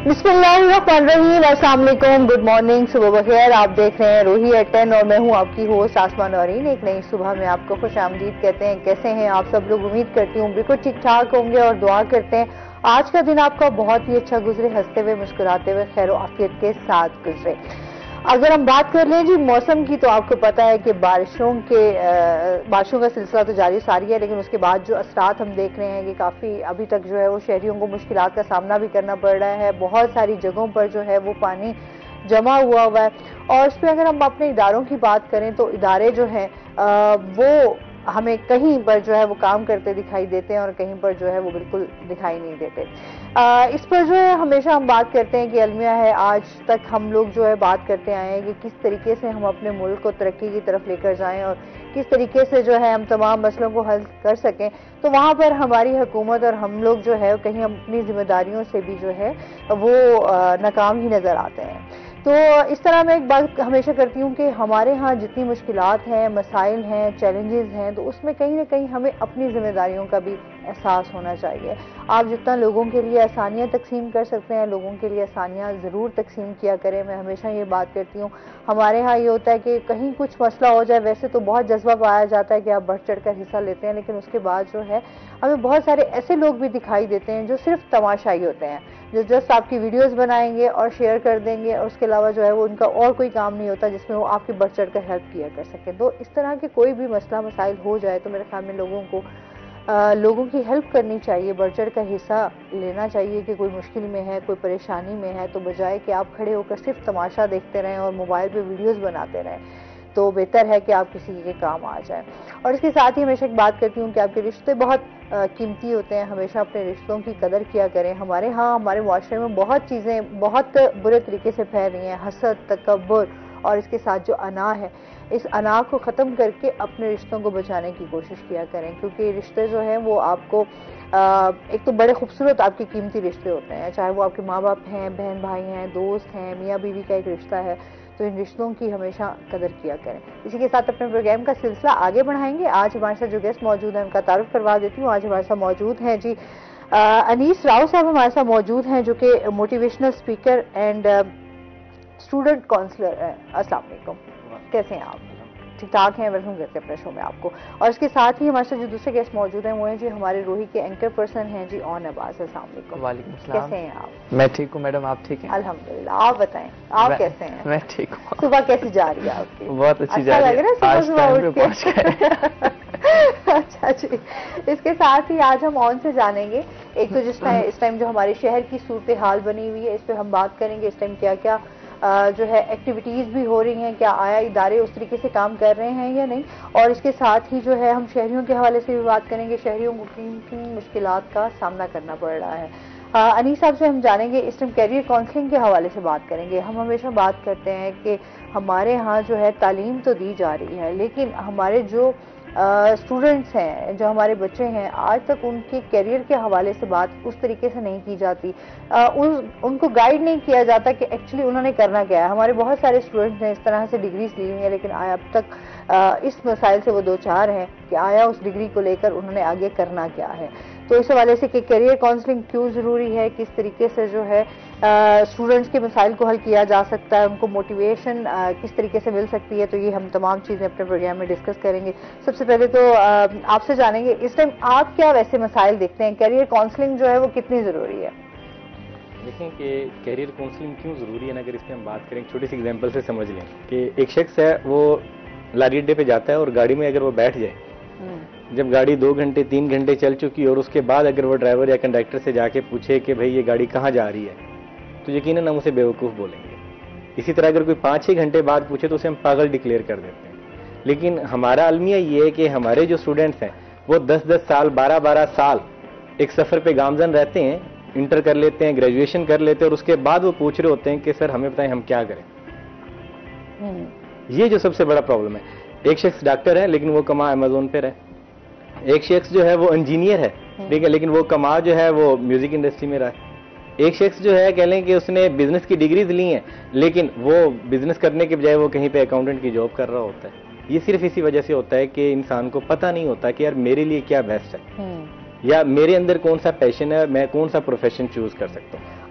بسم اللہ الرحمن الرحیم، السلام علیکم، گڈ مارننگ، صبح بخیر۔ آپ دیکھ رہے ہیں روہی ایٹ 10 اور میں ہوں آپ کی ہوسٹ آسما نورین۔ ایک نئی صبح میں آپ کو خوش آمدید کہتے ہیں۔ کیسے ہیں آپ سب لوگ؟ امید کرتی ہوں بالکل ٹھیک ٹھاک ہوں گے اور دعا کرتے ہیں آج کا دن آپ کا بہت ہی اچھا گزرے، ہنستے ہوئے مسکراتے ہوئے خیر و عافیت کے ساتھ گزرے۔ اگر ہم بات کر لیں جی موسم کی، تو آپ کو پتا ہے کہ بارشوں کا سلسلہ تو جاری ساری ہے، لیکن اس کے بعد جو اثرات ہم دیکھ رہے ہیں کہ کافی ابھی تک جو ہے وہ شہریوں کو مشکلات کا سامنا بھی کرنا پڑ رہا ہے۔ بہت ساری جگہوں پر جو ہے وہ پانی جمع ہوا ہے، اور اس پہ اگر ہم اپنے اداروں کی بات کریں تو ادارے جو ہیں وہ ہمیں کہیں پر جو ہے وہ کام کرتے دکھائی دیتے ہیں اور کہیں پر جو ہے وہ بالکل دکھائی نہیں دیتے۔ اس پر جو ہے ہمیشہ ہم بات کرتے ہیں کہ المیہ ہے، آج تک ہم لوگ جو ہے بات کرتے آئے ہیں کہ کس طریقے سے ہم اپنے ملک کو ترقی کی طرف لے کر جائیں اور کس طریقے سے جو ہے ہم تمام مسئلوں کو حل کر سکیں، تو وہاں پر ہماری حکومت اور ہم لوگ جو ہے کہیں اپنی ذمہ داریوں سے بھی جو ہے وہ ناکام ہی نظر آتے ہیں۔ تو اس طرح میں ایک بات ہمیشہ کرتی ہوں کہ ہمارے ہاں جتنی مشکلات ہیں، مسائل ہیں، چیلنجز ہیں، تو اس میں کہیں نہ کہیں ہمیں اپنی ذمہ داریوں کا بھی احساس ہونا چاہیے۔ آپ جتنا لوگوں کے لیے آسانیاں تقسیم کر سکتے ہیں، لوگوں کے لیے آسانیاں ضرور تقسیم کیا کریں۔ میں ہمیشہ یہ بات کرتی ہوں، ہمارے ہاں یہ ہوتا ہے کہ کہیں کچھ مسئلہ ہو جائے، ویسے تو بہت جذبہ پایا جاتا ہے کہ آپ بڑھ چڑھ کر حصہ لیتے ہیں، لیکن اس کے بعد جو ہے ہمیں بہت سارے ایسے لوگ بھی دکھائی دیتے ہیں جو صرف تماشائی ہوتے ہیں، جو جسٹ آپ کی ویڈیوز بنائیں گے اور شیئر کر دیں گے، اور اس کے علاوہ جو ہے وہ ان کا اور کوئی کام نہیں ہوتا جس میں وہ آپ کی بڑھ چڑھ کر ہیلپ کیا کر سکیں۔ تو اس طرح کے کوئی بھی مسئلہ مسائل ہو جائے تو میرے خیال میں لوگوں کی ہیلپ کرنی چاہیے، بڑھ چڑھ کر حصہ لینا چاہیے کہ کوئی مشکل میں ہے، کوئی پریشانی میں ہے، تو بجائے کہ آپ کھڑے ہو کر صرف تماشا دیکھتے رہیں اور موبائل پہ ویڈیوز بناتے رہیں، تو بہتر ہے کہ آپ کسی کے کام آ جائیں۔ اور اس کے ساتھ ہی ہمیشہ ایک بات کرتی ہوں کہ آپ کے رشتے بہت قیمتی ہوتے ہیں، ہمیشہ اپنے رشتوں کی قدر کیا کریں۔ ہمارے ہاں ہمارے معاشرے میں بہت چیزیں بہت برے طریقے سے پھیل رہی ہیں، حسد، تکبر اور اس کے ساتھ جو انا ہے، اس انا کو ختم کر کے اپنے رشتوں کو بچانے کی کوشش کیا کریں، کیونکہ رشتے جو ہیں وہ آپ کو ایک تو بڑے خوبصورت آپ کے قیمتی رشتے ہوتے ہیں، چاہے وہ آپ کے ماں باپ ہیں، بہن بھائی ہیں، دوست ہیں، میاں بیوی کا ایک رشتہ ہے، تو ان رشتوں کی ہمیشہ قدر کیا کریں۔ اسی کے ساتھ اپنے پروگرام کا سلسلہ آگے بڑھائیں گے۔ آج ہمارے ساتھ جو گیسٹ موجود ہیں ان کا تعارف کروا دیتی ہوں۔ آج ہمارے ساتھ موجود ہیں جی انیس راؤ صاحب ہمارے ساتھ موجود ہیں، جو کہ motivational speaker and student counsellor ہیں۔ السلام علیکم، کیسے ہیں آپ؟ ٹھیک ٹھاک ہیں؟ ویلکم کرتے ہیں اپنے شو میں آپ کو۔ اور اس کے ساتھ ہی ہمارے ساتھ جو دوسرے گیسٹ موجود ہیں وہ ہیں جی ہمارے روہی کے اینکر پرسن ہیں جی اون عباس۔ السلام علیکم۔ وعلیکم السلام۔ کیسے ہیں آپ؟ میں ٹھیک ہوں میڈم، آپ ٹھیک ہیں؟ الحمدللہ، آپ بتائیں آپ کیسے ہیں؟ میں ٹھیک ہوں۔ صبح کیسی جا رہی ہے آپ کی؟ بہت اچھی جا رہی ہے، آج ٹائم پہ پہنچ گئے۔ اچھا جی، اس کے ساتھ ہی آج ہم آن سے جانیں گے ایک تو اس ٹائم جو ہمارے شہر کی صورتحال بنی ہوئی ہے، اس پہ ہم بات کریں گے۔ اس ٹائم کیا کیا جو ہے ایکٹیویٹیز بھی ہو رہی ہیں، کیا آیا ادارے اس طریقے سے کام کر رہے ہیں یا نہیں، اور اس کے ساتھ ہی جو ہے ہم شہریوں کے حوالے سے بھی بات کریں گے، شہریوں کو کن کن مشکلات کا سامنا کرنا پڑ رہا ہے۔ انیس صاحب سے ہم جانیں گے، اس ٹائم کیریئر کاؤنسلنگ کے حوالے سے بات کریں گے۔ ہم ہمیشہ بات کرتے ہیں کہ ہمارے ہاں جو ہے تعلیم تو دی جا رہی ہے، لیکن ہمارے جو اسٹوڈنٹس ہیں، جو ہمارے بچے ہیں، آج تک ان کے کیریئر کے حوالے سے بات اس طریقے سے نہیں کی جاتی، ان کو گائیڈ نہیں کیا جاتا کہ ایکچولی انہوں نے کرنا کیا ہے۔ ہمارے بہت سارے اسٹوڈنٹس نے اس طرح سے ڈگریز لی ہوئی ہیں، لیکن اب تک اس مسائل سے وہ دوچار ہیں کہ آیا اس ڈگری کو لے کر انہوں نے آگے کرنا کیا ہے۔ تو اس حوالے سے کہ کیریئر کاؤنسلنگ کیوں ضروری ہے، کس طریقے سے جو ہے اسٹوڈنٹس کے مسائل کو حل کیا جا سکتا ہے، ان کو موٹیویشن کس طریقے سے مل سکتی ہے، تو یہ ہم تمام چیزیں اپنے پروگرام میں ڈسکس کریں گے۔ سب سے پہلے تو آپ سے جانیں گے اس ٹائم آپ کیا ویسے مسائل دیکھتے ہیں، کیریئر کاؤنسلنگ جو ہے وہ کتنی ضروری ہے؟ دیکھیں کہ کیریئر کاؤنسلنگ کیوں ضروری ہے نا، اگر اس پہ ہم بات کریں ایک چھوٹی سی ایگزامپل سے سمجھ لیں کہ ایک شخص ہے وہ لاری اڈے پہ جاتا ہے اور گاڑی میں اگر وہ بیٹھ جائے، جب گاڑی 2 گھنٹے 3 گھنٹے چل چکی اور اس کے بعد اگر وہ ڈرائیور یا کنڈکٹر سے جا کے پوچھے کہ بھائی یہ گاڑی کہاں جا رہی ہے، تو یقیناً ہم اسے بیوقوف بولیں گے۔ اسی طرح اگر کوئی 5-6 گھنٹے بعد پوچھے تو اسے ہم پاگل ڈکلیئر کر دیتے ہیں۔ لیکن ہمارا المیہ یہ ہے کہ ہمارے جو اسٹوڈنٹس ہیں وہ 10-10 سال 12-12 سال ایک سفر پہ گامزن رہتے ہیں، انٹر کر لیتے ہیں، گریجویشن کر لیتے ہیں، اور اس کے بعد وہ پوچھ رہے ہوتے ہیں کہ سر ہمیں بتائیں ہم کیا کریں۔ یہ جو سب سے بڑا پرابلم ہے، ایک شخص ڈاکٹر ہے لیکن وہ کما امیزون پہ رہے، ایک شخص جو ہے وہ انجینئر ہے ٹھیک ہے لیکن وہ کما جو ہے وہ میوزک انڈسٹری میں رہا ہے، ایک شخص جو ہے کہہ لیں کہ اس نے بزنس کی ڈگریز لی ہیں لیکن وہ بزنس کرنے کے بجائے وہ کہیں پہ اکاؤنٹنٹ کی جاب کر رہا ہوتا ہے۔ یہ صرف اسی وجہ سے ہوتا ہے کہ انسان کو پتہ نہیں ہوتا کہ یار میرے لیے کیا بیسٹ ہے یا میرے اندر کون سا پیشن ہے، میں کون سا پروفیشن چوز کر سکتا ہوں۔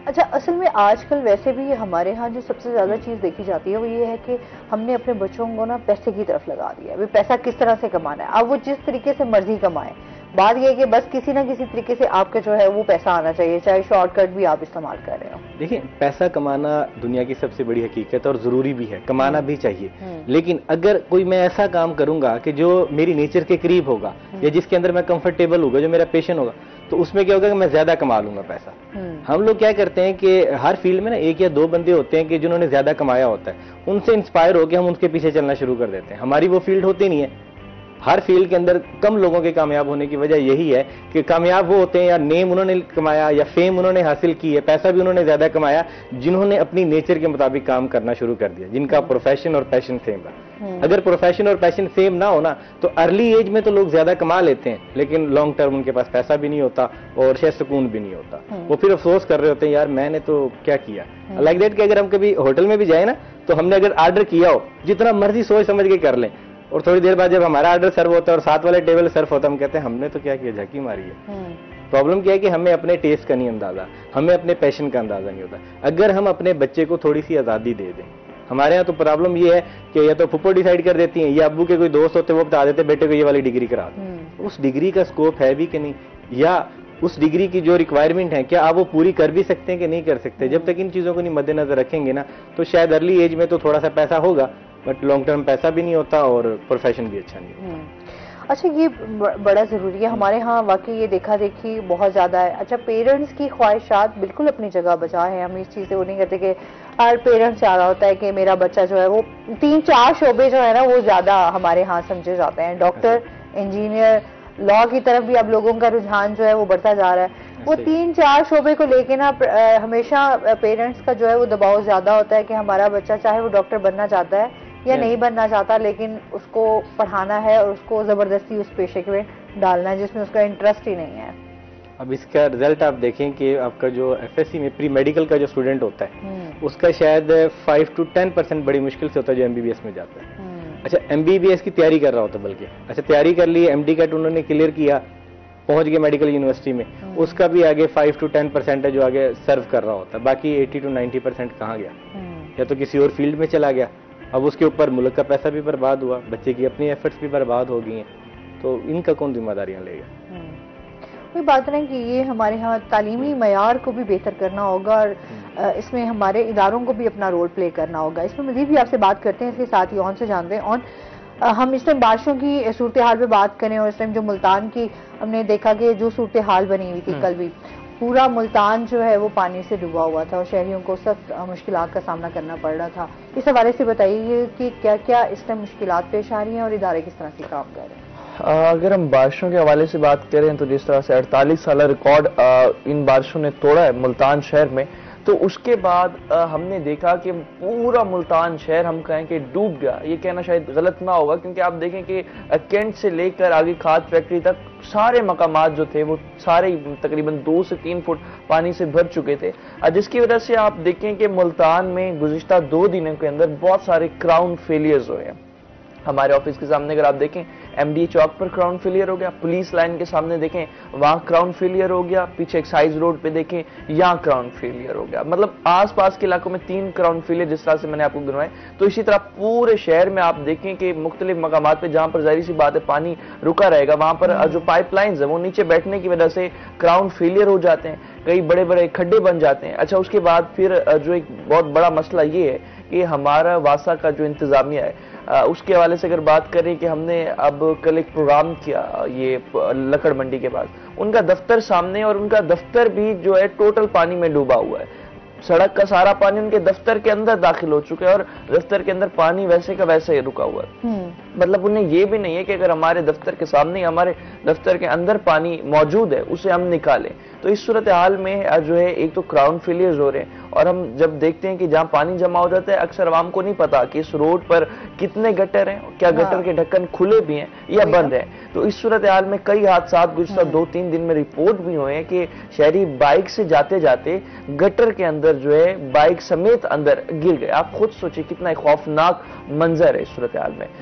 اچھا، اصل میں آج کل ویسے بھی ہمارے ہاں جو سب سے زیادہ چیز دیکھی جاتی ہے وہ یہ ہے کہ ہم نے اپنے بچوں کو نا پیسے کی طرف لگا دیا ہے. پیسہ کس طرح سے کمانا ہے، اب وہ جس طریقے سے مرضی کمائیں. بات یہ ہے کہ بس کسی نہ کسی طریقے سے آپ کا جو ہے وہ پیسہ آنا چاہیے، چاہے شارٹ کٹ بھی آپ استعمال کر رہے ہو. دیکھیں، پیسہ کمانا دنیا کی سب سے بڑی حقیقت اور ضروری بھی ہے، کمانا بھی چاہیے. لیکن اگر کوئی میں ایسا کام کروں گا کہ جو میری نیچر کے قریب ہوگا یا جس کے اندر میں کمفرٹیبل ہوگا، جو میرا پیشن ہوگا، تو اس میں کیا ہوگا کہ میں زیادہ کما لوں گا پیسہ. ہم لوگ کیا کرتے ہیں کہ ہر فیلڈ میں نا ایک یا دو بندے ہوتے ہیں کہ جنہوں نے زیادہ کمایا ہوتا ہے، ان سے انسپائر ہو کے ہم ان کے پیچھے چلنا شروع کر دیتے ہیں. ہماری وہ فیلڈ ہوتی نہیں ہے. ہر فیلڈ کے اندر کم لوگوں کے کامیاب ہونے کی وجہ یہی ہے کہ کامیاب وہ ہوتے ہیں یا نیم انہوں نے کمایا یا فیم انہوں نے حاصل کی ہے، پیسہ بھی انہوں نے زیادہ کمایا، جنہوں نے اپنی نیچر کے مطابق کام کرنا شروع کر دیا، جن کا پروفیشن اور پیشن سیم رہا. اگر پروفیشن اور پیشن سیم نہ ہونا تو ارلی ایج میں تو لوگ زیادہ کما لیتے ہیں، لیکن لانگ ٹرم ان کے پاس پیسہ بھی نہیں ہوتا اور شاید سکون بھی نہیں ہوتا. وہ پھر افسوس کر رہے ہوتے ہیں، یار میں نے تو کیا کیا. لائک دیٹ کہ اگر ہم کبھی ہوٹل میں بھی جائیں نا تو ہم نے اگر آرڈر کیا ہو، جتنا مرضی سوچ سمجھ کے کر لیں، اور تھوڑی دیر بعد جب ہمارا آرڈر سرو ہوتا ہے اور ساتھ والے ٹیبل سرو ہوتا ہے، ہم کہتے ہیں ہم نے تو کیا کیا، جھکی ماری ہے. پرابلم کیا ہے کہ ہمیں اپنے ٹیسٹ کا نہیں اندازہ، ہمیں اپنے پیشن کا اندازہ نہیں ہوتا. اگر ہم اپنے بچے کو تھوڑی سی آزادی دے دیں، ہمارے ہاں تو پرابلم یہ ہے کہ یا تو پھپھو ڈیسائیڈ کر دیتی ہیں یا ابو کے کوئی دوست ہوتے وہ بتا دیتے بیٹے کو یہ والی ڈگری کرا دیں. اس ڈگری کا اسکوپ ہے بھی کہ نہیں، یا اس ڈگری کی جو ریکوائرمنٹ ہے کیا آپ وہ پوری کر بھی سکتے ہیں کہ نہیں کر سکتے. جب تک ان چیزوں کو نہیں مد نظر رکھیں گے نا تو شاید ارلی ایج میں تو تھوڑا سا پیسہ ہوگا بٹ لانگ ٹرم پیسہ بھی نہیں ہوتا اور پروفیشن بھی اچھا نہیں ہوتا. اچھا، یہ بڑا ضروری ہے. ہمارے ہاں واقعی یہ دیکھا دیکھی بہت زیادہ ہے. اچھا، پیرنٹس کی خواہشات بالکل اپنی جگہ بچا ہے. ہم اس چیز سے وہ نہیں کرتے کہ ہر پیرنٹ چاہ رہا ہوتا ہے کہ میرا بچہ جو ہے وہ 3-4 شعبے جو ہے نا وہ زیادہ ہمارے ہاں سمجھے جاتے ہیں. ڈاکٹر، انجینئر، لا کی طرف بھی اب لوگوں کا رجحان جو ہے وہ بڑھتا جا رہا ہے. وہ 3-4 شعبے کو لے کے نا ہمیشہ پیرنٹس کا جو ہے وہ دباؤ زیادہ ہوتا ہے کہ ہمارا بچہ چاہے وہ ڈاکٹر بننا چاہتا ہے یا نہیں بننا چاہتا، لیکن اس کو پڑھانا ہے اور اس کو زبردستی اس پیشے میں ڈالنا ہے جس میں اس کا انٹرسٹ ہی نہیں ہے. اب اس کا رزلٹ آپ دیکھیں کہ آپ کا جو ایف ایس سی میں پری میڈیکل کا جو اسٹوڈنٹ ہوتا ہے اس کا شاید 5 to 10% بڑی مشکل سے ہوتا ہے جو ایم بی بی ایس میں جاتا ہے. اچھا، ایم بی بی ایس کی تیاری کر رہا ہوتا ہے، بلکہ اچھا تیاری کر لی، ایم ڈی کیٹ انہوں نے کلیئر کیا، پہنچ گئے میڈیکل یونیورسٹی میں، اس کا بھی آگے 5 to 10% ہے جو آگے سرو کر رہا ہوتا ہے. باقی 80 to 90% کہاں گیا؟ یا تو کسی اور فیلڈ میں چلا گیا. اب اس کے اوپر ملک کا پیسہ بھی برباد ہوا، بچے کی اپنی ایفرٹس بھی برباد ہو گئی ہیں، تو ان کا کون ذمہ داریاں لے گا؟ کوئی بات نہیں کہ یہ ہمارے ہاں تعلیمی معیار کو بھی بہتر کرنا ہوگا اور اس میں ہمارے اداروں کو بھی اپنا رول پلے کرنا ہوگا. اس میں مزید بھی آپ سے بات کرتے ہیں، اس کے ساتھ ہی سے جانتے ہیں ہم اس ٹائم بارشوں کی صورتحال پہ بات کریں. اور اس ٹائم جو ملتان کی ہم نے دیکھا کہ جو صورتحال بنی ہوئی تھی کل بھی، پورا ملتان جو ہے وہ پانی سے ڈوبا ہوا تھا اور شہریوں کو سخت مشکلات کا سامنا کرنا پڑ رہا تھا. اس حوالے سے بتائیے کہ کیا کیا اس ٹائم مشکلات پیش آ رہی ہیں اور ادارے کس طرح سے کام کر رہے ہیں؟ اگر ہم بارشوں کے حوالے سے بات کریں تو جس طرح سے 48 سالہ ریکارڈ ان بارشوں نے توڑا ہے ملتان شہر میں، تو اس کے بعد ہم نے دیکھا کہ پورا ملتان شہر ہم کہیں کہ ڈوب گیا. یہ کہنا شاید غلط نہ ہوگا کیونکہ آپ دیکھیں کہ کینٹ سے لے کر آگے کھاد فیکٹری تک سارے مقامات جو تھے وہ سارے تقریباً 2 سے 3 فٹ پانی سے بھر چکے تھے، جس کی وجہ سے آپ دیکھیں کہ ملتان میں گزشتہ 2 دنوں کے اندر بہت سارے کراؤن فیلیئرز ہوئے ہیں. ہمارے آفس کے سامنے اگر آپ دیکھیں ایم ڈی چوک پر کراؤن فیلئر ہو گیا، پولیس لائن کے سامنے دیکھیں وہاں کراؤن فیلئر ہو گیا، پیچھے ایکسائز روڈ پہ دیکھیں یہاں کراؤن فیلئر ہو گیا. مطلب آس پاس کے علاقوں میں 3 کراؤن فیلئر جس طرح سے میں نے آپ کو گنوائے. تو اسی طرح پورے شہر میں آپ دیکھیں کہ مختلف مقامات پہ جہاں پر ظاہری سی بات ہے پانی رکا رہے گا وہاں پر جو پائپ لائنز ہیں وہ نیچے بیٹھنے کی وجہ سے کراؤن فیلئر ہو جاتے ہیں، کئی بڑے بڑے کھڈے بن جاتے ہیں. اچھا، اس کے بعد پھر جو ایک بہت بڑا مسئلہ یہ ہے کہ ہمارا واسا کا جو انتظامیہ ہے اس کے حوالے سے اگر بات کریں کہ ہم نے اب کل ایک پروگرام کیا یہ لکڑ منڈی کے بعد، ان کا دفتر سامنے اور ان کا دفتر بھی جو ہے ٹوٹل پانی میں ڈوبا ہوا ہے. سڑک کا سارا پانی ان کے دفتر کے اندر داخل ہو چکا ہے اور دفتر کے اندر پانی ویسے کا ویسے رکا ہوا ہے. مطلب انہیں یہ بھی نہیں ہے کہ اگر ہمارے دفتر کے سامنے ہمارے دفتر کے اندر پانی موجود ہے اسے ہم نکالیں. تو اس صورتحال میں جو ہے ایک تو کراؤن فیلئرز ہو رہے ہیں اور ہم جب دیکھتے ہیں کہ جہاں پانی جمع ہو جاتا ہے اکثر عوام کو نہیں پتا کہ اس روڈ پر کتنے گٹر ہیں، کیا گٹر کے ڈھکن کھلے بھی ہیں یا بند ہیں. تو اس صورتحال میں کئی حادثات گزشتہ 2-3 دن میں رپورٹ بھی ہوئے ہیں کہ شہری بائک سے جاتے جاتے گٹر کے اندر جو ہے بائک سمیت اندر گر گئے. آپ خود سوچیں کتنا خوفناک منظر ہے اس صورتحال میں. اب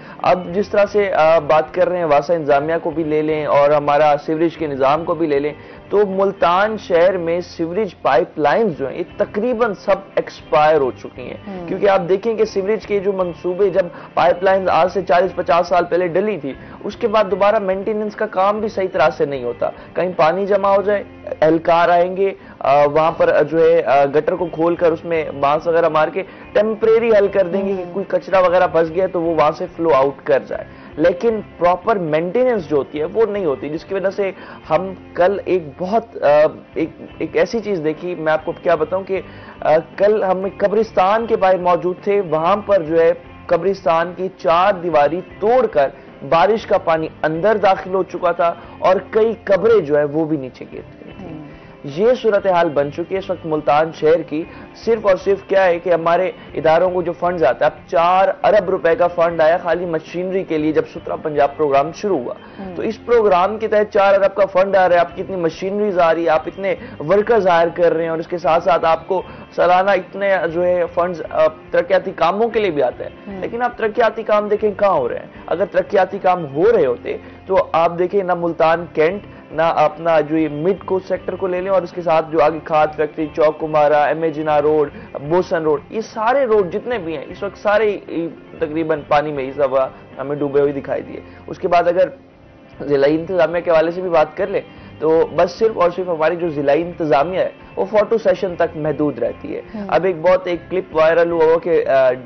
اب جس طرح سے بات کر رہے ہیں واسا انتظامیہ کو بھی لے لیں اور ہمارا سیوریج کے نظام کو بھی لے لیں، تو ملتان شہر میں سیوریج پائپ لائنز جو ہیں یہ تقریباً سب ایکسپائر ہو چکی ہیں، کیونکہ آپ دیکھیں کہ سیوریج کے جو منصوبے جب پائپ لائنز آج سے 40-50 سال پہلے ڈلی تھی، اس کے بعد دوبارہ مینٹیننس کا کام بھی صحیح طرح سے نہیں ہوتا، کہیں پانی جمع ہو جائے اہلکار آئیں گے وہاں پر جو ہے گٹر کو کھول کر اس میں بانس وغیرہ مار کے ٹیمپریری حل کر دیں گے کہ کوئی کچرا وغیرہ پھنس گیا تو وہ وہاں سے فلو آؤٹ کر جائے، لیکن پراپر مینٹیننس جو ہوتی ہے وہ نہیں ہوتی، جس کی وجہ سے ہم کل ایک بہت ایک ایسی چیز دیکھی، میں آپ کو کیا بتاؤں کہ کل ہم قبرستان کے باہر موجود تھے، وہاں پر جو ہے قبرستان کی 4 دیواری توڑ کر بارش کا پانی اندر داخل ہو چکا تھا اور کئی قبریں جو ہے وہ بھی نیچے گر گئی تھی۔ یہ صورتحال بن چکی ہے اس وقت ملتان شہر کی، صرف اور صرف کیا ہے کہ ہمارے اداروں کو جو فنڈز آتا ہے، اب 4 ارب روپے کا فنڈ آیا خالی مشینری کے لیے جب سترہ پنجاب پروگرام شروع ہوا، تو اس پروگرام کے تحت 4 ارب کا فنڈ آ رہا ہے، آپ کی اتنی مشینریز آ رہی ہے، آپ اتنے ورکرز ہائر کر رہے ہیں اور اس کے ساتھ ساتھ آپ کو سالانہ اتنے جو ہے فنڈز ترقیاتی کاموں کے لیے بھی آتے ہیں، لیکن آپ ترقیاتی کام دیکھیں کہاں ہو رہے ہیں۔ اگر ترقیاتی کام ہو رہے ہوتے تو آپ دیکھیں نہ ملتان کینٹ نہ اپنا جو یہ مڈ کوسٹ سیکٹر کو لے لیں اور اس کے ساتھ جو آگے کھاد فیکٹری، چوک کمارا، ایم اے جنا روڈ، بوسن روڈ، یہ سارے روڈ جتنے بھی ہیں اس وقت سارے تقریباً پانی میں اس دفعہ ہمیں ڈوبے ہوئے دکھائی دیے۔ اس کے بعد اگر ضلعی انتظامیہ کے حوالے سے بھی بات کر لیں تو بس صرف اور صرف ہماری جو ضلعی انتظامیہ ہے وہ فوٹو سیشن تک محدود رہتی ہے۔ اب ایک کلپ وائرل ہوا کہ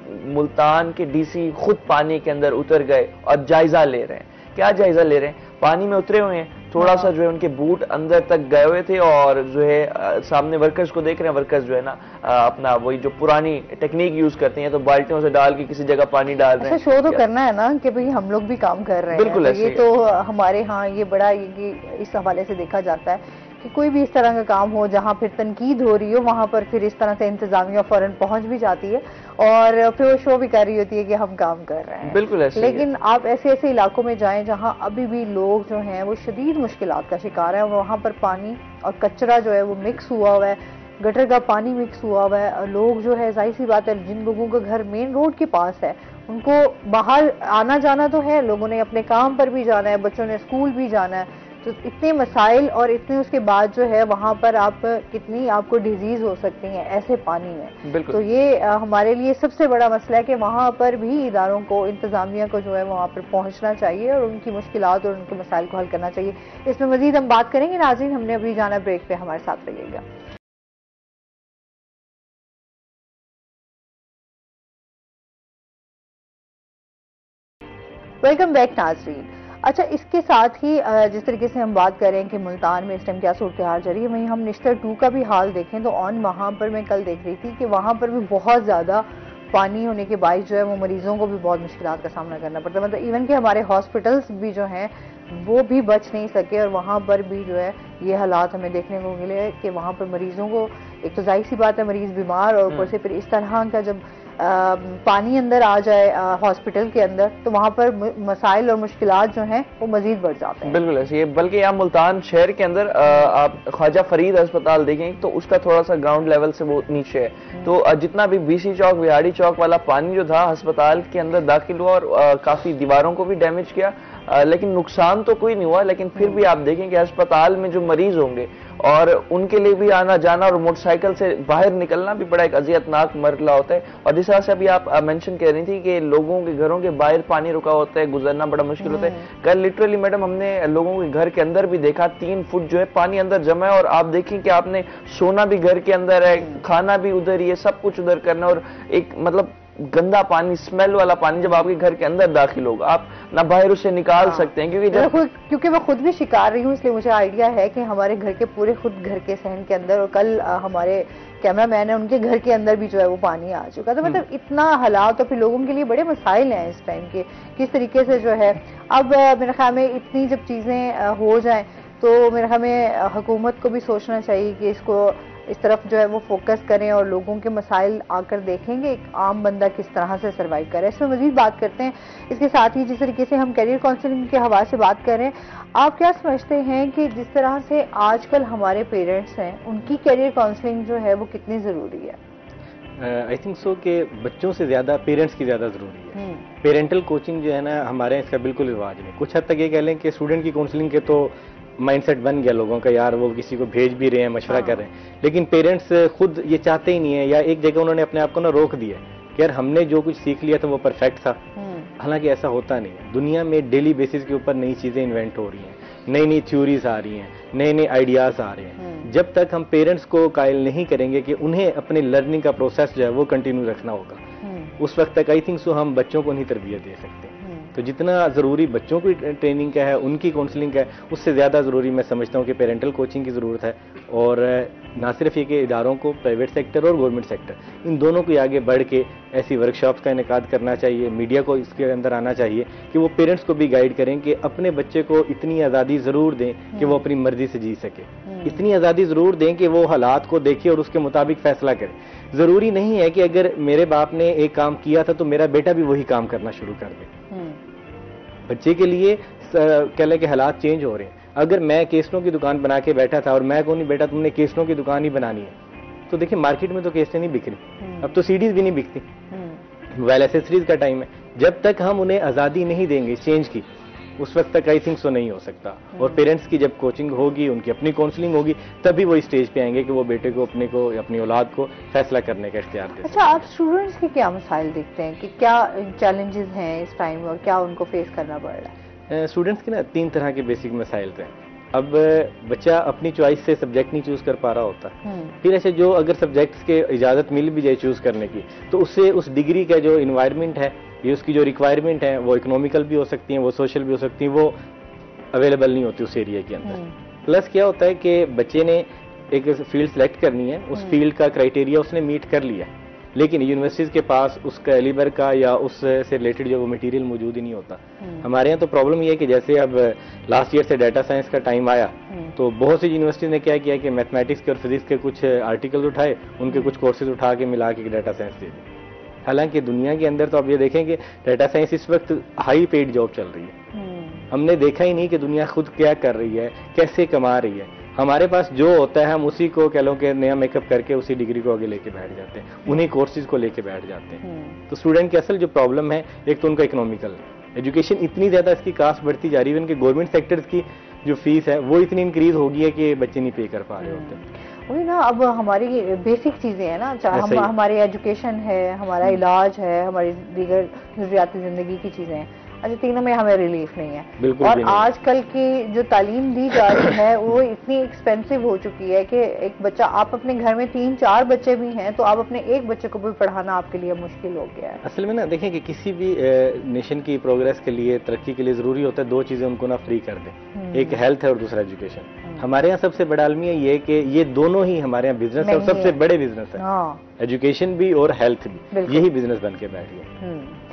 ملتان کے ڈی سی خود پانی کے اندر اتر گئے اور جائزہ لے رہے ہیں۔ کیا جائزہ لے رہے ہیں؟ پانی میں اترے ہوئے ہیں، تھوڑا سا جو ہے ان کے بوٹ اندر تک گئے ہوئے تھے اور جو ہے سامنے ورکرز کو دیکھ رہے ہیں، ورکرز جو ہے نا اپنا وہی جو پرانی ٹیکنیک یوز کرتے ہیں تو بالٹیوں سے ڈال کے کسی جگہ پانی ڈال رہے ہیں۔ شو تو کرنا ہے نا کہ بھئی ہم لوگ بھی کام کر رہے ہیں، بالکل یہ تو ہمارے ہاں یہ بڑا اس حوالے سے دیکھا جاتا ہے کہ کوئی بھی اس طرح کا کام ہو جہاں پھر تنقید ہو رہی ہو وہاں پر پھر اس طرح سے انتظامیہ فوراً پہنچ بھی جاتی ہے اور پھر وہ شو بھی کر رہی ہوتی ہے کہ ہم کام کر رہے ہیں۔ بالکل ایسے لیکن آپ ایسے علاقوں میں جائیں جہاں ابھی بھی لوگ جو ہیں وہ شدید مشکلات کا شکار ہیں، وہاں پر پانی اور کچرا جو ہے وہ مکس ہوا ہوا ہے، گٹر کا پانی مکس ہوا ہوا ہے، لوگ جو ہے ظاہر سی بات ہے جن لوگوں کا گھر مین روڈ کے پاس ہے ان کو باہر آنا جانا تو ہے، لوگوں نے اپنے کام پر بھی جانا ہے، بچوں نے اسکول بھی جانا ہے، تو اتنے مسائل اور اتنے اس کے بعد جو ہے وہاں پر کتنی آپ کو ڈیزیز ہو سکتی ہیں ایسے پانی میں۔ تو یہ ہمارے لیے سب سے بڑا مسئلہ ہے کہ وہاں پر بھی اداروں کو، انتظامیہ کو جو ہے وہاں پر پہنچنا چاہیے اور ان کی مشکلات اور ان کے مسائل کو حل کرنا چاہیے۔ اس میں مزید ہم بات کریں گے ناظرین، ہم نے ابھی جانا بریک پہ، ہمارے ساتھ رہیے گا۔ ویلکم بیک ناظرین۔ اچھا، اس کے ساتھ ہی جس طریقے سے ہم بات کر رہے ہیں کہ ملتان میں اس ٹائم کیا صورتحال جاری ہے، وہیں ہم نشتر 2 کا بھی حال دیکھیں تو وہاں پر میں کل دیکھ رہی تھی کہ وہاں پر بھی بہت زیادہ پانی ہونے کے باعث جو ہے وہ مریضوں کو بھی بہت مشکلات کا سامنا کرنا پڑتا ہے، مطلب ایون کہ ہمارے ہاسپٹلز بھی جو ہیں وہ بھی بچ نہیں سکے اور وہاں پر بھی جو ہے یہ حالات ہمیں دیکھنے کو ملے کہ وہاں پر مریضوں کو، ایک تو ظاہر سی بات ہے مریض بیمار اور اوپر سے پھر اس طرح کا جب پانی اندر آ جائے ہاسپٹل کے اندر تو وہاں پر مسائل اور مشکلات جو ہیں وہ مزید بڑھ جاتے ہیں۔ بالکل ایسے ہی ہے، بلکہ یہاں ملتان شہر کے اندر آپ خواجہ فرید ہسپتال دیکھیں تو اس کا تھوڑا سا گراؤنڈ لیول سے وہ نیچے ہے، تو جتنا بھی بی سی چوک، وہاڑی چوک والا پانی جو تھا ہسپتال کے اندر داخل ہوا اور کافی دیواروں کو بھی ڈیمیج کیا، لیکن نقصان تو کوئی نہیں ہوا، لیکن پھر بھی آپ دیکھیں کہ ہسپتال میں جو مریض ہوں گے اور ان کے لیے بھی آنا جانا اور موٹر سائیکل سے باہر نکلنا بھی بڑا ایک اذیت ناک مرحلہ ہوتا ہے، اور جس طرح سے ابھی آپ مینشن کر رہی تھی کہ لوگوں کے گھروں کے باہر پانی رکا ہوتا ہے، گزرنا بڑا مشکل ہوتا ہے۔ کل لٹرلی میڈم ہم نے لوگوں کے گھر کے اندر بھی دیکھا 3 فٹ جو ہے پانی اندر جمع ہے، اور آپ دیکھیں کہ آپ نے سونا بھی گھر کے اندر ہے، کھانا بھی ادھر ہی ہے، سب کچھ ادھر کرنا، اور ایک مطلب گندا پانی، اسمیل والا پانی جب آپ کے گھر کے اندر داخل ہوگا آپ نہ باہر اسے نکال سکتے ہیں، کیونکہ میں خود بھی شکار رہی ہوں، اس لیے مجھے آئیڈیا ہے کہ ہمارے گھر کے پورے خود گھر کے صحن کے اندر، اور کل ہمارے کیمرہ مین ہے ان کے گھر کے اندر بھی جو ہے وہ پانی آ چکا تھا، مطلب اتنا حالات، اور پھر لوگوں کے لیے بڑے مسائل ہیں اس ٹائم کے، کس طریقے سے جو ہے اب میرے خیال میں اتنی جب چیزیں ہو جائیں تو میرے خیال میں حکومت کو بھی سوچنا چاہیے کہ اس کو اس طرف جو ہے وہ فوکس کریں اور لوگوں کے مسائل آ کر دیکھیں گے ایک عام بندہ کس طرح سے سروائیو کرے۔ اس میں مزید بات کرتے ہیں، اس کے ساتھ ہی جس طریقے سے ہم کیریئر کاؤنسلنگ کے حوالے سے بات کر رہے ہیں، آپ کیا سمجھتے ہیں کہ جس طرح سے آج کل ہمارے پیرنٹس ہیں ان کی کیریئر کاؤنسلنگ جو ہے وہ کتنی ضروری ہے؟ آئی تھنک سو کہ بچوں سے زیادہ پیرنٹس کی زیادہ ضروری ہے. پیرنٹل کوچنگ جو ہے نا ہمارے یہاں اس کا بالکل رواج نہیں. کچھ حد تک یہ کہہ لیں کہ اسٹوڈنٹ کی کاؤنسلنگ کے تو مائنڈ سیٹ بن گیا لوگوں کا, یار وہ کسی کو بھیج بھی رہے ہیں, مشورہ کر رہے ہیں, لیکن پیرنٹس خود یہ چاہتے ہی نہیں ہے, یا ایک جگہ انہوں نے اپنے آپ کو نا روک دیا کہ یار ہم نے جو کچھ سیکھ لیا تھا وہ پرفیکٹ تھا. حالانکہ ایسا ہوتا نہیں ہے. دنیا میں ڈیلی بیسس کے اوپر نئی چیزیں انوینٹ ہو رہی ہیں, نئی نئی تھیوریز آ رہی ہیں, نئے نئے آئیڈیاز آ رہے ہیں. جب تک ہم پیرنٹس کو قائل نہیں کریں گے کہ انہیں اپنے لرننگ کا پروسیس جو ہے وہ کنٹینیو رکھنا ہوگا, اس وقت تک آئی تھنک سو ہم بچوں کو نہیں تربیت دے سکتے. تو جتنا ضروری بچوں کی ٹریننگ کا ہے, ان کی کاؤنسلنگ کا ہے, اس سے زیادہ ضروری میں سمجھتا ہوں کہ پیرنٹل کوچنگ کی ضرورت ہے. اور نہ صرف یہ کہ اداروں کو, پرائیویٹ سیکٹر اور گورنمنٹ سیکٹر, ان دونوں کو آگے بڑھ کے ایسی ورکشاپس کا انعقاد کرنا چاہیے. میڈیا کو اس کے اندر آنا چاہیے کہ وہ پیرنٹس کو بھی گائیڈ کریں کہ اپنے بچے کو اتنی آزادی ضرور دیں کہ وہ اپنی مرضی سے جی سکے. اتنی آزادی ضرور دیں کہ وہ حالات کو دیکھے اور اس کے مطابق فیصلہ کرے. ضروری نہیں ہے کہ اگر میرے باپ نے ایک کام کیا تھا تو میرا بیٹا بھی وہی کام کرنا شروع کر دے. بچے کے لیے کہہ لیں کہ حالات چینج ہو رہے ہیں. اگر میں کیسٹوں کی دکان بنا کے بیٹھا تھا اور میں کو نہیں بیٹا تم نے کیسٹوں کی دکان ہی بنانی ہے, تو دیکھیں مارکیٹ میں تو کیسٹیں نہیں بک رہی, اب تو سیڈیز بھی نہیں بکتی. موبائل ایسیسریز کا ٹائم ہے. جب تک ہم انہیں آزادی نہیں دیں گے چینج کی, اس وقت تک آئی تھنک سو نہیں ہو سکتا. اور پیرنٹس کی جب کوچنگ ہوگی, ان کی اپنی کاؤنسلنگ ہوگی, تبھی وہ اسٹیج پہ آئیں گے کہ وہ بیٹے کو, اپنی اولاد کو فیصلہ کرنے کا اختیار دیں. اچھا, آپ اسٹوڈنٹس کے کیا مسائل دیکھتے ہیں کہ کیا چیلنجز ہیں اس ٹائم اور کیا ان کو فیس کرنا پڑ رہا ہے؟ اسٹوڈنٹس کے نا 3 طرح کے بیسک مسائل تھے. اب بچہ اپنی چوائس سے سبجیکٹ نہیں چوز کر پا رہا ہوتا. پھر ایسے جو اگر سبجیکٹس کے اجازت مل بھی جائے چوز کرنے کی, تو اس سے اس ڈگری کا جو انوائرمنٹ ہے, یہ اس کی جو ریکوائرمنٹ ہے, وہ اکنامیکل بھی ہو سکتی ہیں, وہ سوشل بھی ہو سکتی ہیں, وہ اویلیبل نہیں ہوتی اس ایریا کے اندر. پلس کیا ہوتا ہے کہ بچے نے ایک فیلڈ سلیکٹ کرنی ہے, اس فیلڈ کا کرائٹیریا اس نے میٹ کر لیا, لیکن یونیورسٹیز کے پاس اس کا ایلیبر کا یا اس سے ریلیٹڈ جو وہ مٹیریل موجود ہی نہیں ہوتا. ہمارے یہاں تو پرابلم یہ ہے کہ جیسے اب لاسٹ ایئر سے ڈیٹا سائنس کا ٹائم آیا, تو بہت سی یونیورسٹیز نے کیا کیا کہ میتھمیٹکس کے اور فزکس کے کچھ آرٹیکلز اٹھائے, ان کے کچھ کورسز اٹھا کے ملا کے ڈیٹا سائنس دے دی. حالانکہ دنیا کے اندر تو آپ یہ دیکھیں کہ ڈیٹا سائنس اس وقت ہائی پیڈ جاب چل رہی ہے. ہم نے دیکھا ہی نہیں کہ دنیا خود کیا کر رہی ہے, کیسے کما رہی ہے. ہمارے پاس جو ہوتا ہے ہم اسی کو کہہ لو کہ نیا میک اپ کر کے اسی ڈگری کو آگے لے کے بیٹھ جاتے ہیں, انہیں کورسز کو لے کے بیٹھ جاتے ہیں. تو اسٹوڈنٹ کی اصل جو پرابلم ہے, ایک تو ان کا اکنامیکل ایجوکیشن اتنی زیادہ اس کی کاسٹ بڑھتی جا رہی ہے, ان کے گورنمنٹ سیکٹرز کی جو فیس ہے وہ اتنی انکریز ہو گئی ہے کہ بچے نہیں پے کر پا رہے ہوتے. وہی نا, اب ہماری بیسک چیزیں ہیں نا, ہماری ایجوکیشن ہے, ہمارا علاج ہے, ہماری دیگر ضروریاتی زندگی کی چیزیں ہیں, اچھا تینوں میں ہمیں ریلیف نہیں ہے. اور آج کل کی جو تعلیم دی جا رہی ہے وہ اتنی ایکسپینسو ہو چکی ہے کہ ایک بچہ, آپ اپنے گھر میں 3-4 بچے بھی ہیں تو آپ اپنے ایک بچے کو بھی پڑھانا آپ کے لیے مشکل ہو گیا ہے. اصل میں نا دیکھیں کہ کسی بھی نیشن کی پروگرس کے لیے, ترقی کے لیے ضروری ہوتا ہے 2 چیزیں ان کو نا فری کر دیں, ایک ہیلتھ ہے اور دوسرا ایجوکیشن. ہمارے یہاں سب سے بڑا المیہ یہ ہے کہ یہ دونوں ہی ہمارے یہاں بزنس ہے, اور سب سے بڑے بزنس ہے. ایجوکیشن بھی اور ہیلتھ بھی, یہی بزنس بن کے بیٹھ گئے.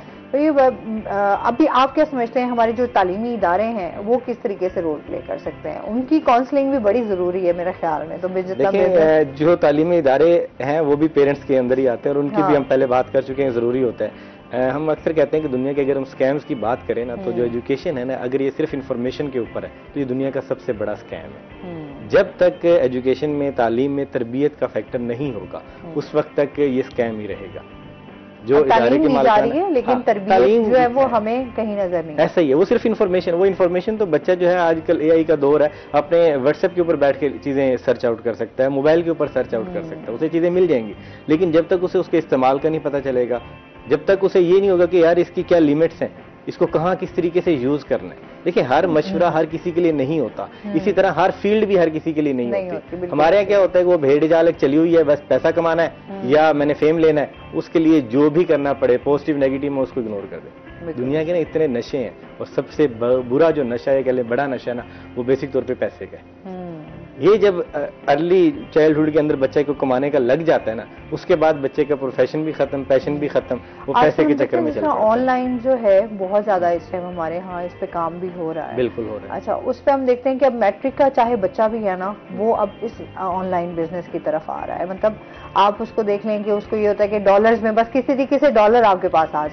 ابھی آپ کیا سمجھتے ہیں ہمارے جو تعلیمی ادارے ہیں وہ کس طریقے سے رول پلے کر سکتے ہیں؟ ان کی کاؤنسلنگ بھی بڑی ضروری ہے میرے خیال میں. تو دیکھیں جو تعلیمی ادارے ہیں وہ بھی پیرنٹس کے اندر ہی آتے ہیں, اور ان کی بھی ہم پہلے بات کر چکے ہیں, ضروری ہوتا ہے. ہم اکثر کہتے ہیں کہ دنیا کے اگر ہم سکیمز کی بات کریں نا, تو جو ایجوکیشن ہے نا, اگر یہ صرف انفارمیشن کے اوپر ہے تو یہ دنیا کا سب سے بڑا سکیم ہے. جب تک ایجوکیشن میں, تعلیم میں تربیت کا فیکٹر نہیں ہوگا, اس وقت تک یہ سکیم ہی رہے گا. جو ادارے کے مالکان ہیں, لیکن تربیت جو ہے وہ ہمیں کہیں نظر نہیں. ایسا ہی ہے, وہ صرف انفارمیشن, وہ انفارمیشن تو بچہ جو ہے آج کل اے آئی کا دور ہے, اپنے واٹس ایپ کے اوپر بیٹھ کے چیزیں سرچ آؤٹ کر سکتا ہے, موبائل کے اوپر سرچ آؤٹ کر سکتا ہے, اسے چیزیں مل جائیں گی. لیکن جب تک اسے اس کے استعمال کا نہیں پتہ چلے گا, جب تک اسے یہ نہیں ہوگا کہ یار اس کی کیا لیمٹس ہیں, اس کو کہاں کس طریقے سے یوز کرنا ہے. دیکھیں ہر مشورہ ہر کسی کے لیے نہیں ہوتا, اسی طرح ہر فیلڈ بھی ہر کسی کے لیے نہیں ہوتی. ہمارے یہاں کیا ہوتا ہے کہ وہ بھیڑ جال ایک چلی ہوئی ہے, بس پیسہ کمانا ہے یا میں نے فیم لینا ہے, اس کے لیے جو بھی کرنا پڑے پازیٹیو نیگیٹو میں اس کو اگنور کر دیں. دنیا کے نا اتنے نشے ہیں, اور سب سے برا جو نشہ ہے, کہ بڑا نشہ نا, وہ بیسک طور پہ پیسے کا ہے. یہ جب ارلی چائلڈہڈ کے اندر بچے کو کمانے کا لگ جاتا ہے نا, اس کے بعد بچے کا پروفیشن بھی ختم, پیشن بھی ختم, وہ پیسے کے چکر میں چلتا ہے. آن لائن جو ہے بہت زیادہ اس ٹائم ہمارے ہاں اس پہ کام بھی ہو رہا ہے. بالکل ہو رہا ہے. اچھا, اس پہ ہم دیکھتے ہیں کہ اب میٹرک کا چاہے بچہ بھی ہے نا, وہ اب اس آن لائن بزنس کی طرف آ رہا ہے. مطلب آپ اس کو دیکھ لیں کہ اس کو یہ ہوتا ہے کہ ڈالرز میں, بس کسی طریقے سے ڈالر آپ کے پاس آ جائیں,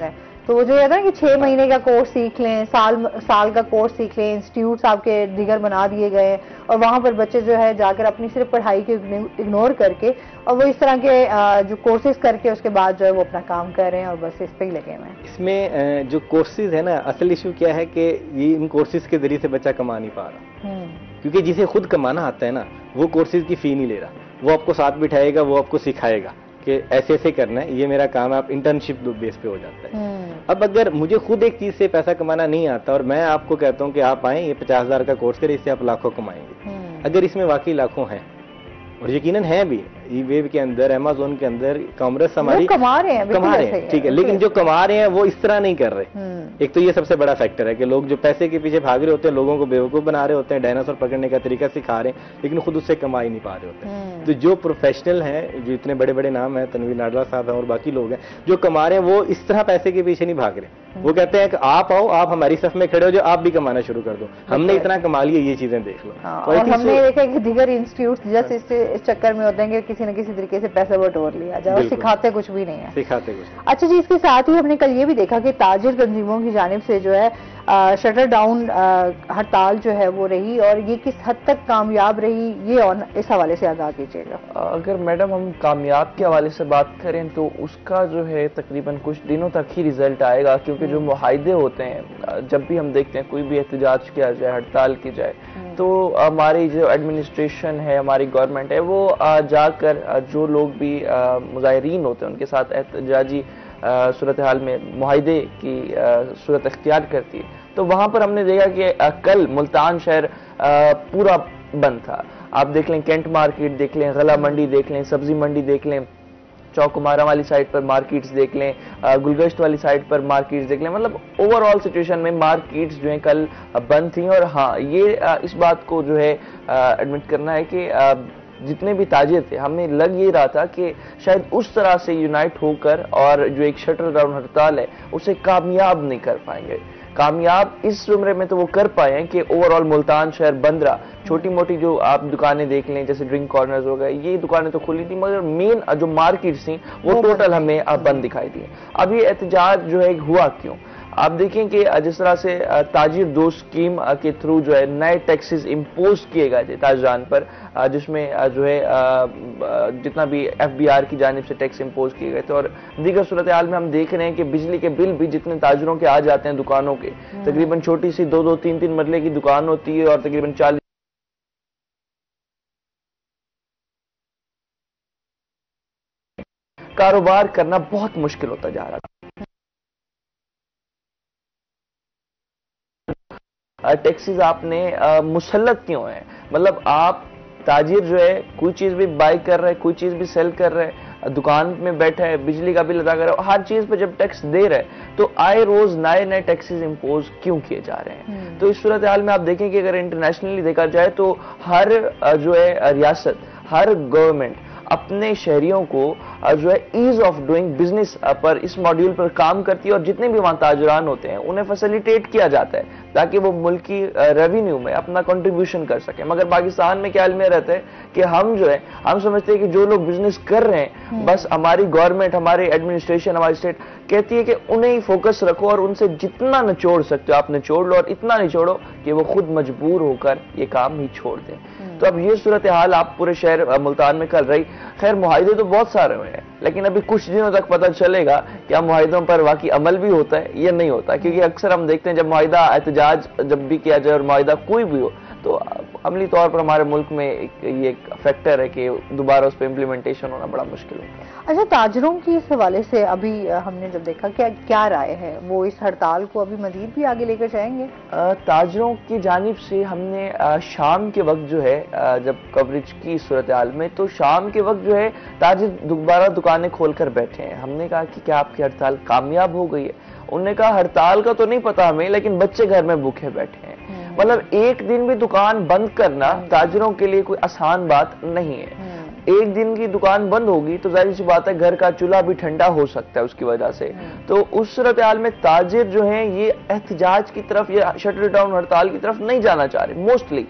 تو وہ جو ہے نا کہ 6 مہینے کا کورس سیکھ لیں، سال کا کورس سیکھ لیں، انسٹیٹیوٹس آپ کے دیگر بنا دیے گئے ہیں اور وہاں پر بچے جو ہے جا کر اپنی صرف پڑھائی کے اگنور کر کے اور وہ اس طرح کے جو کورسز کر کے اس کے بعد جو ہے وہ اپنا کام کر رہے ہیں اور بس اس پہ ہی لگے ہوئے ہیں. اس میں جو کورسز ہے نا، اصل ایشو کیا ہے کہ یہ ان کورسز کے ذریعے سے بچہ کما نہیں پا رہا، کیونکہ جسے خود کمانا آتا ہے نا وہ کورسز کی فی نہیں لے رہا، وہ آپ کو ساتھ بٹھائے گا، وہ آپ کو سکھائے گا کہ ایسے ایسے کرنا ہے، یہ میرا کام ہے، آپ انٹرنشپ بیس پہ ہو جاتا ہے. اب اگر مجھے خود ایک چیز سے پیسہ کمانا نہیں آتا اور میں آپ کو کہتا ہوں کہ آپ آئیں، یہ 50,000 کا کورس کریں، اس سے آپ لاکھوں کمائیں گے، اگر اس میں واقعی لاکھوں ہیں اور یقیناً ہیں بھی، ای ویب کے اندر، امیزون کے اندر کامرس ہماری کما رہے ہیں ٹھیک ہے، لیکن جو کما رہے ہیں وہ اس طرح نہیں کر رہے. ایک تو یہ سب سے بڑا فیکٹر ہے کہ لوگ جو پیسے کے پیچھے بھاگ رہے ہوتے ہیں لوگوں کو بیوقوف بنا رہے ہوتے ہیں، ڈائناسور پکڑنے کا طریقہ سکھا رہے ہیں لیکن خود اس سے کما ہی نہیں پا رہے ہوتے ہیں. تو جو پروفیشنل ہیں، جو اتنے بڑے بڑے نام ہیں، تنویر ناڈلا صاحب ہیں اور باقی لوگ ہیں جو کما رہے ہیں، وہ اس طرح پیسے کے پیچھے نہیں بھاگ رہے. وہ کہتے ہیں کہ آپ آؤ، آپ ہماری صف میں کھڑے ہو جاؤ، آپ بھی کمانا شروع کر دو، ہم نے اتنا کما لیا، یہ چیزیں دیکھ لو. اور ہم نے دیکھا کہ دیگر انسٹیٹیوٹ جس اس چکر میں ہوتے ہیں کہ کسی نہ کسی طریقے سے پیسہ بٹور لیا جائے اور سکھاتے کچھ بھی نہیں ہے. اچھا جی، اس کے ساتھ ہی ہم نے کل یہ بھی دیکھا کہ تاجر تنظیموں کی جانب سے جو ہے شٹر ڈاؤن ہڑتال جو ہے وہ رہی، اور یہ کس حد تک کامیاب رہی، یہ اس حوالے سے آگاہ کیجیے گا. اگر میڈم ہم کامیاب کے حوالے سے بات کریں تو اس کا جو ہے تقریباً کچھ دنوں تک ہی رزلٹ آئے گا، کیونکہ جو معاہدے ہوتے ہیں جب بھی ہم دیکھتے ہیں کوئی بھی احتجاج کیا جائے، ہڑتال کی جائے، تو ہماری جو ایڈمنسٹریشن ہے، ہماری گورنمنٹ ہے، وہ جا کر جو لوگ بھی مظاہرین ہوتے ہیں ان کے ساتھ احتجاجی صورتحال میں معاہدے کی صورت اختیار کرتی ہے. تو وہاں پر ہم نے دیکھا کہ کل ملتان شہر پورا بند تھا. آپ دیکھ لیں کینٹ مارکیٹ دیکھ لیں، غلہ منڈی دیکھ لیں، سبزی منڈی دیکھ لیں، چوک مارا والی سائڈ پر مارکیٹس دیکھ لیں، گلگشت والی سائڈ پر مارکیٹس دیکھ لیں. مطلب اوور آل سچویشن میں مارکیٹس جو ہیں کل بند تھیں. اور ہاں، یہ اس بات کو جو ہے ایڈمٹ کرنا ہے کہ جتنے بھی تاجر تھے، ہمیں لگ یہ رہا تھا کہ شاید اس طرح سے یونائٹ ہو کر اور جو ایک شٹر ڈاؤن ہڑتال ہے اسے کامیاب نہیں کر پائیں گے. کامیاب اس زمرے میں تو وہ کر پائے ہیں کہ اوور آل ملتان شہر بند رہا. چھوٹی موٹی جو آپ دکانیں دیکھ لیں جیسے ڈرنک کارنرز ہو گئے، یہ دکانیں تو کھلی تھیں، مگر مین جو مارکیٹس تھیں وہ ٹوٹل ہمیں بند دکھائی دی. اب یہ احتجاج جو ہے ہوا کیوں؟ آپ دیکھیں کہ جس طرح سے تاجر دوست اسکیم کے تھرو جو ہے نئے ٹیکسز امپوز کیے گئے تھے تاجران پر، جس میں جو ہے جتنا بھی FBR کی جانب سے ٹیکس امپوز کیے گئے تھے. اور دیگر صورتحال میں ہم دیکھ رہے ہیں کہ بجلی کے بل بھی جتنے تاجروں کے آ جاتے ہیں دکانوں کے، تقریباً چھوٹی سی 2-3 مرلے کی دکان ہوتی ہے اور تقریباً 40 کاروبار کرنا بہت مشکل ہوتا جا رہا تھا. ٹیکسز آپ نے مسلط کیوں ہیں؟ مطلب آپ تاجر جو ہے کوئی چیز بھی بائی کر رہے، کوئی چیز بھی سیل کر رہے، دکان میں بیٹھے ہے، بجلی کا بل ادا کر رہے، ہر چیز پہ جب ٹیکس دے رہے تو آئے روز نئے ٹیکسز امپوز کیوں کیے جا رہے ہیں؟ تو اس صورتحال میں آپ دیکھیں کہ اگر انٹرنیشنلی دیکھا جائے تو ہر جو ہے ریاست، ہر گورنمنٹ اپنے شہریوں کو جو ہے ایز آف ڈوئنگ بزنس پر اس ماڈیول پر کام کرتی ہے، اور جتنے بھی وہاں تاجران ہوتے ہیں انہیں فیسیلیٹیٹ کیا جاتا ہے تاکہ وہ ملکی ریونیو میں اپنا کنٹریبیوشن کر سکیں. مگر پاکستان میں کیا علمیہ رہتا ہے کہ ہم جو ہے ہم سمجھتے ہیں کہ جو لوگ بزنس کر رہے ہیں بس ہماری گورنمنٹ، ہماری ایڈمنسٹریشن، ہماری اسٹیٹ کہتی ہے کہ انہیں فوکس رکھو اور ان سے جتنا نچوڑ سکتے ہو آپ نچوڑ لو، اور اتنا نچوڑو کہ وہ خود مجبور ہو کر یہ کام ہی چھوڑ دیں. تو اب یہ صورتحال آپ پورے شہر ملتان میں کل رہی. خیر معاہدے تو بہت سارے ہوئے ہیں لیکن ابھی کچھ دنوں تک پتہ چلے گا کیا معاہدوں پر واقعی عمل بھی ہوتا ہے یا نہیں ہوتا، کیونکہ اکثر ہم دیکھتے ہیں جب معاہدہ احتجاج جب بھی کیا جائے اور معاہدہ کوئی بھی ہو تو عملی طور پر ہمارے ملک میں یہ ایک فیکٹر ہے کہ دوبارہ اس پہ امپلیمنٹیشن ہونا بڑا مشکل ہوتا ہے. اچھا، تاجروں کی اس حوالے سے ابھی ہم نے جب دیکھا کیا رائے ہے، وہ اس ہڑتال کو ابھی مزید بھی آگے لے کر جائیں گے؟ تاجروں کی جانب سے ہم نے شام کے وقت جو ہے جب کوریج کی صورتحال میں تو شام کے وقت جو ہے تاجر دوبارہ دکانیں کھول کر بیٹھے ہیں. ہم نے کہا کہ کیا آپ کی ہڑتال کامیاب ہو گئی ہے؟ انہوں نے کہا ہڑتال کا تو نہیں پتا ہمیں، لیکن بچے گھر میں بھوکے بیٹھے ہیں. مطلب ایک دن بھی دکان بند کرنا تاجروں کے لیے کوئی آسان بات نہیں ہے. ایک دن کی دکان بند ہوگی تو ظاہر سی بات ہے گھر کا چولہا بھی ٹھنڈا ہو سکتا ہے اس کی وجہ سے. تو اس صورتحال میں تاجر جو ہیں یہ احتجاج کی طرف یا شٹر ڈاؤن ہڑتال کی طرف نہیں جانا چاہ رہے موسٹلی.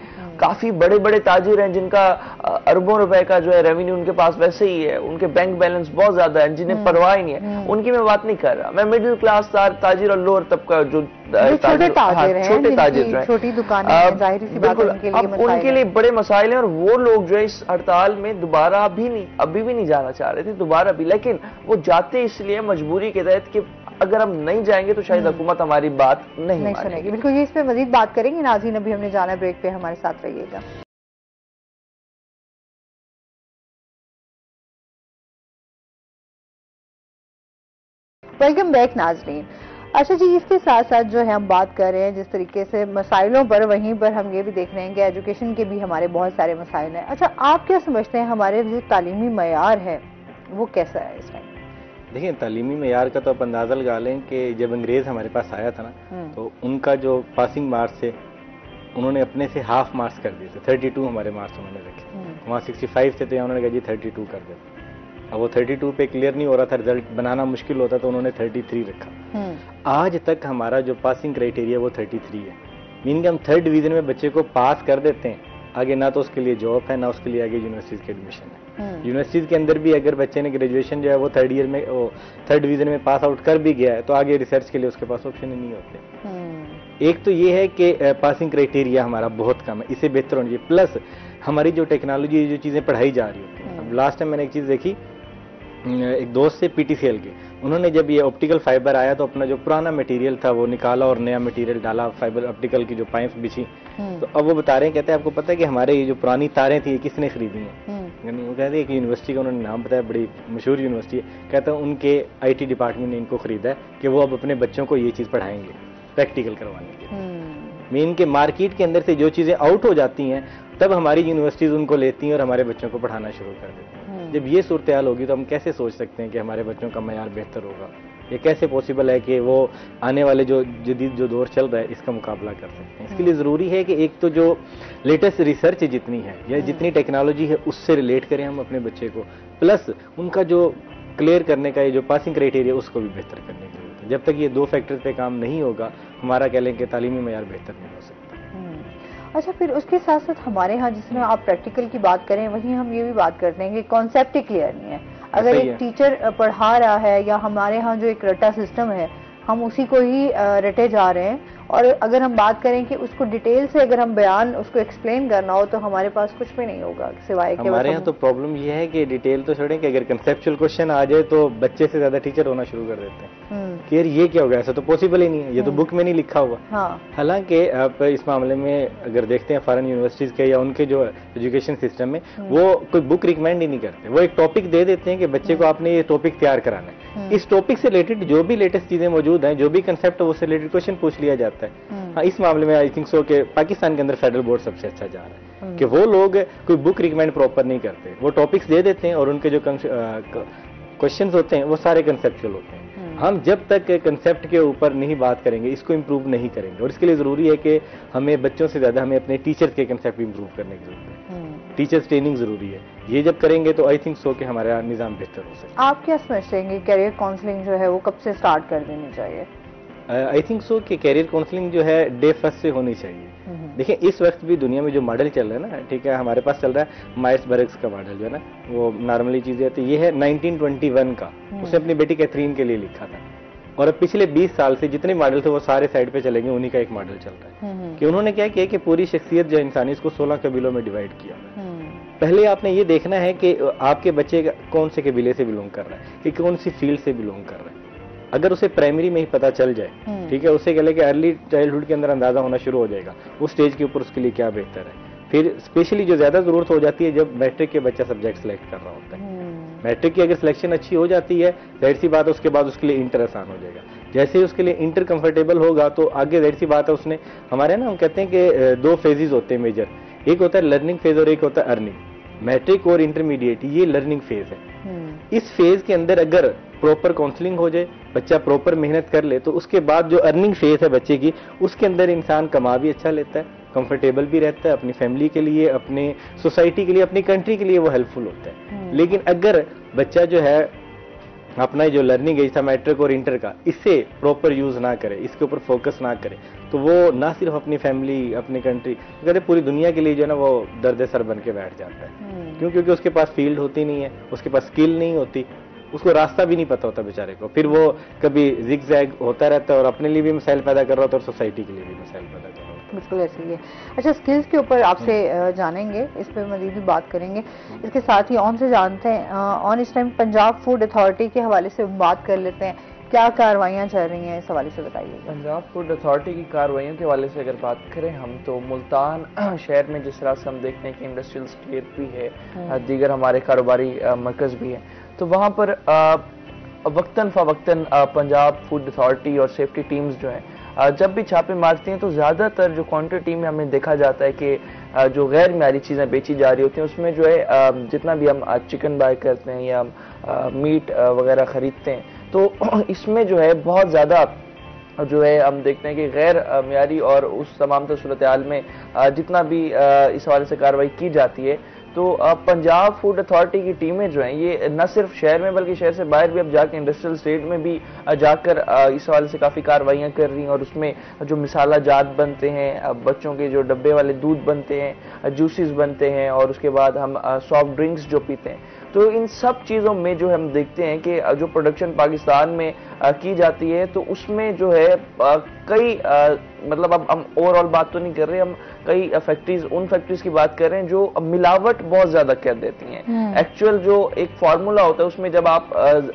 کافی بڑے بڑے تاجر ہیں جن کا اربوں روپے کا جو ہے ریونیو ان کے پاس ویسے ہی ہے, ان کے بینک بیلنس بہت زیادہ ہے, جنہیں پرواہ نہیں ہے, ان کی میں بات نہیں کر رہا. میں مڈل کلاس تاجر اور لوور طبقہ جو چھوٹے تاجر ہیں, چھوٹی دکانیں ہیں, ظاہر سی بات ہے ان کے لیے بڑے مسائل ہیں. اور وہ لوگ جو ہے اس ہڑتال میں دوبارہ ابھی بھی نہیں جانا چاہ رہے تھے دوبارہ بھی, لیکن وہ جاتے اس لیے مجبوری کے تحت کہ اگر ہم نہیں جائیں گے تو شاید حکومت ہماری بات نہیں سنے گی. بالکل, یہ اس پہ مزید بات کریں گے. ناظرین, ابھی ہم نے جانا بریک پہ, ہمارے ساتھ رہیے گا. ویلکم بیک ناظرین. اچھا جی, اس کے ساتھ ساتھ جو ہے ہم بات کر رہے ہیں جس طریقے سے مسائلوں پر, وہیں پر ہم یہ بھی دیکھ رہے ہیں کہ ایجوکیشن کے بھی ہمارے بہت سارے مسائل ہیں. اچھا, آپ کیا سمجھتے ہیں ہمارے جو تعلیمی معیار ہے وہ کیسا ہے اس ٹائم؟ دیکھیں, تعلیمی معیار کا تو آپ اندازہ لگا لیں کہ جب انگریز ہمارے پاس آیا تھا نا, تو ان کا جو پاسنگ مارکس تھے انہوں نے اپنے سے ہاف مارکس کر دیے تھے. 32 ہمارے مارکس انہوں نے رکھے. وہاں 65 تھے تو انہوں نے کہا جی 32 کر دیں. اب وہ 32 پہ کلیئر نہیں ہو رہا تھا, رزلٹ بنانا مشکل ہوتا, تو انہوں نے 33 رکھا. آج تک ہمارا جو پاسنگ کرائٹیریا وہ 33 ہے. مین کہ ہم 3rd ڈویژن میں بچے کو پاس کر دیتے ہیں, آگے نہ تو اس کے لیے جاب ہے, نہ اس کے لیے آگے یونیورسٹیز کے ایڈمیشن ہے. یونیورسٹیز کے اندر بھی اگر بچے نے گریجویشن جو ہے وہ 3rd ایئر میں 3rd ڈویژن میں پاس آؤٹ کر بھی گیا ہے, تو آگے ریسرچ کے لیے اس کے پاس آپشن ہی نہیں ہوتے. ایک تو یہ ہے کہ پاسنگ کرائٹیریا ہمارا بہت کم ہے, اسے بہتر ہونا چاہیے. پلس ہماری جو ٹیکنالوجی, جو چیزیں پڑھائی جا رہی ہوتی ہیں. اب لاسٹ ٹائم میں نے ایک چیز دیکھی, ایک دوست سے پی ٹی سی ایل کے, انہوں نے جب یہ آپٹیکل فائبر آیا تو اپنا جو پرانا مٹیریل تھا وہ نکالا اور نیا مٹیریل ڈالا, فائبر آپٹیکل کی جو پائپس بچھی. تو اب وہ بتا رہے ہیں, کہتے ہیں آپ کو پتہ ہے کہ ہمارے یہ جو پرانی تاریں تھیں یہ کس نے خریدی ہیں؟ وہ کہتے ہیں کہ یونیورسٹی کا انہوں نے نام بتایا, بڑی مشہور یونیورسٹی ہے. کہتے ہیں ان کے آئی ٹی ڈپارٹمنٹ نے ان کو خریدا ہے کہ وہ اب اپنے بچوں کو یہ چیز پڑھائیں گے پریکٹیکل کروانے کے. مین کہ مارکیٹ کے اندر سے جو چیزیں آؤٹ ہو جاتی ہیں تب ہماری یونیورسٹیز ان کو لیتی ہیں اور ہمارے بچوں کو پڑھانا شروع کر دیتی ہیں. جب یہ صورتحال ہوگی تو ہم کیسے سوچ سکتے ہیں کہ ہمارے بچوں کا معیار بہتر ہوگا؟ یہ کیسے پاسبل ہے کہ وہ آنے والے جو جدید جو دور چل رہا ہے اس کا مقابلہ کر سکتے ہیں؟ اس کے لیے ضروری ہے کہ ایک تو جو لیٹسٹ ریسرچ جتنی ہے یا جتنی ٹیکنالوجی ہے اس سے ریلیٹ کریں ہم اپنے بچے کو, پلس ان کا جو کلیئر کرنے کا یہ جو پاسنگ کرائٹیریا اس کو بھی بہتر کرنے کی ضرورت ہے. جب تک یہ 2 فیکٹر پہ کام نہیں ہوگا ہمارا کہہ لیں کہ تعلیمی معیار بہتر نہیں ہو سکتا. اچھا, پھر اس کے ساتھ ساتھ ہمارے ہاں جس میں آپ پریکٹیکل کی بات کریں وہیں ہم یہ بھی بات کرتے ہیں کہ کانسیپٹ ہی کلیئر نہیں ہے. اگر ایک ٹیچر پڑھا رہا ہے یا ہمارے ہاں جو ایک رٹا سسٹم ہے ہم اسی کو ہی رٹے جا رہے ہیں, اور اگر ہم بات کریں کہ اس کو ڈیٹیل سے اگر ہم بیان اس کو ایکسپلین کرنا ہو تو ہمارے پاس کچھ بھی نہیں ہوگا سوائے کہ ہمارے یہاں تو پرابلم یہ ہے کہ ڈیٹیل تو چھوڑیں کہ اگر کنسیپچل کوشچن آ جائے تو بچے سے زیادہ ٹیچر ہونا شروع کر دیتے ہیں کہ یار یہ کیا ہوگا, ایسا تو پاسبل ہی نہیں ہے, یہ تو بک میں نہیں لکھا ہوا. حالانکہ آپ اس معاملے میں اگر دیکھتے ہیں فارن یونیورسٹیز کے یا ان کے جو ایجوکیشن سسٹم میں وہ کوئی بک ریکمینڈ ہی نہیں کرتے. وہ ایک ٹاپک دے دیتے ہیں کہ بچے کو آپ نے یہ ٹاپک تیار کرانا ہے, اس ٹاپک سے ریلیٹڈ جو بھی لیٹسٹ چیزیں موجود ہیں, جو بھی کنسیپٹ ہے اس سے ریلیٹڈ کوشچن پوچھ لیا جاتا ہے. ہاں, اس معاملے میں آئی تھنک سو کہ پاکستان کے اندر فیڈرل بورڈ سب سے اچھا جا رہا ہے کہ وہ لوگ کوئی بک ریکمینڈ پراپر نہیں کرتے, وہ ٹاپکس دے دیتے ہیں اور ان کے جو کوشچنز ہوتے ہیں وہ سارے کنسیپچل ہوتے ہیں. ہم جب تک کنسیپٹ کے اوپر نہیں بات کریں گے اس کو امپروو نہیں کریں گے, اور اس کے لیے ضروری ہے کہ ہمیں بچوں سے زیادہ ہمیں اپنے ٹیچرز کے کنسیپٹ امپروو کرنے کی ضرورت ہے. ٹیچرز ٹریننگ ضروری ہے, یہ جب کریں گے تو آئی تھنک سو کہ ہمارا نظام بہتر ہو سکتا ہے. آپ کیا سمجھتے ہیں کہ کیریئر کاؤنسلنگ جو ہے وہ کب سے سٹارٹ کر دینی چاہیے؟ آئی تھنک سو کہ کیریئر کاؤنسلنگ جو ہے ڈے فرسٹ سے ہونی چاہیے. دیکھیں, اس وقت بھی دنیا میں جو ماڈل چل رہا ہے نا, ٹھیک ہے, ہمارے پاس چل رہا ہے مائرس برگس کا ماڈل جو ہے نا, وہ نارملی چیزیں آتی, یہ ہے 1921 کا, اس نے اپنی بیٹی کیتھرین کے لیے لکھا تھا. اور اب پچھلے 20 سال سے جتنے ماڈل تھے وہ سارے سائڈ پہ چلیں گے, انہی کا ایک ماڈل چل رہا ہے کہ انہوں نے کیا کیا کہ پوری شخصیت جو انسانی اس کو 16 قبیلوں میں ڈیوائڈ کیا. پہلے آپ نے یہ دیکھنا ہے کہ آپ کے بچے کون سے قبیلے سے بلونگ کر رہا ہے, کہ کون سی فیلڈ سے بلونگ کر رہا ہے. اگر اسے پرائمری میں ہی پتہ چل جائے, ٹھیک ہے, اسے کہہ لے کہ ارلی چائلڈہڈ کے اندر اندازہ ہونا شروع ہو جائے گا اس سٹیج کے اوپر اس کے لیے کیا بہتر ہے. پھر اسپیشلی جو زیادہ ضرورت ہو جاتی ہے جب میٹرک کے بچہ سبجیکٹ سلیکٹ کر رہا ہوتا ہے. میٹرک کی اگر سلیکشن اچھی ہو جاتی ہے ظاہر سی بات ہے اس کے بعد اس کے لیے انٹر آسان ہو جائے گا. جیسے ہی اس کے لیے انٹر کمفرٹیبل ہوگا تو آگے ظاہر سی بات ہے اس نے, ہمارے نا ہم کہتے ہیں کہ 2 فیزز ہوتے ہیں میجر, ایک ہوتا ہے لرننگ فیز اور ایک ہوتا ہے ارننگ. میٹرک اور انٹرمیڈیٹ یہ لرننگ فیز ہے. اس فیز کے اندر اگر پراپر کاؤنسلنگ ہو جائے, بچہ پراپر محنت کر لے, تو اس کے بعد جو ارننگ فیز ہے بچے کی اس کے اندر انسان کما بھی اچھا لیتا ہے, کمفرٹیبل بھی رہتا ہے, اپنی فیملی کے لیے, اپنے سوسائٹی کے لیے, اپنی کنٹری کے لیے وہ ہیلپ فل ہوتا ہے. لیکن اگر بچہ جو ہے अपना जो लर्निंग एज था मैट्रिक और इंटर का, इससे प्रॉपर यूज ना करे, इसके ऊपर फोकस ना करे, तो वो ना सिर्फ अपनी फैमिली, अपनी कंट्री, कहते पूरी दुनिया के लिए जो है ना वो दर्द सर बन के बैठ जाता है। क्यों? क्योंकि उसके पास फील्ड होती नहीं है, उसके पास स्किल नहीं होती, उसको रास्ता भी नहीं पता होता बेचारे को, फिर वो कभी जिग जैग होता रहता है और अपने लिए भी मिसाइल पैदा कर रहा होता है और सोसाइटी के लिए भी मिसाइल पैदा कर रहा होता है। बिल्कुल ऐसे ही है। अच्छा, स्किल्स के ऊपर आपसे जानेंगे, इस पे मजीद भी बात करेंगे। इसके साथ ही ऑन से जानते हैं, ऑन इस टाइम पंजाब फूड अथॉरिटी के हवाले से बात कर लेते हैं, क्या कार्रवाइयाँ चल रही हैं, इस हवाले से बताइए। पंजाब फूड अथॉरिटी की कार्रवाइयों के हवाले से अगर बात करें हम, तो मुल्तान शहर में जिस तरह से हम देखते हैं कि इंडस्ट्रियल स्टेट भी है, दीगर हमारे कारोबारी मरकज भी है, तो वहाँ पर वक्तन फवक्तन पंजाब फूड अथॉरिटी और सेफ्टी टीम्स जो हैं जब भी छापे मारती हैं, तो ज़्यादातर जो क्वांटिटी में हमें देखा जाता है कि जो गैर म्यारी चीज़ें बेची जा रही होती हैं, उसमें जो है जितना भी हम चिकन बाय करते हैं या मीट वगैरह ख़रीदते हैं, तो इसमें जो है बहुत ज़्यादा जो है हम देखते हैं कि गैर म्यारी और उस तमाम सूरत हाल में जितना भी इस हवाले से कार्रवाई की जाती है, तो पंजाब फूड अथॉरिटी की टीमें जो हैं ये न सिर्फ शहर में बल्कि शहर से बाहर भी अब जाकर इंडस्ट्रियल स्टेट में भी जाकर इस हवाले से काफ़ी कार्रवाइयाँ कर रही हैं, और उसमें जो मिसाला जात बनते हैं, बच्चों के जो डब्बे वाले दूध बनते हैं, जूसेस बनते हैं, और उसके बाद हम सॉफ्ट ड्रिंक्स जो पीते हैं, तो इन सब चीज़ों में जो हम देखते हैं कि जो प्रोडक्शन पाकिस्तान में की जाती है, तो उसमें जो है कई मतलब अब हम ओवरऑल बात तो नहीं कर रहे, हम कई फैक्ट्रीज, उन फैक्ट्रीज की बात कर रहे हैं जो मिलावट बहुत ज्यादा कर देती हैं। एक्चुअल जो एक फार्मूला होता है उसमें जब आप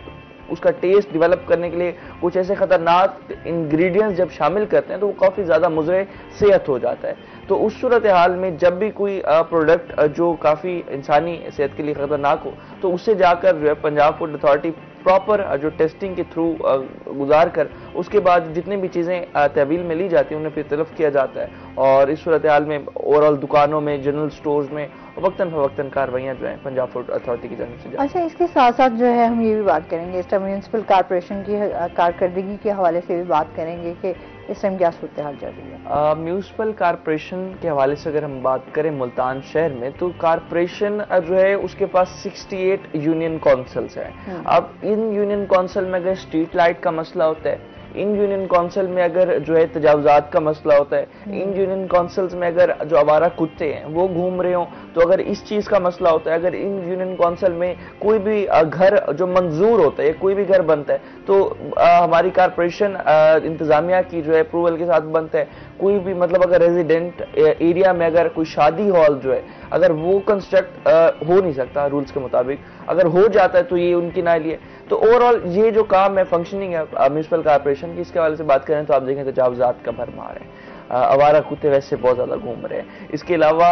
उसका टेस्ट डेवलप करने के लिए कुछ ऐसे खतरनाक इंग्रेडिएंट्स जब शामिल करते हैं, तो वो काफी ज्यादा मुज़र सेहत हो जाता है। तो उस सूरत हाल में जब भी कोई प्रोडक्ट जो काफी इंसानी सेहत के लिए खतरनाक हो, तो उससे जाकर जो है पंजाब फूड अथॉरिटी प्रॉपर जो टेस्टिंग के थ्रू गुजार कर उसके बाद जितनी भी चीज़ें तहवील में ली जाती हैं उन्हें फिर तलब किया जाता है, और इस सूरत हाल में ओवरऑल दुकानों में, जनरल स्टोर्स में वक्तन फवक्तन कार्रवाइयाँ जो है पंजाब फूड अथॉरिटी की जानिब से। अच्छा, इसके साथ साथ जो है हम ये भी बात करेंगे, इस टाइम म्यूनसिपल कॉर्पोरेशन की कारकर्दगी के हवाले से भी बात करेंगे कि इस टाइम क्या सूरत हाल चल रही है। म्यूनसिपल कॉर्पोरेशन के हवाले से अगर हम बात करें मुल्तान शहर में, तो कॉर्पोरेशन जो है उसके पास 68 यूनियन काउंसिल्स हैं। अब इन यूनियन काउंसिल में अगर स्ट्रीट लाइट का मसला होता है, इन यूनियन काउंसिल में अगर जो है तजावुजात का मसला होता है, इन यूनियन काउंसिल्स में अगर जो आवारा कुत्ते हैं वो घूम रहे हों, तो अगर इस चीज़ का मसला होता है, अगर इन यूनियन काउंसिल में कोई भी घर जो मंजूर होता है, कोई भी घर बनता है, तो हमारी कॉर्पोरेशन इंतजामिया की जो है अप्रूवल के साथ बनता है। कोई भी मतलब अगर रेजिडेंट एरिया में अगर कोई शादी हॉल जो है अगर वो कंस्ट्रक्ट हो नहीं सकता रूल्स के मुताबिक, अगर हो जाता है तो ये उनकी नाइली है। तो ओवरऑल ये जो काम है, फंक्शनिंग है म्यूनसिपल कॉर्पोरेशन की, इसके हवाले से बात करें तो आप देखें तो तजावुजात का भरमार है, आवारा कुत्ते वैसे बहुत ज्यादा घूम रहे हैं। इसके अलावा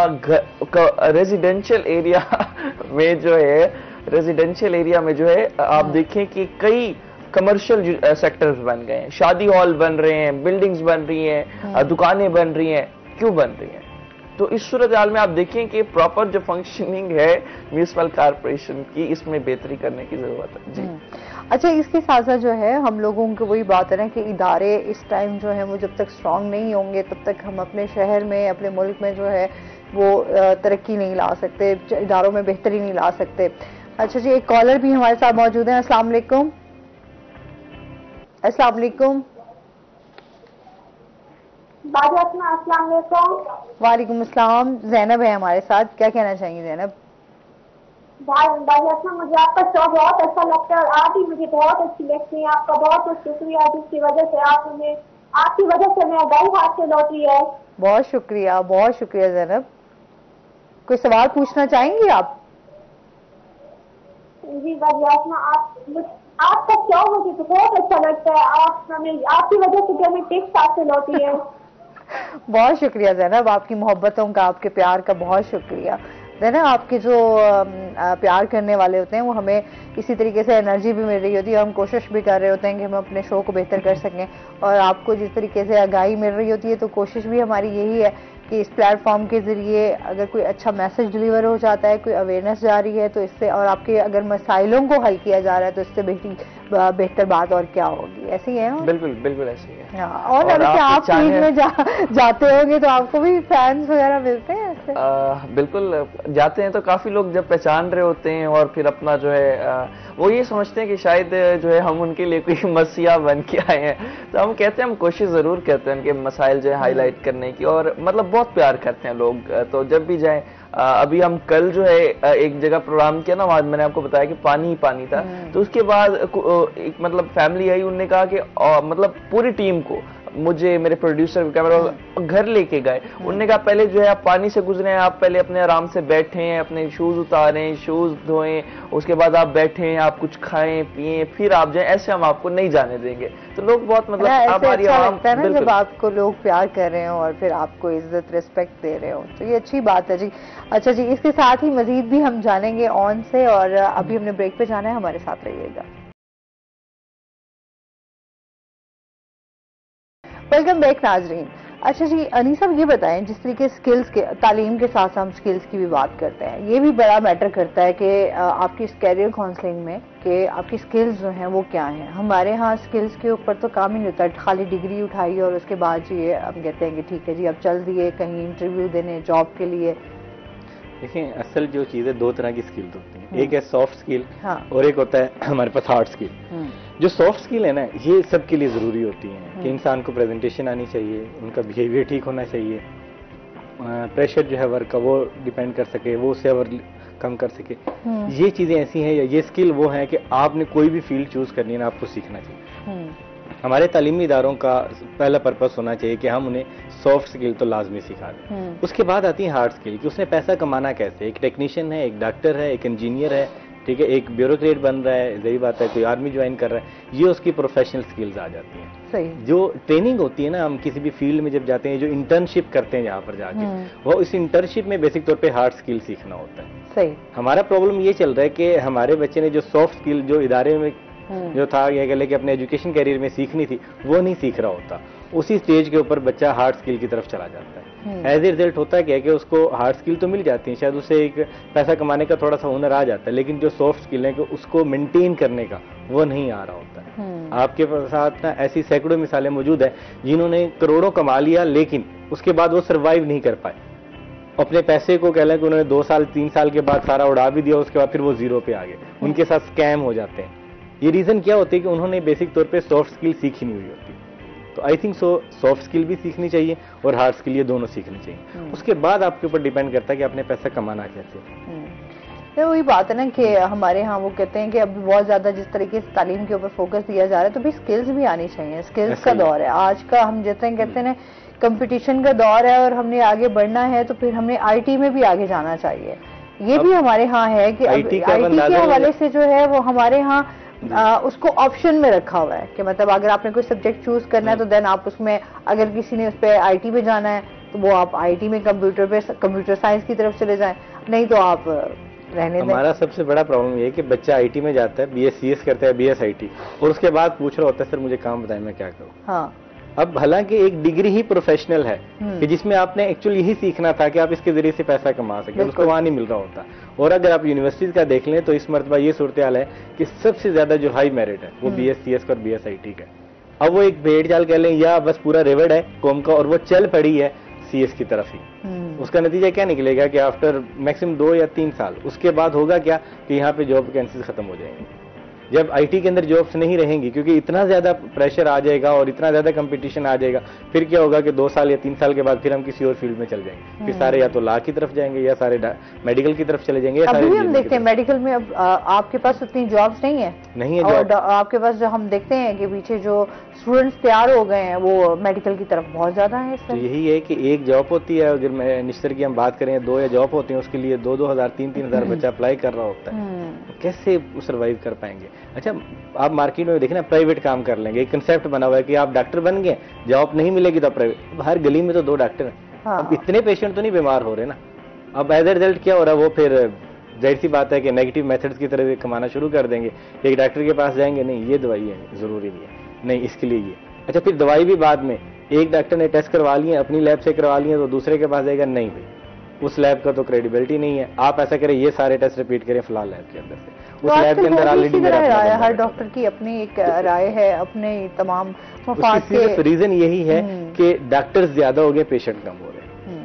रेजिडेंशियल एरिया में जो है, रेजिडेंशियल एरिया में जो है आप देखें कि कई कमर्शियल सेक्टर्स बन गए हैं, शादी हॉल बन रहे हैं, बिल्डिंग्स बन रही हैं, दुकानें बन रही हैं। क्यों बन रही हैं? तो इस सूरत हाल में आप देखें कि प्रॉपर जो फंक्शनिंग है म्यूनसिपल कॉर्पोरेशन की, इसमें बेहतरी करने की जरूरत है। जी। अच्छा, इसके साथ साथ जो है हम लोगों को वही बात है ना कि इदारे इस टाइम जो है वो जब तक स्ट्रांग नहीं होंगे तब तक हम अपने शहर में, अपने मुल्क में जो है वो तरक्की नहीं ला सकते, इदारों में बेहतरी नहीं ला सकते। अच्छा जी, एक कॉलर भी हमारे साथ मौजूद है। अस्सलाम वालेकुम। अस्सलाम वालेकुम। वालेकुम अस्सलाम। जैनब है हमारे साथ, क्या कहना चाहेंगे जैनब? मुझे आपका शो बहुत अच्छा लगता है और आप भी मुझे बहुत अच्छी लगती है। आपका बहुत बहुत शुक्रिया, जिसकी वजह से आपकी वजह से मैं गई हासिल होती है। बहुत शुक्रिया जैनब। कोई सवाल पूछना चाहेंगी आप? जी बाजी, आपका शो मुझे बहुत अच्छा लगता है। आपकी वजह से हमें टिप्स हासिल होती है। बहुत शुक्रिया जैनब, आपकी मोहब्बतों का, आपके प्यार का बहुत शुक्रिया। जैनब, आपके जो प्यार करने वाले होते हैं वो हमें इसी तरीके से एनर्जी भी मिल रही होती है, हम कोशिश भी कर रहे होते हैं कि हम अपने शो को बेहतर कर सकें, और आपको जिस तरीके से आगाही मिल रही होती है, तो कोशिश भी हमारी यही है कि इस प्लेटफॉर्म के जरिए अगर कोई अच्छा मैसेज डिलीवर हो जाता है, कोई अवेयरनेस जा रही है, तो इससे, और आपके अगर मसाइलों को हल किया जा रहा है, तो इससे बेहतर बात और क्या होगी। ऐसे ही है? बिल्कुल बिल्कुल ऐसे ही है। और अगर आप फील्ड में जाते होंगे तो आपको भी फैंस वगैरह मिलते हैं? اس سے؟ بالکل جاتے ہیں تو کافی لوگ جب پہچان رہے ہوتے ہیں اور پھر اپنا جو ہے وہ یہ سمجھتے ہیں کہ شاید جو ہے ہم ان کے لیے کوئی مسیح بن کے آئے ہیں، تو ہم کہتے ہیں ہم کوشش ضرور کرتے ہیں ان کے مسائل جو ہے ہائی لائٹ کرنے کی، اور مطلب بہت پیار کرتے ہیں لوگ، تو جب بھی جائیں ابھی ہم کل جو ہے ایک جگہ پروگرام کیا نا، وہاں میں نے آپ کو بتایا کہ پانی ہی پانی تھا، تو اس کے بعد ایک مطلب فیملی آئی، انہوں نے کہا کہ مطلب پوری ٹیم کو، مجھے میرے پروڈیوسر کیمرہ گھر لے کے گئے، انہوں نے کہا پہلے جو ہے آپ پانی سے گزرے ہیں، آپ پہلے اپنے آرام سے بیٹھیں، اپنے شوز اتاریں، شوز دھوئیں، اس کے بعد آپ بیٹھیں، آپ کچھ کھائیں پیئیں، پھر آپ جائیں، ایسے ہم آپ کو نہیں جانے دیں گے۔ تو لوگ بہت مطلب ہماری عوام جب آپ کو لوگ پیار کر رہے ہوں اور پھر آپ کو عزت ریسپیکٹ دے رہے ہوں تو یہ اچھی بات ہے جی۔ اچھا جی، اس کے ساتھ ہی مزید بھی ہم جانیں گے آن سے، اور ابھی ہم نے بریک پہ جانا ہے، ہمارے ساتھ رہیے گا۔ ویلکم بیک ناظرین۔ اچھا جی انیس صاحب، یہ بتائیں جس طریقے سکلز کے، تعلیم کے ساتھ ہم سکلز کی بھی بات کرتے ہیں، یہ بھی بڑا میٹر کرتا ہے کہ آپ کی اس کیریئر کاؤنسلنگ میں کہ آپ کی سکلز جو ہیں وہ کیا ہیں۔ ہمارے ہاں سکلز کے اوپر تو کام ہی نہیں ہوتا، خالی ڈگری اٹھائی اور اس کے بعد جی ہم کہتے ہیں کہ ٹھیک ہے جی اب چل دیے کہیں انٹرویو دینے جاب کے لیے۔ دیکھیں اصل جو چیز ہے دو طرح کی سکل ہوتی ہیں، ایک ہے سافٹ سکل اور ایک ہوتا ہے ہمارے پاس ہارڈ سکل۔ جو سافٹ سکل ہے نا یہ سب کے لیے ضروری ہوتی ہیں کہ انسان کو پریزنٹیشن آنی چاہیے، ان کا بیہیویئر ٹھیک ہونا چاہیے، پریشر جو ہے ورک کا وہ ڈیپینڈ کر سکے، وہ اسے کم کر سکے۔ یہ چیزیں ایسی ہیں، یہ سکل وہ ہیں کہ آپ نے کوئی بھی فیلڈ چوز کرنی ہے نا آپ کو سیکھنا چاہیے۔ ہمارے تعلیمی اداروں کا پہلا پرپس ہونا چاہیے کہ ہم انہیں سافٹ سکل تو لازمی سکھا دیں۔ اس کے بعد آتی ہے ہارڈ سکل کہ اس نے پیسہ کمانا کیسے، ایک ٹیکنیشین ہے، ایک ڈاکٹر ہے، ایک انجینئر ہے، ٹھیک ہے، ایک بیوروکریٹ بن رہا ہے، ظاہر بات ہے کوئی آرمی جوائن کر رہا ہے، یہ اس کی پروفیشنل سکلز آ جاتی ہیں۔ صحیح۔ جو ٹریننگ ہوتی ہے نا، ہم کسی بھی فیلڈ میں جب جاتے ہیں، جو انٹرنشپ کرتے ہیں جہاں پر جا کے، وہ اس انٹرنشپ میں بیسک طور پہ ہارڈ سکل سیکھنا ہوتا ہے۔ صحیح۔ ہمارا پرابلم یہ چل رہا ہے کہ ہمارے بچے نے جو سافٹ سکل جو ادارے میں جو تھا یہ کہ اپنے ایجوکیشن کیریئر میں سیکھنی تھی وہ نہیں سیکھ رہا ہوتا، اسی سٹیج کے اوپر بچہ ہارڈ سکل کی طرف چلا جاتا ہے۔ ایز اے ریزلٹ ہوتا ہے کیا کہ اس کو ہارڈ سکل تو مل جاتی ہیں، شاید اسے ایک پیسہ کمانے کا تھوڑا سا ہنر آ جاتا ہے، لیکن جو سافٹ سکل ہے کہ اس کو مینٹین کرنے کا وہ نہیں آ رہا ہوتا ہے۔ آپ کے ساتھ نا ایسی سینکڑوں مثالیں موجود ہیں جنہوں نے کروڑوں کما لیا لیکن اس کے بعد وہ سروائیو نہیں کر پائے، اپنے پیسے کو کہہ لیں کہ انہوں نے 2 سال 3 سال کے بعد سارا اڑا بھی دیا، اس کے بعد پھر وہ زیرو پہ آ گئے، ان کے ساتھ اسکیم ہو جاتے ہیں۔ یہ ریزن کیا ہوتی ہے کہ انہوں نے بیسک طور پہ سافٹ سکل سیکھی نہیں ہوئی ہوتی۔ تو آئی تھنک سافٹ سکل بھی سیکھنی چاہیے اور ہارڈ سکل، یہ دونوں سیکھنی چاہیے۔ اس کے بعد آپ کے اوپر ڈیپینڈ کرتا ہے کہ آپ نے پیسہ کمانا کیسے۔ وہی بات ہے نا کہ ہمارے ہاں وہ کہتے ہیں کہ اب بہت زیادہ جس طریقے سے تعلیم کے اوپر فوکس دیا جا رہا ہے تو بھی سکلز بھی آنی چاہیے، سکلز کا دور ہے آج کا، ہم جتنے کہتے ہیں کمپٹیشن کا دور ہے اور ہم نے آگے بڑھنا ہے تو پھر ہم نے آئی ٹی میں بھی آگے جانا چاہیے۔ یہ بھی ہمارے ہاں ہے کہ آئی ٹی کے حوالے سے جو ہے وہ ہمارے ہاں اس کو آپشن میں رکھا ہوا ہے کہ مطلب اگر آپ نے کوئی سبجیکٹ چوز کرنا ہے تو دین آپ اس میں، اگر کسی نے اس پہ آئی ٹی پہ جانا ہے تو وہ آپ آئی ٹی میں کمپیوٹر سائنس کی طرف چلے جائیں، نہیں تو آپ رہنے دیں۔ ہمارا سب سے بڑا پرابلم یہ ہے کہ بچہ آئی ٹی میں جاتا ہے، بی ایس سی ایس کرتا ہے، بی ایس آئی ٹی، اور اس کے بعد پوچھ رہا ہوتا ہے سر مجھے کام بتائیں میں کیا کروں۔ ہاں، اب حالانکہ ایک ڈگری ہی پروفیشنل ہے کہ جس میں آپ نے ایکچولی یہی سیکھنا تھا کہ آپ اس کے ذریعے سے پیسہ کما سکیں، اس کو وہاں نہیں مل رہا ہوتا۔ اور اگر آپ یونیورسٹیز کا دیکھ لیں تو اس مرتبہ یہ صورتحال ہے کہ سب سے زیادہ جو ہائی میرٹ ہے وہ بی ایس سی ایس کا اور بی ایس آئی ٹی کا ہے۔ اب وہ ایک بھیڑ چال کہہ لیں یا بس پورا ریوڑ ہے قوم کا اور وہ چل پڑی ہے سی ایس کی طرف ہی۔ اس کا نتیجہ کیا نکلے گا کہ آفٹر میکسیمم 2 یا 3 سال اس کے بعد ہوگا کیا کہ یہاں پہ جاب ویکینسیز ختم ہو جائیں گی۔ جب آئی ٹی کے اندر جابس نہیں رہیں گی کیونکہ اتنا زیادہ پریشر آ جائے گا اور اتنا زیادہ کمپٹیشن آ جائے گا، پھر کیا ہوگا کہ 2 سال یا 3 سال کے بعد پھر ہم کسی اور فیلڈ میں چل جائیں گے، پھر سارے یا تو لا کی طرف جائیں گے یا سارے میڈیکل کی طرف چلے جائیں گے۔ ابھی بھی ہم دیکھتے ہیں میڈیکل میں اب آپ کے پاس اتنی جابس نہیں ہیں اور آپ کے پاس جو ہم دیکھتے ہیں کہ پیچھے جو اسٹوڈنٹس تیار ہو گئے ہیں وہ میڈیکل کی طرف بہت زیادہ ہیں۔ تو یہی ہے کہ ایک جاب ہوتی ہے، اگر منسٹر کی ہم بات کریں 2 یا جاب ہوتی ہیں، اس کے لیے 2,000 3,000 بچہ اپلائی کر رہا ہوتا ہے، کیسے سروائیو کر پائیں گے؟ اچھا آپ مارکیٹ میں دیکھیں نا پرائیویٹ کام کر لیں گے، ایک کنسیپٹ بنا ہوا ہے کہ آپ ڈاکٹر بن گئے، جاب نہیں ملے گی تو پرائیویٹ، ہر گلی میں تو 2 ڈاکٹر ہیں، اب اتنے پیشنٹ تو نہیں بیمار ہو رہے نا۔ اب ایز اے ریزلٹ کیا ہو رہا ہے، وہ پھر ظاہر سی بات ہے کہ نیگیٹو میتھڈز کی طرح کمانا شروع کر دیں گے۔ ایک ڈاکٹر کے پاس جائیں گے، نہیں یہ دوائی ہے ضروری نہیں ہے، نہیں اس کے لیے یہ، اچھا پھر دوائی بھی بعد میں ایک ڈاکٹر نے ٹیسٹ کروا لی ہے اپنی لیب سے کروا لی ہے تو دوسرے کے پاس جائے گا، نہیں بھائی اس لیب کا تو کریڈیبلٹی نہیں ہے، آپ ایسا کریں یہ سارے ٹیسٹ ریپیٹ کریں فلاں لیب کے اندر سے، اس لیب کے اندر آلریڈی ہر ڈاکٹر کی اپنی ایک رائے ہے، اپنے تمام مفاد کے ریزن یہی ہے کہ ڈاکٹر زیادہ ہو گئے پیشنٹ کم ہو رہے ہیں۔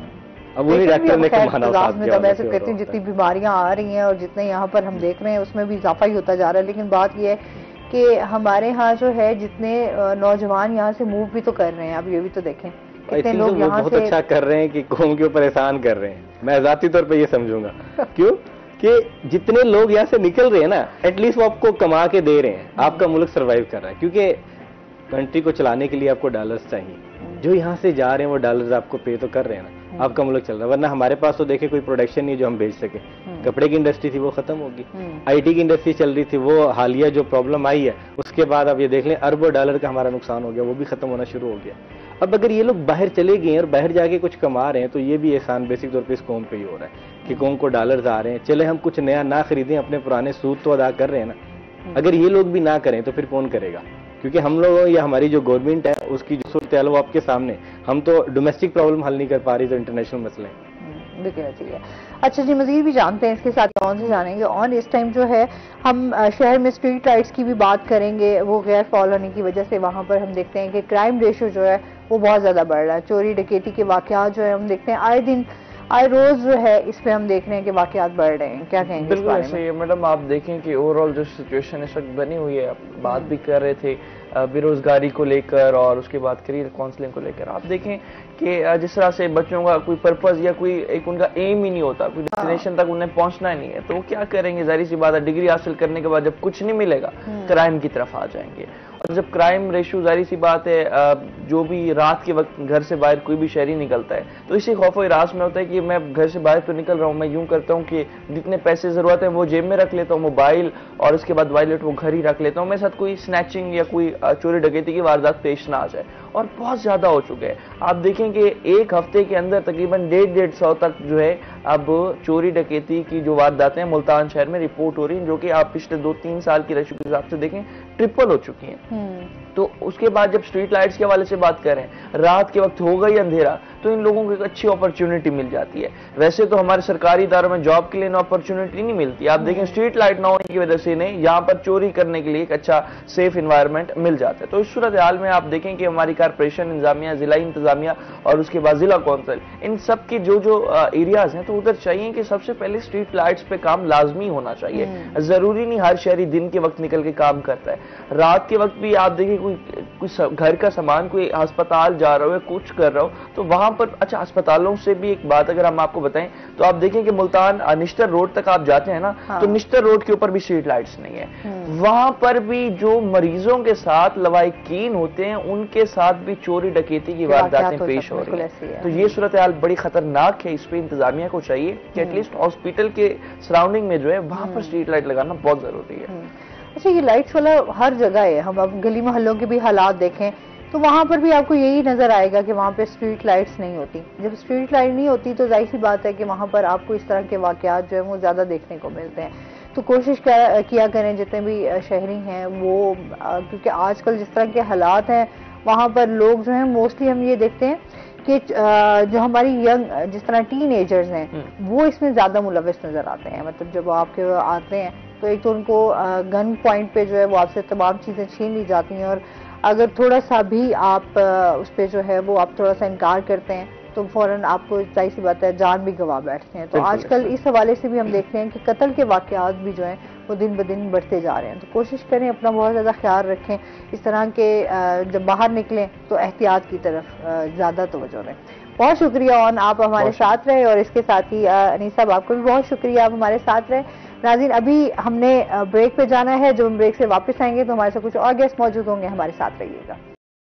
اب انہیں ڈاکٹر نے کمانا میں سے کہتی ہوں جتنی بیماریاں آ رہی ہیں اور جتنے یہاں پر ہم دیکھ رہے ہیں اس میں بھی اضافہ ہی ہوتا جا رہا ہے. لیکن بات یہ ہے کہ ہمارے ہاں جو ہے جتنے نوجوان یہاں سے موو بھی تو کر رہے ہیں. اب یہ بھی تو دیکھیں کتنے لوگ یہاں بہت اچھا کر رہے ہیں کہ قوم کے اوپر احسان کر رہے ہیں. میں ذاتی طور پہ یہ سمجھوں گا کیوں کہ جتنے لوگ یہاں سے نکل رہے ہیں نا ایٹ لیسٹ وہ آپ کو کما کے دے رہے ہیں. آپ کا ملک سروائیو کر رہا ہے کیونکہ کنٹری کو چلانے کے لیے آپ کو ڈالرز چاہیے. جو یہاں سے جا رہے ہیں وہ ڈالرز آپ کو پے تو کر رہے ہیں نا, آپ کا ملک چل رہا ہے. ورنہ ہمارے پاس تو دیکھیں کوئی پروڈکشن نہیں جو ہم بیچ سکے. کپڑے کی انڈسٹری تھی وہ ختم ہوگی, آئی ٹی کی انڈسٹری چل رہی تھی, وہ حالیہ جو پرابلم آئی ہے اس کے بعد اب یہ دیکھ لیں اربوں ڈالر کا ہمارا نقصان ہو گیا, وہ بھی ختم ہونا شروع ہو گیا. اب اگر یہ لوگ باہر چلے گئے ہیں اور باہر جا کے کچھ کما رہے ہیں تو یہ بھی احسان بیسک طور پہ اس قوم پہ ہی ہو رہا ہے کہ قوم کو ڈالرز آ رہے ہیں. چلے ہم کچھ نیا نہ خریدیں, اپنے پرانے سود تو ادا کر رہے ہیں نا. اگر یہ لوگ بھی نہ کریں تو پھر کون کرے گا؟ کیونکہ ہم لوگ یا ہماری جو گورنمنٹ ہے اس کی جو صورتحال وہ آپ کے سامنے, ہم تو ڈومیسٹک پرابلم حل نہیں کر پا رہی تو انٹرنیشنل مسئلے ہیں. بالکل. اچھا جی, مزید بھی جانتے ہیں اس کے ساتھ آن سے جانیں گے. آن اس ٹائم جو ہے ہم شہر میں اسٹریٹ لائٹس کی بھی بات کریں گے. وہ غیر فعال ہونے کی وجہ سے وہاں پر ہم دیکھتے ہیں کہ کرائم ریشو جو ہے وہ بہت زیادہ بڑھ رہا ہے. چوری ڈکیتی کے واقعات جو ہے ہم دیکھتے ہیں آئے دن آئے روز جو ہے اس پہ ہم دیکھ رہے ہیں کہ واقعات بڑھ رہے ہیں. کیا کہیں گے؟ بالکل ایسے ہی میڈم, آپ دیکھیں کہ اوور آل جو سچویشن اس وقت بنی ہوئی ہے, بات بھی کر رہے تھے بے روزگاری کو لے کر اور اس کے بعد کیریئر کاؤنسلنگ کو لے کر. آپ دیکھیں کہ جس طرح سے بچوں کا کوئی پرپز یا کوئی ایک ان کا ایم ہی نہیں ہوتا, کوئی ڈیسٹینیشن تک انہیں پہنچنا ہی نہیں ہے, تو وہ کیا کریں گے؟ ظاہر سی بات ہے ڈگری حاصل کرنے کے بعد جب کچھ نہیں ملے گا کرائم کی طرف آ جائیں گے. اور جب کرائم ریشو ظاہر سی بات ہے جو بھی رات کے وقت گھر سے باہر کوئی بھی شہری نکلتا ہے تو اسی خوف و ہراس میں ہوتا ہے کہ میں گھر سے باہر تو نکل رہا ہوں, میں یوں کرتا ہوں کہ جتنے پیسے ضرورت ہے وہ جیب میں رکھ لیتا ہوں, موبائل اور اس کے بعد وائلٹ وہ گھر ہی رکھ لیتا ہوں, میرے ساتھ کوئی سنیچنگ یا کوئی چوری ڈکیتی کی واردات پیش نہ آ جائے. اور بہت زیادہ ہو چکے ہیں. آپ دیکھیں کہ ایک ہفتے کے اندر تقریباً 150 تک جو ہے اب چوری ڈکیتی کی جو وارداتیں ملتان شہر میں رپورٹ ہو رہی ہیں, جو کہ آپ پچھلے 2-3 سال کی ریشو کے حساب سے دیکھیں ٹرپل ہو چکی ہیں. تو اس کے بعد جب اسٹریٹ لائٹس کے حوالے سے بات کریں, رات کے وقت ہوگا ہی اندھیرا تو ان لوگوں کو ایک اچھی اپرچونٹی مل جاتی ہے. ویسے تو ہمارے سرکاری اداروں میں جاب کے لیے اپرچونٹی نہیں ملتی. آپ دیکھیں اسٹریٹ لائٹ نہ ہونے کی وجہ سے انہیں یہاں پر چوری کرنے کے لیے ایک اچھا سیف انوائرمنٹ مل جاتا ہے. تو اس صورتحال میں آپ دیکھیں کہ ہماری کارپوریشن انتظامیہ, ضلع انتظامیہ اور اس کے بعد ضلع کونسل, ان سب کی جو ایریاز ہیں تو ادھر چاہیے کہ سب سے پہلے اسٹریٹ لائٹس پہ کام لازمی ہونا چاہیے. ضروری نہیں ہر شہری دن کے وقت نکل کے کام کرتا ہے, رات کے وقت بھی آپ دیکھیں کوئی گھر کا سامان, کوئی ہسپتال جا رہا ہو یا کچھ کر رہا ہو تو وہاں پر اچھا اسپتالوں سے بھی ایک بات اگر ہم آپ کو بتائیں تو آپ دیکھیں کہ ملتان نشتر روڈ تک آپ جاتے ہیں نا تو نشتر روڈ کے اوپر بھی اسٹریٹ لائٹس نہیں ہے. وہاں پر بھی جو مریضوں کے ساتھ لواحقین ہوتے ہیں ان کے ساتھ بھی چوری ڈکیتی کی وارداتیں پیش ہو رہی ہیں. تو یہ صورتحال بڑی خطرناک ہے. اس پہ انتظامیہ کو چاہیے کہ ایٹ لیسٹ ہاسپٹل کے سراؤنڈنگ میں جو ہے وہاں پر اسٹریٹ لائٹ لگانا بہت ضروری ہے. اچھا, یہ لائٹس والا ہر جگہ ہے. ہم اب گلی محلوں کے بھی حالات دیکھیں تو وہاں پر بھی آپ کو یہی نظر آئے گا کہ وہاں پہ اسٹریٹ لائٹس نہیں ہوتی. جب اسٹریٹ لائٹ نہیں ہوتی تو ظاہر سی بات ہے کہ وہاں پر آپ کو اس طرح کے واقعات جو ہیں وہ زیادہ دیکھنے کو ملتے ہیں. تو کوشش کیا کریں جتنے بھی شہری ہیں وہ, کیونکہ آج کل جس طرح کے حالات ہیں وہاں پر لوگ جو ہیں موسٹلی ہم یہ دیکھتے ہیں کہ جو ہماری ینگ جس طرح ٹین ایجرز ہیں وہ اس میں زیادہ ملوث نظر آتے ہیں. مطلب جب آپ کے آتے ہیں تو ایک تو ان کو گن پوائنٹ پہ جو ہے وہ آپ سے تمام چیزیں چھین لی جاتی ہیں, اور اگر تھوڑا سا بھی آپ اس پہ جو ہے وہ آپ تھوڑا سا انکار کرتے ہیں تو فوراً آپ کو ظاہر سی بات ہے جان بھی گنوا بیٹھتے ہیں. تو آج کل اس حوالے سے بھی ہم دیکھتے ہیں کہ قتل کے واقعات بھی جو ہیں وہ دن بدن بڑھتے جا رہے ہیں. تو کوشش کریں اپنا بہت زیادہ خیال رکھیں, اس طرح کے جب باہر نکلیں تو احتیاط کی طرف زیادہ توجہ دیں. بہت شکریہ اون, آپ ہمارے ساتھ رہے, اور اس کے ساتھ ہی انیس صاحب آپ کو بھی بہت شکریہ, آپ ہمارے ساتھ رہے. ناظرین, ابھی ہم نے بریک پہ جانا ہے. جب ہم بریک سے واپس آئیں گے تو ہمارے ساتھ کچھ اور گیسٹ موجود ہوں گے, ہمارے ساتھ رہیے گا.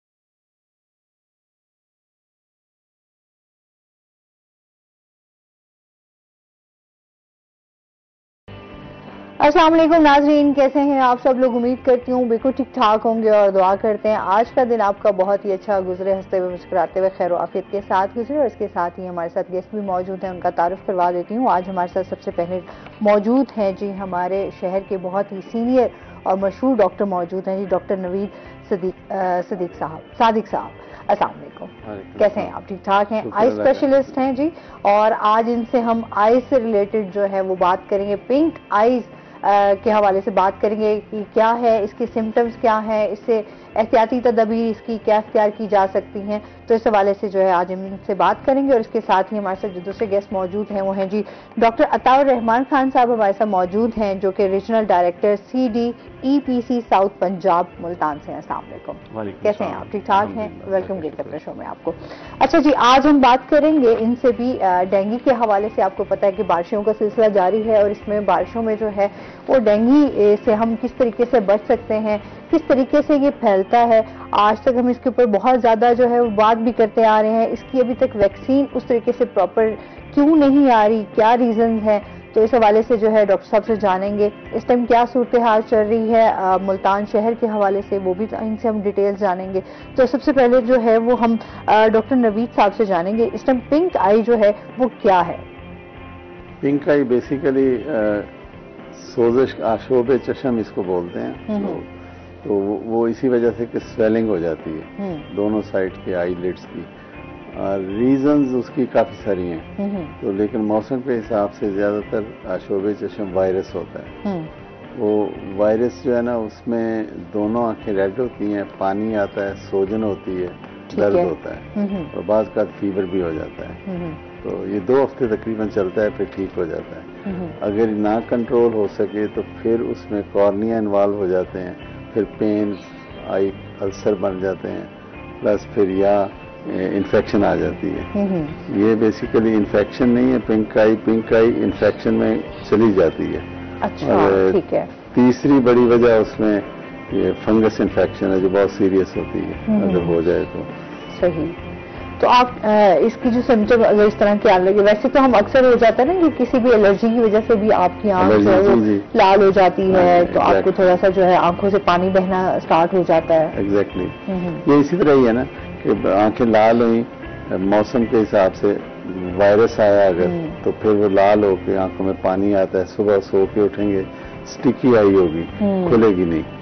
السلام علیکم ناظرین, کیسے ہیں آپ سب لوگ؟ امید کرتی ہوں بالکل ٹھیک ٹھاک ہوں گے, اور دعا کرتے ہیں آج کا دن آپ کا بہت ہی اچھا گزرے, ہنستے ہوئے مسکراتے ہوئے خیر و عافیت کے ساتھ گزرے. اور اس کے ساتھ ہی ہمارے ساتھ گیسٹ بھی موجود ہیں, ان کا تعارف کروا دیتی ہوں. آج ہمارے ساتھ سب سے پہلے موجود ہیں جی ہمارے شہر کے بہت ہی سینئر اور مشہور ڈاکٹر موجود ہیں جی, ڈاکٹر نوید صادق صاحب. السلام علیکم, کیسے ہیں آپ؟ ٹھیک ٹھاک ہیں؟ آئی اسپیشلسٹ ہیں جی, اور آج ان سے ہم آئیز سے ریلیٹڈ جو ہے وہ بات کریں گے. پنک آئیز کے حوالے سے بات کریں گے کہ کیا ہے اس کے سمٹمز کیا ہیں, اس سے احتیاطی تدابیر اس کی کیا اختیار کی جا سکتی ہیں. تو اس حوالے سے جو ہے آج ہم ان سے بات کریں گے. اور اس کے ساتھ ہی ہمارے ساتھ جو دوسرے گیسٹ موجود ہیں وہ ہیں جی ڈاکٹر عطاء الرحمان خان صاحب ہمارے ساتھ موجود ہیں, جو کہ regional director CDEPC south Punjab Multan سے ہیں. السلام علیکم, کیسے ہیں آپ؟ ٹھیک ٹھاک ہیں؟ ویلکم گیٹ کرتے شو میں آپ کو. اچھا جی, آج ہم بات کریں گے ان سے بھی ڈینگی کے حوالے سے. آپ کو پتا ہے کہ بارشوں کا سلسلہ جاری ہے, اور اس میں بارشوں میں جو ہے وہ ڈینگی سے ہم کس طریقے سے بچ سکتے ہیں, کس طریقے سے یہ پھیلتا ہے. آج تک ہم اس کے اوپر بہت زیادہ جو ہے وہ بات بھی کرتے آ رہے ہیں. اس کی ابھی تک ویکسین اس طریقے سے پراپر کیوں نہیں آ رہی, کیا ریزنز ہیں, تو اس حوالے سے جو ہے ڈاکٹر صاحب سے جانیں گے. اس ٹائم کیا صورتحال چل رہی ہے ملتان شہر کے حوالے سے, وہ بھی ان سے ہم ڈیٹیل جانیں گے. تو سب سے پہلے جو ہے وہ ہم ڈاکٹر نوید صاحب سے جانیں گے, اس ٹائم پنک آئی جو ہے وہ کیا ہے؟ پنک آئی بیسیکلی سوزش آشوب چشم اس کو بولتے ہیں, تو وہ اسی وجہ سے کہ سویلنگ ہو جاتی ہے دونوں سائڈ کے آئی لیڈس کی. ریزنز اس کی کافی ساری ہیں, تو لیکن موسم کے حساب سے زیادہ تر آشوب چشم وائرس ہوتا ہے. وہ وائرس جو ہے نا, اس میں دونوں آنکھیں ریڈ ہوتی ہیں, پانی آتا ہے, سوجن ہوتی ہے, درد ہوتا ہے, اور بعض کا فیور بھی ہو جاتا ہے. تو یہ 2 ہفتے تقریباً چلتا ہے, پھر ٹھیک ہو جاتا ہے. اگر نہ کنٹرول ہو سکے تو پھر اس میں کارنیا انوالو ہو جاتے ہیں, پھر پین, آئی السر بن جاتے ہیں, پلس پھر یا انفیکشن آ جاتی ہے. یہ بیسیکلی انفیکشن نہیں ہے پنک آئی انفیکشن میں چلی جاتی ہے. اچھا, ٹھیک ہے. تیسری بڑی وجہ اس میں یہ فنگس انفیکشن ہے, جو بہت سیریس ہوتی ہے اگر ہو جائے تو. صحیح. تو آپ اس کی جو سمٹم اگر اس طرح کی آنے لگے, ویسے تو ہم اکثر ہو جاتا ہے نا کہ کسی بھی الرجی کی وجہ سے بھی آپ کی آنکھ جو ہے وہ لال ہو جاتی ہے, تو آپ کو تھوڑا سا جو ہے آنکھوں سے پانی بہنا اسٹارٹ ہو جاتا ہے. ایگزیکٹلی, یہ اسی طرح ہی ہے نا کہ آنکھیں لال ہوئی, موسم کے حساب سے وائرس آیا اگر, تو پھر وہ لال ہو کے آنکھوں میں پانی آتا ہے, صبح سو کے اٹھیں گے اسٹکی آئی ہوگی, کھلے گی نہیں.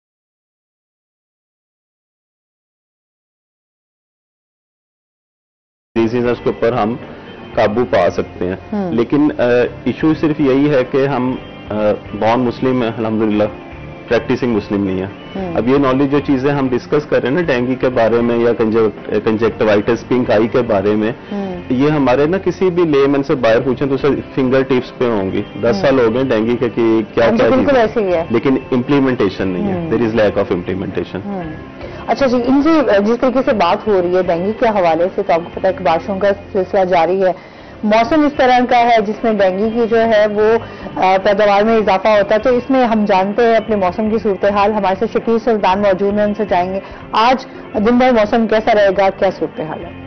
ڈیزیز کے اوپر ہم قابو پا سکتے ہیں, لیکن ایشو صرف یہی ہے کہ ہم بورن مسلم ہیں الحمدللہ, پریکٹسنگ مسلم نہیں ہے. اب یہ نالج جو چیزیں ہم ڈسکس کر رہے ہیں نا ڈینگی کے بارے میں یا کنجکٹیوائٹس پنک آئی کے بارے میں, یہ ہمارے نا کسی بھی لے مین سے باہر پوچھیں تو اسے فنگر ٹپس پہ ہوں گی. 10 سال ہو گئے ڈینگی کے کہ کیا کیا, لیکن امپلیمنٹیشن نہیں ہے. There is lack of implementation. اچھا جی, ان سے جس طریقے سے بات ہو رہی ہے ڈینگی کے حوالے سے, تو آپ کو پتا ہے کہ بارشوں کا سلسلہ جاری ہے, موسم اس طرح کا ہے جس میں ڈینگی کی جو ہے وہ پیداوار میں اضافہ ہوتا ہے. تو اس میں ہم جانتے ہیں اپنے موسم کی صورتحال, ہمارے سے شکیل سلطان موجود ہیں, ان سے جائیں گے آج دن بھر موسم کیسا رہے گا, کیا صورتحال ہے؟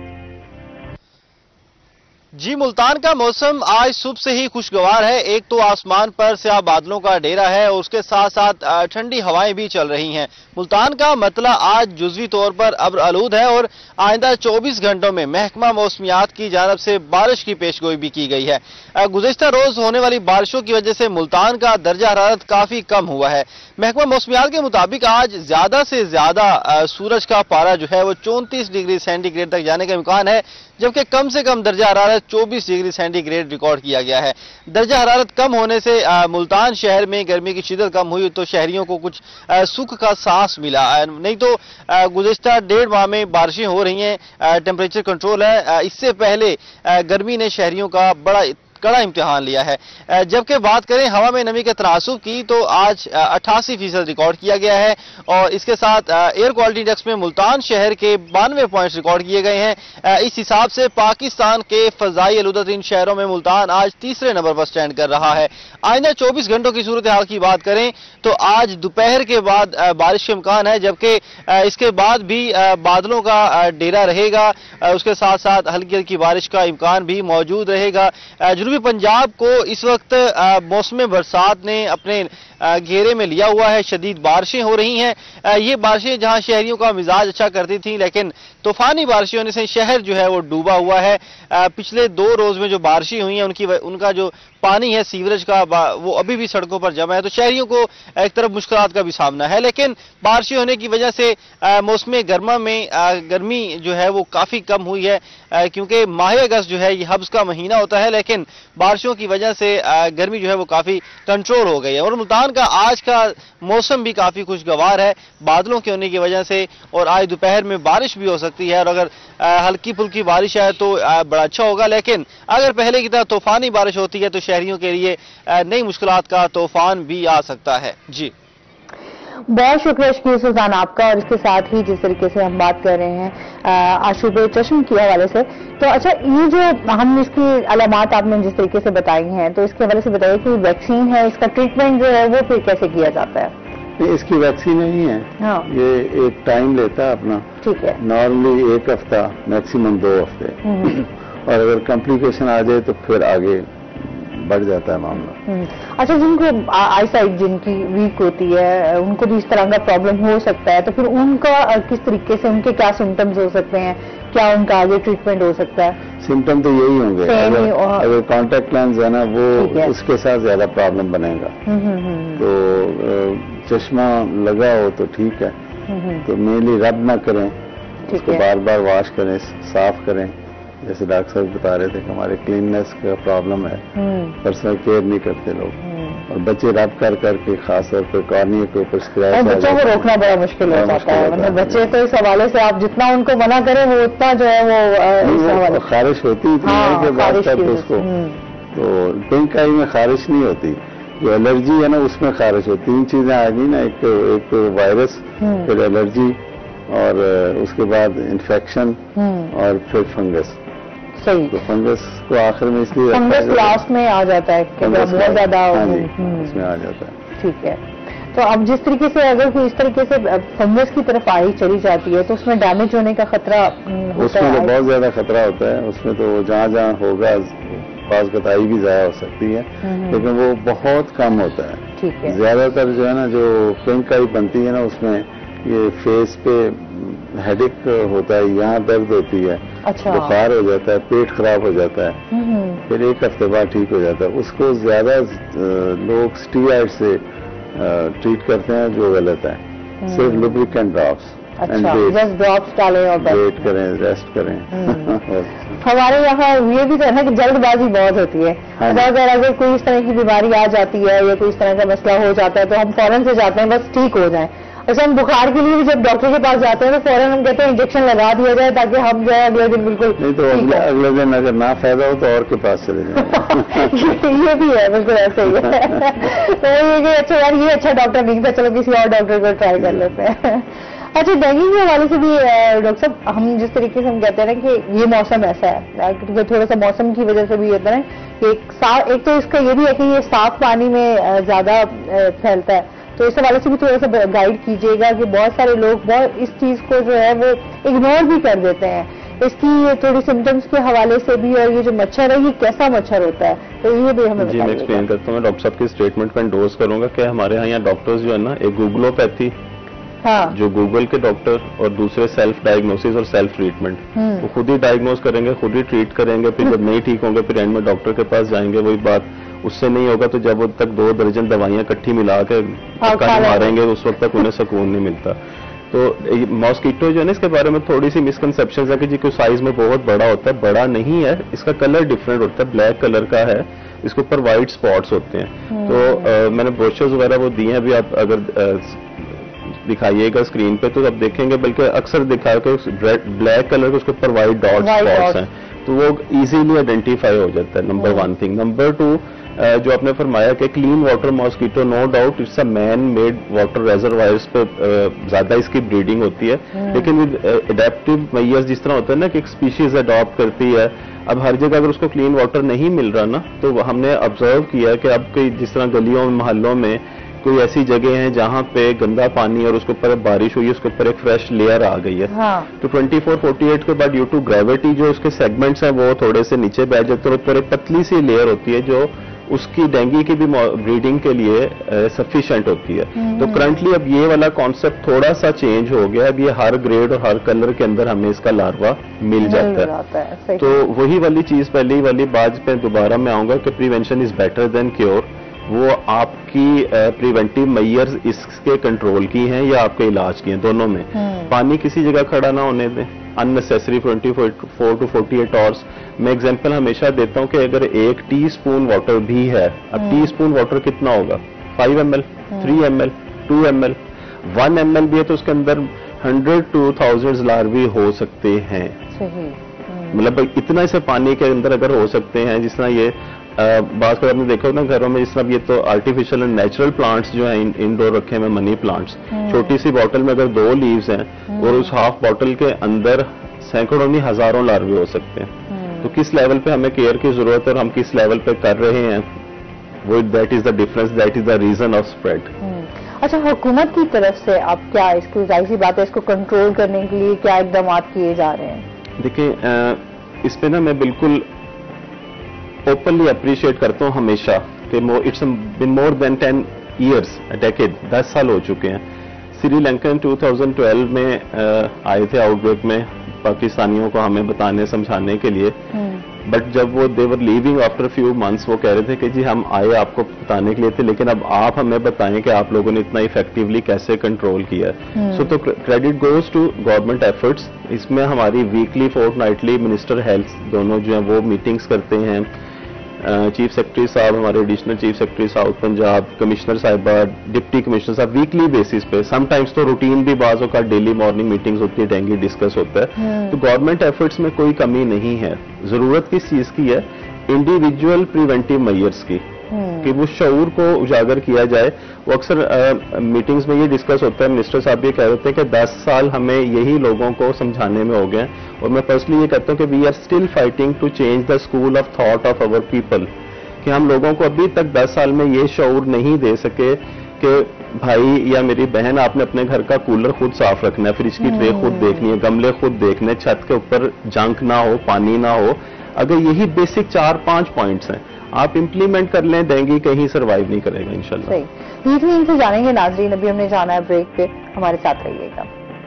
جی, ملتان کا موسم آج صبح سے ہی خوشگوار ہے. ایک تو آسمان پر سیاہ بادلوں کا ڈیرا ہے, اور اس کے ساتھ ساتھ ٹھنڈی ہوائیں بھی چل رہی ہیں. ملتان کا مطلع آج جزوی طور پر ابر آلود ہے, اور آئندہ 24 گھنٹوں میں محکمہ موسمیات کی جانب سے بارش کی پیشگوئی بھی کی گئی ہے. گزشتہ روز ہونے والی بارشوں کی وجہ سے ملتان کا درجہ حرارت کافی کم ہوا ہے. محکمہ موسمیات کے مطابق آج زیادہ سے زیادہ سورج کا پارا جو ہے وہ 34 ڈگری سینٹی گریڈ تک جانے کا امکان ہے, جبکہ کم سے کم درجہ حرارت 24 ڈگری سینٹی گریڈ ریکارڈ کیا گیا ہے. درجہ حرارت کم ہونے سے ملتان شہر میں گرمی کی شدت کم ہوئی, تو شہریوں کو کچھ سکھ کا سانس ملا. نہیں تو گزشتہ 1.5 ماہ میں بارشیں ہو رہی ہیں, ٹیمپریچر کنٹرول ہے. اس سے پہلے گرمی نے شہریوں کا بڑا کڑا امتحان لیا ہے. جبکہ بات کریں ہوا میں نمی کے تناسب کی, تو آج 88% ریکارڈ کیا گیا ہے, اور اس کے ساتھ ایئر کوالٹی انڈیکس میں ملتان شہر کے 92 پوائنٹس ریکارڈ کیے گئے ہیں. اس حساب سے پاکستان کے فضائی آلودہ ترین شہروں میں ملتان آج تیسرے نمبر پر سٹینڈ کر رہا ہے. آئندہ 24 گھنٹوں کی صورتحال کی بات کریں تو آج دوپہر کے بعد بارش کے امکان ہے, جبکہ اس کے بعد بھی بادلوں کا ڈیرا رہے گا. اس کے ساتھ ساتھ ہلکی ہلکی بارش کا امکان بھی موجود رہے گا. جنوبی پنجاب کو اس وقت موسم برسات نے اپنے घेरे में लिया हुआ है। शदीद बारिशें हो रही हैं। ये बारिशें जहां शहरियों का मिजाज अच्छा करती थी, लेकिन तूफानी बारिशें होने से शहर जो है वो डूबा हुआ है। पिछले 2 रोज में जो बारिशें हुई हैं उनका जो पानी है सीवरेज का वो अभी भी सड़कों पर जमा है, तो शहरियों को एक तरफ मुश्किलात का भी सामना है। लेकिन बारिशें होने की वजह से मौसम गर्मा में गर्मी जो है वो काफी कम हुई है, क्योंकि माह अगस्त जो है ये हब्स का महीना होता है, लेकिन बारिशों की वजह से गर्मी जो है वो काफी कंट्रोल हो गई है। और मुल्तान का आज का मौसम भी काफी खुशगवार है बादलों के होने की वजह से, और आज दोपहर में बारिश भी हो सकती है, और अगर हल्की फुल्की बारिश है तो बड़ा अच्छा होगा। लेकिन अगर पहले की तरह तूफानी बारिश होती है तो शहरियों के लिए नई मुश्किलात का तूफान भी आ सकता है। जी बहुत शुक्रिया शकील सुल्तान आपका। और इसके साथ ही जिस तरीके से हम बात कर रहे हैं आशूब चश्म के हवाले से, तो अच्छा ये जो हम इसकी अलामात आपने जिस तरीके से बताई हैं, तो इसके हवाले से बताइए कि वैक्सीन है, इसका ट्रीटमेंट जो है वो फिर कैसे किया जाता है? इसकी वैक्सीन नहीं है। हाँ। ये एक टाइम लेता है अपना। ठीक है। नॉर्मली 1 हफ्ता, मैक्सिमम 2 हफ्ते। और अगर कॉम्प्लिकेशन आ जाए तो फिर आगे बढ़ जाता है मामला। अच्छा, जिनको आईसाइट जिनकी वीक होती है उनको भी इस तरह का प्रॉब्लम हो सकता है, तो फिर उनका किस तरीके से, उनके क्या सिम्टम्स हो सकते हैं, क्या उनका आगे ट्रीटमेंट हो सकता है? सिम्टम तो यही होंगे। अगर कॉन्टैक्ट लेंस है ना वो उसके साथ ज्यादा प्रॉब्लम बनेगा। तो चश्मा लगा हो तो ठीक है, तो मेनली रब ना करें, उसको बार बार वॉश करें, साफ करें। जैसे डॉक्टर साहब बता रहे थे कि हमारे क्लीननेस का प्रॉब्लम है, पर्सनल केयर नहीं करते लोग, और बच्चे रब कर करके खासतौर पर कॉर्निया के ऊपर स्क्रैच, बच्चों को रोकना बड़ा मुश्किल हो जाता है। मतलब बच्चे तो इस हवाले से आप जितना उनको मना करें वो उतना जो है वो खारिश होती थी के बाद उसको, तो पिंक आई में खारिश नहीं होती, जो एलर्जी है ना उसमें खारिश होती। 3 चीजें आ गई ना, एक वायरस, फिर एलर्जी, और उसके बाद इन्फेक्शन, और फिर फंगस। सही। तो फंगस को आखिर में इसलिए फंगस लास्ट में आ जाता है कि बहुत ज्यादा इसमें आ जाता है। ठीक है। तो अब जिस तरीके से अगर कोई इस तरीके से फंगस की तरफ आई चली जाती है तो उसमें डैमेज होने का खतरा उसमें तो बहुत ज्यादा खतरा होता है। उसमें तो जहाँ जहाँ होगा पास बताई भी ज़ाया हो सकती है, लेकिन वो बहुत कम होता है। ठीक है। ज्यादातर जो है ना, जो पिंक आई बनती है ना, उसमें ये फेस पे हेडेक होता है, यहाँ दर्द होती है, अच्छा। बुखार हो जाता है, पेट खराब हो जाता है, फिर 1 हफ्ते बाद ठीक हो जाता है। उसको ज्यादा लोग स्टीरॉइड से ट्रीट करते हैं, जो गलत है। सिर्फ लुब्रिकेंट ड्रॉप्स, अच्छा, जस्ट ड्रॉप्स डालें और वेट करें, रेस्ट करें। हमारे यहाँ ये भी है कि जल्दबाजी बहुत होती है। अगर कोई इस तरह की बीमारी आ जाती है या कोई इस तरह का मसला हो जाता है तो हम फौरन से जाते हैं बस ठीक हो जाए। अच्छा, हम बुखार के लिए भी जब डॉक्टर के पास जाते हैं तो फौरन हम कहते हैं इंजेक्शन लगा दिया जाए ताकि हम जो है अगले दिन बिल्कुल नहीं, तो अगले दिन अगर ना फायदा हो तो और के पास चले जाए। ये भी है, बिल्कुल ऐसे ही है। तो ये अच्छा यार, ये अच्छा डॉक्टर नहीं था, चलो किसी और डॉक्टर को ट्राई कर लेते हैं। अच्छा, डेंगू के हवाले से भी डॉक्टर साहब, हम जिस तरीके से हम कहते हैं ना कि ये मौसम ऐसा है, क्योंकि थोड़ा सा मौसम की वजह से भी होता है कि एक तो इसका ये भी है कि ये साफ पानी में ज्यादा फैलता है, तो इस हवाले से भी थोड़ा सा गाइड कीजिएगा कि बहुत सारे लोग बहुत इस चीज को जो है वो इग्नोर भी कर देते हैं। इसकी थोड़ी सिम्टम्स के हवाले से भी, और ये जो मच्छर है ये कैसा मच्छर होता है, तो ये भी हमें जी मैं एक्सप्लेन करता हूँ। डॉक्टर साहब की स्टेटमेंट में एंडोर्स करूंगा कि हमारे यहाँ डॉक्टर्स जो है ना, एक गूगलोपैथी, हाँ। जो गूगल के डॉक्टर, और दूसरे सेल्फ डायग्नोसिस और सेल्फ ट्रीटमेंट, वो खुद ही डायग्नोज करेंगे, खुद ही ट्रीट करेंगे, फिर जब नहीं ठीक होंगे फिर एंड में डॉक्टर के पास जाएंगे। वही बात, उससे नहीं होगा तो जब तक 2 दर्जन दवाइयां इकट्ठी मिला के मारेंगे उस वक्त तक उन्हें सुकून नहीं मिलता। तो मॉस्कीटो जो है ना, इसके बारे में थोड़ी सी मिसकंसेप्शन है कि जी कोई साइज में बहुत बड़ा होता है, बड़ा नहीं है, इसका कलर डिफरेंट होता है, ब्लैक कलर का है, इसके ऊपर व्हाइट स्पॉट्स होते हैं। तो मैंने ब्रोशर्स वगैरह वो दिए हैं, अभी आप अगर दिखाइएगा स्क्रीन पे तो आप देखेंगे, बल्कि अक्सर दिखा के ब्लैक कलर के उसके ऊपर व्हाइट डॉट स्पॉट्स हैं, तो वो इजीली आइडेंटिफाई हो जाता है। Number 1 thing. नंबर 2, जो आपने फरमाया कि clean water mosquito, no doubt it's a man made water reservoirs पे ज्यादा इसकी ब्रीडिंग होती है, लेकिन विद एडेप्टिव मैयर्स जिस तरह होता है ना कि एक स्पीशीज अडॉप्ट करती है, अब हर जगह अगर उसको क्लीन वाटर नहीं मिल रहा ना, तो हमने ऑब्जर्व किया कि अब कई जिस तरह गलियों मोहल्लों में कोई ऐसी जगह है जहां पे गंदा पानी और उसके ऊपर बारिश हुई है, उसके ऊपर एक फ्रेश लेयर आ गई है। हाँ। तो 24-48 के बाद ड्यू टू ग्रेविटी जो उसके सेगमेंट्स हैं वो थोड़े से नीचे बैठ जाते हैं, और ऊपर एक पतली सी लेयर होती है जो اس کی ڈینگی کی بھی بریڈنگ کے لیے سفیشینٹ ہوتی ہے. تو کرنٹلی اب یہ والا کانسیپٹ تھوڑا سا چینج ہو گیا. اب یہ ہر گریڈ اور ہر کلر کے اندر ہمیں اس کا لاروا مل جاتا ہے. تو وہی والی چیز پہلی والی بات پہ دوبارہ میں آؤں گا کہ prevention is better than cure. وہ آپ کی پریونٹیو میئرز اس کے کنٹرول کی ہیں یا آپ کے علاج کی ہیں, دونوں میں. پانی کسی جگہ کھڑا نہ ہونے دیں unnecessary 24 to 48 آورس. میں ایگزامپل ہمیشہ دیتا ہوں کہ اگر 1 ٹی اسپون واٹر بھی ہے, اب ٹی اسپون واٹر کتنا ہوگا, 5 ml, 3 ml, 2 ml, 1 ml بھی ہے تو اس کے اندر 100 to 1000 لاروی ہو سکتے ہیں. مطلب اتنا اسے پانی کے اندر اگر ہو سکتے ہیں, جس طرح یہ بعض کا آپ نے دیکھا نا گھروں میں, جس طرح یہ تو آرٹیفیشل اینڈ نیچرل پلانٹس جو ہیں انڈور رکھے ہیں منی پلانٹس, چھوٹی سی بوٹل میں اگر 2 لیوز ہیں اور اس ہاف بوٹل کے اندر سینکڑوں نہیں ہزاروں لاروے ہو سکتے ہیں. تو کس لیول پہ ہمیں کیئر کی ضرورت ہے اور ہم کس لیول پہ کر رہے ہیں, وہ that is the difference, that is the reason of spread. اچھا, حکومت کی طرف سے اب کیا اس کو ظاہر سی بات ہے اس کو کنٹرول کرنے کے لیے کیا اقدامات کیے جا رہے ہیں؟ دیکھیں اس پہ نا میں بالکل اوپنلی اپریشیٹ کرتا ہوں ہمیشہ کہ it's been more than 10 years, decade, 10 سال ہو چکے ہیں. سری لنکن 2012 میں آئے تھے آؤٹ بریک میں پاکستانیوں کو ہمیں بتانے سمجھانے کے لیے. بٹ جب وہ they were leaving after few months وہ کہہ رہے تھے کہ جی ہم آئے آپ کو بتانے کے لیے تھے, لیکن اب آپ ہمیں بتائیں کہ آپ لوگوں نے اتنا افیکٹولی کیسے کنٹرول کیا ہے. سو تو credit goes to government efforts. اس میں ہماری weekly fortnightly minister health دونوں جو ہیں وہ میٹنگز کرتے ہیں. چیف سیکرٹری صاحب, ہمارے additional chief secretary South Punjab, commissioner صاحبہ, ڈپٹی کمشنر صاحب, ویکلی بیسس پہ, سم ٹائمز تو روٹین بھی بعض اوقات ڈیلی مارننگ میٹنگز ہوتی ہے, ڈینگی ڈسکس ہوتا ہے. تو گورنمنٹ ایفرٹس میں کوئی کمی نہیں ہے. ضرورت کس چیز کی ہے, انڈیویجول پریونٹیو میئرس کی, کہ وہ شعور کو اجاگر کیا جائے. وہ اکثر میٹنگز میں یہ ڈسکس ہوتا ہے, منسٹر صاحب یہ کہہ رہے ہیں کہ 10 سال ہمیں یہی لوگوں کو سمجھانے میں ہو گئے ہیں, اور میں پرسنلی یہ کہتا ہوں کہ we are still fighting to change the school of thought of our people. کہ ہم لوگوں کو ابھی تک 10 سال میں یہ شعور نہیں دے سکے کہ بھائی یا میری بہن آپ نے اپنے گھر کا کولر خود صاف رکھنا ہے, فریج کی ٹرے خود دیکھنی ہے, گملے خود دیکھنے, چھت کے اوپر جنک نہ ہو, پانی نہ ہو. اگر یہی بیسک 4-5 پوائنٹس ہیں آپ امپلیمنٹ کر لیں, ڈینگی کہیں سروائیو نہیں کرے گا انشاءاللہ. صحیح, ان سے جانیں گے ناظرین. ابھی ہم نے جانا ہے بریک پہ, ہمارے ساتھ رہیے گا.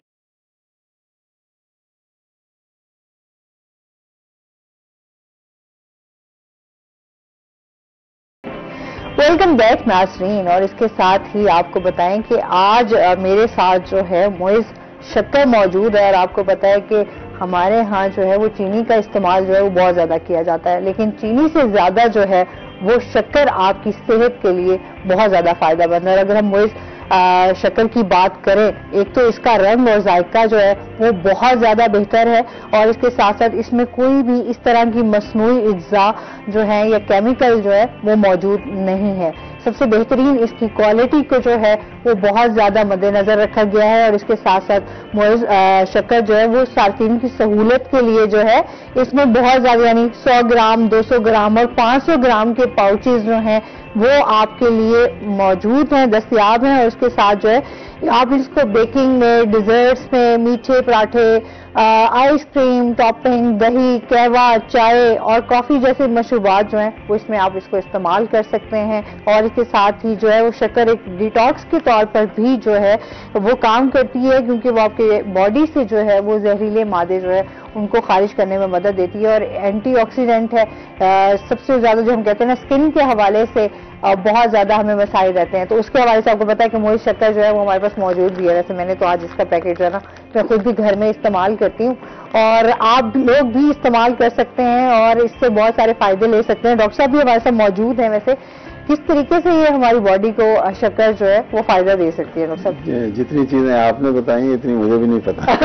ویلکم بیک ناظرین. اور اس کے ساتھ ہی آپ کو بتائیں کہ آج میرے ساتھ جو ہے معز شکر موجود ہے, اور آپ کو پتا ہے کہ ہمارے ہاں جو ہے وہ چینی کا استعمال جو ہے وہ بہت زیادہ کیا جاتا ہے, لیکن چینی سے زیادہ جو ہے وہ شکر آپ کی صحت کے لیے بہت زیادہ فائدہ مند ہے. اور اگر ہم معز شکر کی بات کریں, ایک تو اس کا رنگ اور ذائقہ جو ہے وہ بہت زیادہ بہتر ہے, اور اس کے ساتھ ساتھ اس میں کوئی بھی اس طرح کی مصنوعی اجزاء جو ہیں یا کیمیکل جو ہے وہ موجود نہیں ہے. سب سے بہترین اس کی کوالٹی کو جو ہے وہ بہت زیادہ مد نظر رکھا گیا ہے, اور اس کے ساتھ ساتھ معز شکر جو ہے وہ صارفین کی سہولت کے لیے جو ہے اس میں بہت زیادہ یعنی 100 گرام, 200 گرام اور 500 گرام کے پاؤچز جو ہیں وہ آپ کے لیے موجود ہیں, دستیاب ہیں. اور اس کے ساتھ جو ہے آپ اس کو بیکنگ میں, ڈیزرٹس میں, میٹھے پراٹھے, آئس کریم, ٹاپنگ, دہی, قہوہ, چائے اور کافی جیسے مشروبات جو ہیں وہ اس میں آپ اس کو استعمال کر سکتے ہیں. اور اس کے ساتھ ہی جو ہے وہ شکر ایک ڈیٹاکس کے طور پر بھی جو ہے وہ کام کرتی ہے, کیونکہ وہ آپ کے باڈی سے جو ہے وہ زہریلے مادے جو ہے ان کو خارج کرنے میں مدد دیتی ہے, اور اینٹی آکسیڈنٹ ہے. سب سے زیادہ جو ہم کہتے ہیں نا اسکن کے حوالے سے بہت زیادہ ہمیں مسائل رہتے ہیں, تو اس کے حوالے سے آپ کو پتا ہے کہ معز شکر جو ہے وہ ہمارے پاس موجود بھی ہے. ویسے میں نے تو آج اس کا پیکٹ جو ہے نا میں خود بھی گھر میں استعمال کرتی ہوں, اور آپ لوگ بھی استعمال کر سکتے ہیں اور اس سے بہت سارے فائدے لے سکتے ہیں. ڈاکٹر صاحب بھی ہمارے ساتھ موجود ہیں. ویسے کس طریقے سے یہ ہماری باڈی کو شکر جو ہے وہ فائدہ دے سکتی ہے ڈاکٹر صاحب؟ جتنی چیزیں آپ نے بتائی اتنی مجھے بھی نہیں پتا.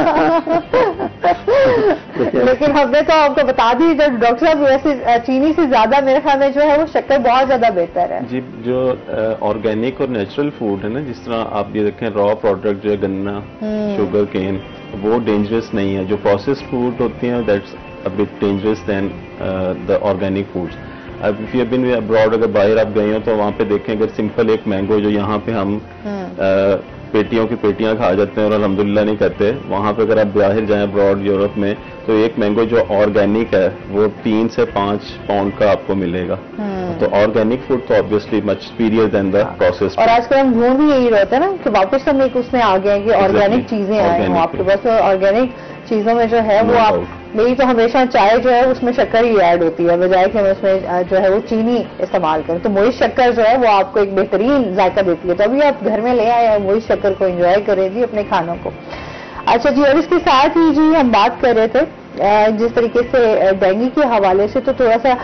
لیکن ہم نے تو آپ کو بتا دی جب ڈاکٹر صاحب ویسے چینی سے زیادہ میرے خیال میں جو ہے وہ شکر بہت زیادہ بہتر ہے. جی, جو آرگینک اور نیچرل فوڈ ہے نا, جس طرح آپ یہ دیکھیں را پروڈکٹ جو ہے گنا, شوگر کین, وہ ڈینجرس نہیں ہے. جو پروسیسڈ فوڈ ہوتی ہیں that's a bit dangerous than the organic foods. اب if you have been abroad, اگر باہر آپ گئے ہو تو وہاں پہ دیکھیں, اگر سمپل ایک مینگو جو یہاں پہ ہم पेटियों की पेटियां खा जाते हैं और अल्हम्दुलिल्लाह नहीं करते। वहां पे अगर आप बाहर जाएं अब्रॉड यूरोप में तो एक मैंगो जो ऑर्गेनिक है वो 3 से 5 पाउंड का आपको मिलेगा। तो ऑर्गेनिक फूड तो obviously much superior than the process. और आजकल हम ढूंढ भी यही रहता है ना कि वापस हम एक उसमें आ गए कि ऑर्गेनिक चीजें आए हो आपके पास। ऑर्गेनिक चीजों में जो है वो आप, मेरी तो हमेशा चाय जो है उसमें शक्कर ही ऐड होती है, बजाय कि हम उसमें जो है वो चीनी इस्तेमाल करें। तो मोइस्ट शक्कर जो है वो आपको एक बेहतरीन जायका देती है। तो अभी आप घर में ले आए हैं मोइस्ट शक्कर को एंजॉय करें जी अपने खानों को। अच्छा जी, और इसके साथ ही जी हम बात कर रहे थे जिस तरीके से डेंगू के हवाले से, तो थोड़ा सा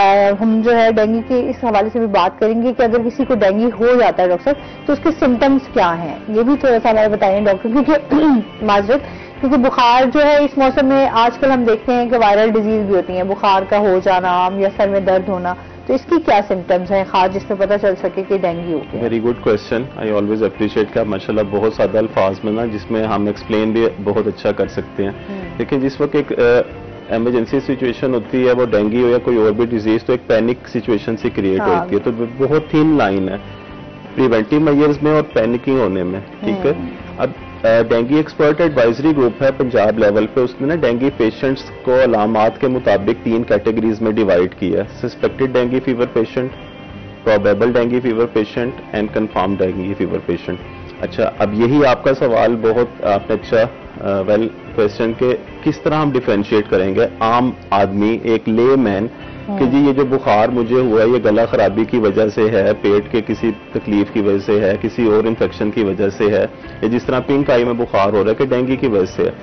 हम जो है डेंगू के इस हवाले से भी बात करेंगे कि अगर किसी को डेंगू हो जाता है डॉक्टर तो उसके सिम्टम्स क्या हैं, ये भी थोड़ा सा हमें बताइए डॉक्टर। क्योंकि माजरत, क्योंकि बुखार जो है इस मौसम में आजकल हम देखते हैं कि वायरल डिजीज भी होती हैं, बुखार का हो जाना या सर में दर्द होना, तो इसकी क्या सिम्टम्स हैं खास जिसमें पता चल सके कि डेंगू हो गया? Very good question. I always appreciate कि आप माशाल्लाह बहुत सादा अल्फाज में ना जिसमें हम एक्सप्लेन भी बहुत अच्छा कर सकते हैं। लेकिन जिस वक्त एक एमरजेंसी सिचुएशन होती है, वो डेंगू हो या कोई और भी डिजीज, तो एक पैनिक सिचुएशन से क्रिएट होती है। तो बहुत थिन लाइन है प्रिवेंटिव मेजर्स में और पैनिकिंग होने में, ठीक है। अब डेंगू एक्सपर्ट एडवाइजरी ग्रुप है पंजाब लेवल पे, उसने ना डेंगू पेशेंट्स को अलामात के मुताबिक 3 कैटेगरीज में डिवाइड किया है। Suspected dengue fever patient, probable dengue fever patient and confirm dengue fever patient. अच्छा, अब यही आपका सवाल बहुत आपने अच्छा वेल क्वेश्चन के किस तरह हम डिफरेंशिएट करेंगे आम आदमी, एक ले मैन, कि जी ये जो बुखार मुझे हुआ ये गला खराबी की वजह से है, पेट के किसी तकलीफ की वजह से है, किसी और इन्फेक्शन की वजह से है, या जिस तरह पिंक आई में बुखार हो रहा है कि डेंगू की वजह से है।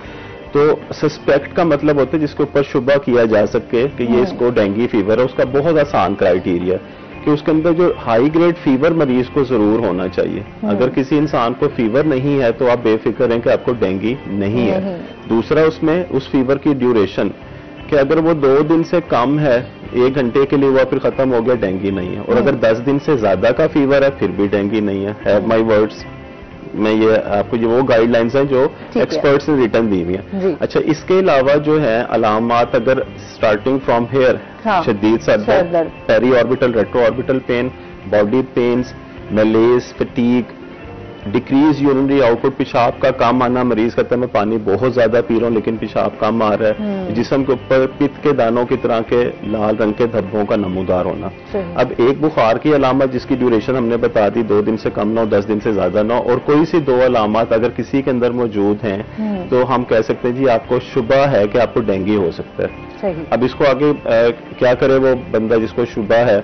तो सस्पेक्ट का मतलब होता है जिसके ऊपर शुबा किया जा सके कि ये इसको डेंगू फीवर है। उसका बहुत आसान क्राइटेरिया कि उसके अंदर जो हाई ग्रेड फीवर मरीज को जरूर होना चाहिए। अगर किसी इंसान को फीवर नहीं है तो आप बेफिक्र हैं कि आपको डेंगू नहीं है। दूसरा, उसमें उस फीवर की ड्यूरेशन कि अगर वो 2 दिन से कम है, 1 घंटे के लिए हुआ फिर खत्म हो गया, डेंगू नहीं है। और अगर 10 दिन से ज्यादा का फीवर है फिर भी डेंगू नहीं है। हैव माई वर्ड्स, मैं ये आपको ये वो गाइडलाइंस हैं जो एक्सपर्ट्स ने रिटर्न दी हुई हैं। अच्छा, इसके अलावा जो है अलामात अगर स्टार्टिंग फ्रॉम हेयर, शदीद सर दर्द, peri orbital retro orbital pain, body pains, malaise, fatigue, decrease urinary output, पेशाब का कम आना, मरीज कहता है मैं पानी बहुत ज्यादा पी रहा हूँ लेकिन पेशाब कम आ रहा है, जिस्म के ऊपर पित्त के दानों की तरह के लाल रंग के धब्बों का नमूदार होना। अब एक बुखार की अलामत जिसकी ड्यूरेशन हमने बता दी 2 दिन से कम ना हो, 10 दिन से ज्यादा ना हो, और कोई सी 2 अलामत अगर किसी के अंदर मौजूद हैं तो हम कह सकते हैं जी आपको शुबा है कि आपको डेंगू हो सकता है। अब इसको आगे क्या करे वो बंदा जिसको शुबा है,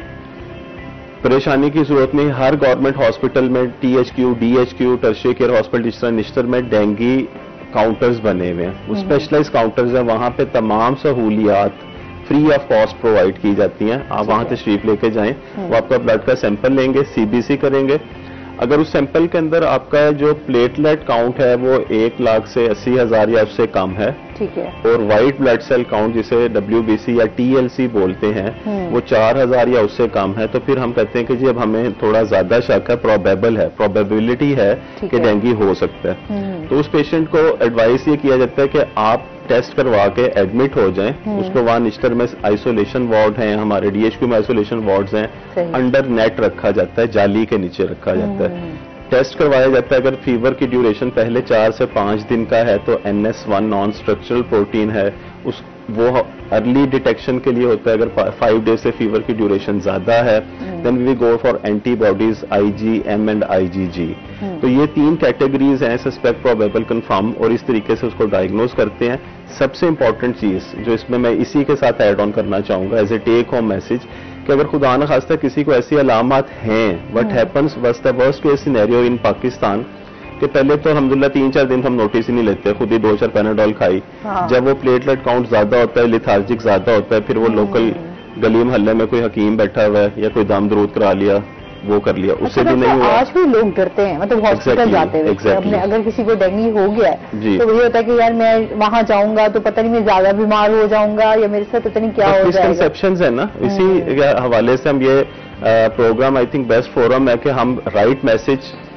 परेशानी की जरूरत नहीं। हर गवर्नमेंट हॉस्पिटल में THQ, DHQ, tertiary care hospital जिस तरह निश्तर में डेंगू काउंटर्स बने हुए हैं, वो स्पेशलाइज काउंटर्स हैं, वहां पे तमाम सहूलियात फ्री ऑफ कॉस्ट प्रोवाइड की जाती हैं। आप वहां तशरीफ लेके जाएं, वो आपका ब्लड का सैंपल लेंगे, CBC करेंगे। अगर उस सैंपल के अंदर आपका जो प्लेटलेट काउंट है वो 1,00,000 से 80,000 या उससे कम है, ठीक है, और व्हाइट ब्लड सेल काउंट जिसे WBC या TLC बोलते हैं वो 4,000 या उससे कम है, तो फिर हम कहते हैं कि जी अब हमें थोड़ा ज्यादा शक है, प्रोबेबल है, प्रोबेबिलिटी है कि डेंगू हो सकता है। तो उस पेशेंट को एडवाइस ये किया जाता है कि आप टेस्ट करवा के एडमिट हो जाएं। उसको वहां निश्तर में आइसोलेशन वार्ड हैं, हमारे DHQ में आइसोलेशन वार्ड्स हैं, अंडर नेट रखा जाता है, जाली के नीचे रखा जाता है, टेस्ट करवाया जाता है। अगर फीवर की ड्यूरेशन पहले 4 से 5 दिन का है तो NS1 नॉन स्ट्रक्चरल प्रोटीन है, वो अर्ली डिटेक्शन के लिए होता है। अगर 5 डेज से फीवर की ड्यूरेशन ज्यादा है then we go for antibodies IgM and IgG। तो ये 3 कैटेगरीज हैं, सस्पेक्ट, प्रोबेबल, कंफर्म, और इस तरीके से उसको डायग्नोज करते हैं। सबसे इंपॉर्टेंट चीज जो इसमें मैं इसी के साथ ऐड ऑन करना चाहूंगा as a take home message कि अगर खुदा न खास्ता किसी को ऐसी अलामत हैं, what happens was the worst case scenario in Pakistan कि पहले तो अल्हम्दुलिल्लाह 3-4 दिन हम नोटिस ही नहीं लेते, खुद ही 2-4 पैनाडोल खाई। जब वो प्लेटलेट काउंट ज्यादा होता है, लिथार्जिक ज्यादा होता है, फिर वो लोकल गली मोहल्ले में कोई हकीम बैठा हुआ है या कोई दम दरूद करा लिया, वो कर लिया, उससे भी नहीं हुआ। आज भी लोग डरते हैं, मतलब हॉस्पिटल जाते हुए अपने, अगर किसी को डेंगू हो गया है तो वही होता है कि यार मैं वहां जाऊंगा तो पता नहीं मैं ज्यादा बीमार हो जाऊंगा या मेरे साथ पता नहीं क्या हो जाएगा। मिसकंसेप्शंस है ना, इसी हवाले से हम ये program I think best forum है कि हम राइट मैसेज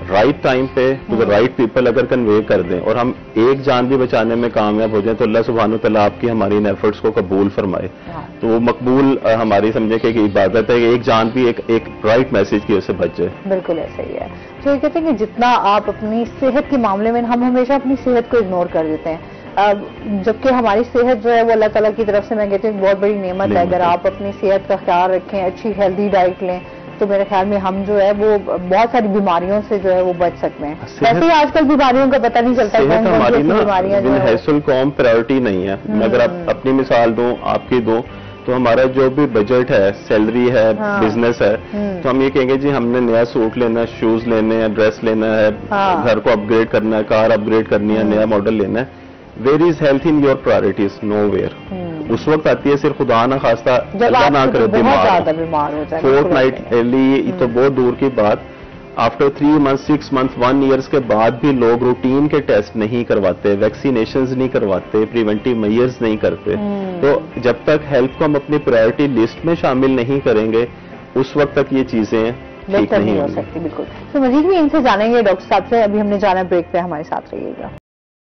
رائٹ ٹائم پہ ٹو دا رائٹ پیپل اگر کنوے کر دیں اور ہم ایک جان بھی بچانے میں کامیاب ہو جائیں تو اللہ سبحانہ وتعالیٰ آپ کی ہماری ان ایفرٹس کو قبول فرمائے. تو وہ مقبول ہماری سمجھے کہ ایک عبادت ہے کہ ایک جان بھی ایک رائٹ میسج کی اسے بچ جائے. بالکل ایسا ہی ہے. تو یہ کہتے ہیں کہ جتنا آپ اپنی صحت کے معاملے میں ہم ہمیشہ اپنی صحت کو اگنور کر دیتے ہیں، جبکہ ہماری صحت جو ہے وہ اللہ تعالیٰ کی طرف سے میں کہتی ہوں بہت بڑی نعمت ہے. اگر آپ اپنی صحت کا خیال رکھیں، اچھی ہیلدی ڈائٹ لیں، تو میرے خیال میں ہم جو ہے وہ بہت ساری بیماریوں سے جو ہے وہ بچ سکتے ہیں. ویسے ہی آج کل بیماریوں کا پتہ نہیں چلتا صحت ہماری بیماریاں جو ہے حیث القوم پرائورٹی نہیں ہے. میں اگر اپنی مثال دوں، آپ کی دوں، تو ہمارا جو بھی بجٹ ہے، سیلری ہے، بزنس ہے، تو ہم یہ کہیں گے جی ہم نے نیا سوٹ لینا ہے، شوز لینے ہیں، ڈریس لینا ہے، گھر کو اپ گریڈ کرنا ہے، کار اپ گریڈ کرنی ہے، نیا ماڈل لینا ہے. Where is health in your priorities? Nowhere. اس وقت آتی ہے صرف خدا نہ خواستہ اللہ نہ کرے بیمار ہو فورتھ نائٹلی، تو بہت دور کی بات. آفٹر 3 months 6 months 1 year کے بعد بھی لوگ روٹین کے ٹیسٹ نہیں کرواتے، ویکسینیشنز نہیں کرواتے، پریونٹیو میئرز نہیں کرتے. تو جب تک ہیلتھ کو ہم اپنی پرائرٹی لسٹ میں شامل نہیں کریں گے اس وقت تک یہ چیزیں ٹھیک نہیں ہو سکتی. بالکل. تو مزید بھی ان سے جانیں گے ڈاکٹر صاحب سے. ابھی ہم نے جانا بریک پہ، ہمارے ساتھ رہیے گا.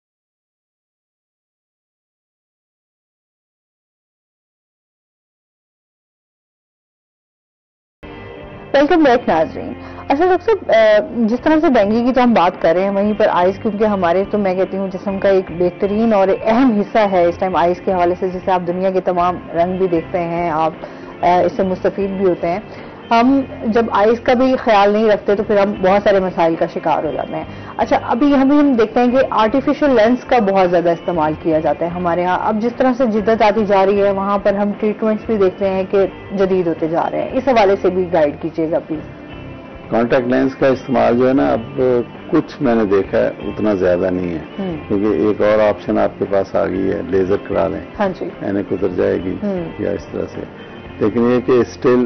ویلکم بیک ناظرین. اچھا ڈاکٹر صاحب، جس طرح سے ڈینگی کی تو ہم بات کر رہے ہیں، وہیں پر آئز، کیونکہ ہمارے تو میں کہتی ہوں جسم کا ایک بہترین اور اہم حصہ ہے اس ٹائم آئز کے حوالے سے، جسے آپ دنیا کے تمام رنگ بھی دیکھتے ہیں، آپ اس سے مستفید بھی ہوتے ہیں. ہم جب آئز کا بھی خیال نہیں رکھتے تو پھر ہم بہت سارے مسائل کا شکار ہو جاتے ہیں. اچھا، ابھی ہم دیکھتے ہیں کہ آرٹیفیشل لینس کا بہت زیادہ استعمال کیا جاتا ہے ہمارے ہاں. اب جس طرح سے جدت آتی جا رہی ہے، وہاں پر ہم ٹریٹمنٹس بھی دیکھتے ہیں کہ جدید ہوتے جا رہے ہیں. اس حوالے سے بھی گائیڈ کیجیے گا پلیز. کانٹیکٹ لینس کا استعمال جو ہے نا، اب کچھ میں نے دیکھا ہے اتنا زیادہ نہیں ہے، کیونکہ ایک اور آپشن آپ کے پاس آ گئی ہے، لیزر کرا لیں، اینک اتر جائے گی یا اس طرح سے. لیکن یہ کہ اسٹل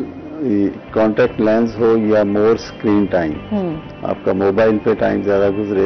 کانٹیکٹ لینس ہو یا مور اسکرین ٹائم، آپ کا موبائل پہ ٹائم زیادہ گزرے،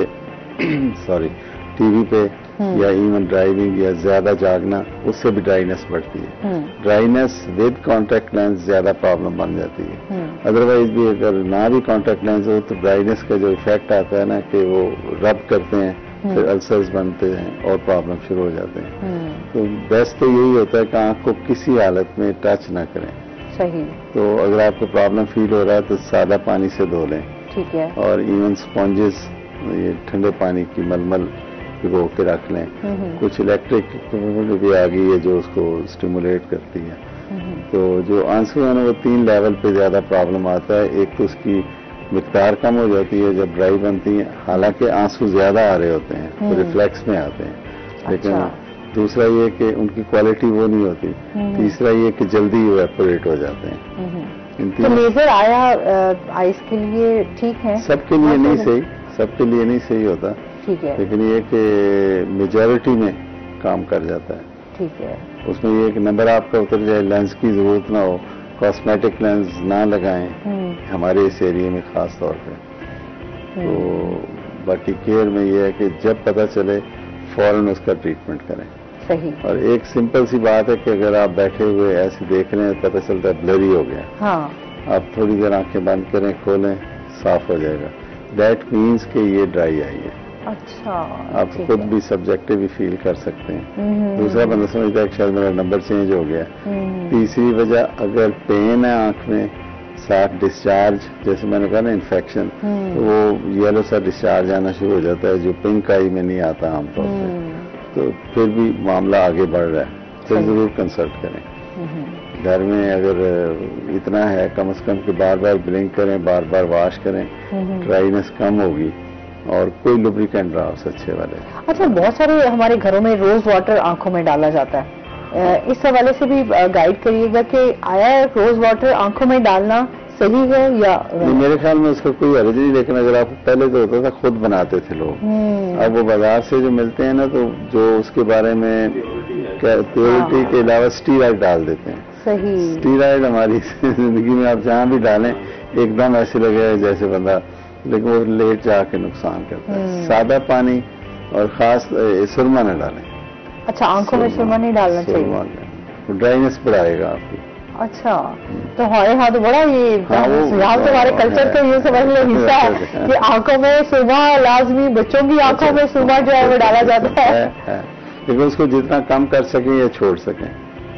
سوری ٹی وی پہ، یا ایون ڈرائیونگ یا زیادہ جاگنا، اس سے بھی ڈرائینس بڑھتی ہے. ڈرائینس ود کانٹیکٹ لینس زیادہ پرابلم بن جاتی ہے. ادروائز بھی اگر نہ بھی کانٹیکٹ لینس ہو تو ڈرائینس کا جو افیکٹ آتا ہے نا کہ وہ رب کرتے ہیں، پھر السرز بنتے ہیں اور پرابلم شروع ہو جاتے ہیں. تو بیسٹ تو یہی ہوتا ہے کہ آنکھ کو کسی حالت میں ٹچ نہ کریں. صحیح. تو اگر آپ کو پرابلم فیل ہو رہا ہے تو سادہ پانی سے دھو لیں. ٹھیک ہے. اور ایون اسپونجز، یہ ٹھنڈے پانی کی ململ بھگو کے رکھ لیں. کچھ الیکٹرک بھی آ گئی ہے جو اس کو اسٹیمولیٹ کرتی ہے. تو جو آنسو ہے نا وہ 3 لیول پہ زیادہ پرابلم آتا ہے. ایک تو اس کی مقدار کم ہو جاتی ہے جب ڈرائی بنتی ہیں، حالانکہ آنسو زیادہ آ رہے ہوتے ہیں تو ریفلیکس میں آتے ہیں، لیکن دوسرا یہ کہ ان کی کوالٹی وہ نہیں ہوتی. تیسرا یہ کہ جلدی ایویپوریٹ ہو جاتے ہیں. تو لیزر آیا آئز کے لیے ٹھیک ہے؟ سب کے لیے نہیں صحیح، سب کے لیے نہیں صحیح ہوتا، لیکن یہ کہ میجورٹی میں کام کر جاتا ہے. ٹھیک ہے. اس میں یہ کہ نمبر آپ کا اتر جائے، لینس کی ضرورت نہ ہو، کاسمیٹک لینس نہ لگائیں ہمارے اس ایریے میں خاص طور پہ. تو باقی کیئر میں یہ ہے کہ جب پتہ چلے فوراً اس کا ٹریٹمنٹ کریں. صحیح. اور ایک سمپل سی بات ہے کہ اگر آپ بیٹھے ہوئے ایسے دیکھ رہے ہیں پتہ چلتا ہے بلری ہو گیا، آپ تھوڑی دیر آنکھیں بند کریں، کھولیں، صاف ہو جائے گا. دیٹ مینس کہ یہ ڈرائی آئی ہے. اچھا. آپ خود بھی سبجیکٹیو فیل کر سکتے ہیں. دوسرا بندہ سمجھتا ہے کہ شاید میرا نمبر چینج ہو گیا. تیسری وجہ اگر پین ہے آنکھ میں ساتھ ڈسچارج، جیسے میں نے کہا نا انفیکشن، تو وہ یلو سا ڈسچارج آنا شروع ہو جاتا ہے جو پنک آئی میں نہیں آتا عام طور پہ. تو پھر بھی معاملہ آگے بڑھ رہا ہے، پھر ضرور کنسلٹ کریں. گھر میں اگر اتنا ہے کم از کم کہ بار بار بلنک کریں، بار بار واش کریں، ڈرائینس کم ہوگی. اور کوئی لوبریکینٹ رہا اس اچھے والے. اچھا، بہت سارے ہمارے گھروں میں روز واٹر آنکھوں میں ڈالا جاتا ہے، اس حوالے سے بھی گائیڈ کریے گا کہ آیا روز واٹر آنکھوں میں ڈالنا صحیح ہے یا؟ میرے خیال میں اس کا کوئی حرج نہیں، لیکن اگر آپ پہلے تو ہوتا تھا خود بناتے تھے لوگ، اب وہ بازار سے جو ملتے ہیں نا تو جو اس کے بارے میں پیورٹی کے علاوہ اسٹیرائڈ ڈال دیتے ہیں. صحیح. اسٹیرائڈ ہماری زندگی میں آپ جہاں بھی ڈالیں ایک دم ایسے لگے جیسے بندہ، لیکن وہ لیٹ جا کے نقصان کرتا ہے. سادہ پانی اور خاص سرما نہ ڈالیں. اچھا، آنکھوں میں سرما نہیں ڈالنا چاہیے، ڈرائینس بڑھائے گا آپ کی. اچھا. تو ہمارے یہاں تو بڑا یہ یہاں تو ہمارے کلچر کا یہ سمجھ لو حصہ ہے کہ آنکھوں میں سرما لازمی، بچوں کی آنکھوں میں سرما جو ہے وہ ڈالا جاتا ہے، لیکن اس کو جتنا کم کر سکیں یا چھوڑ سکیں.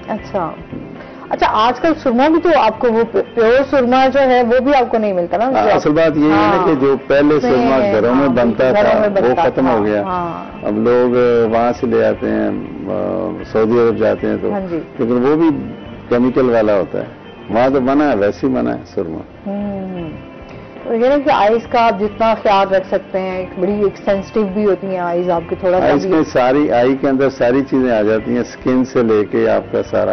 اچھا آج کل سرما بھی تو آپ کو وہ پیور سرما جو ہے وہ بھی آپ کو نہیں ملتا نا؟ اصل بات یہ ہے کہ جو پہلے سرما گھروں میں بنتا تھا وہ ختم ہو گیا. اب لوگ وہاں سے لے آتے ہیں، سعودی عرب جاتے ہیں تو، لیکن وہ بھی کیمیکل والا ہوتا ہے. وہاں تو منع ہے، ویسے ہی منع ہے سرما. یہ کہ آئز کا آپ جتنا خیال رکھ سکتے ہیں، ایک بڑی ایک سینسٹیو بھی ہوتی ہیں آئز آپ کی، تھوڑا آئز میں ساری آئی کے اندر ساری چیزیں آ جاتی ہیں، اسکن سے لے کے آپ کا سارا.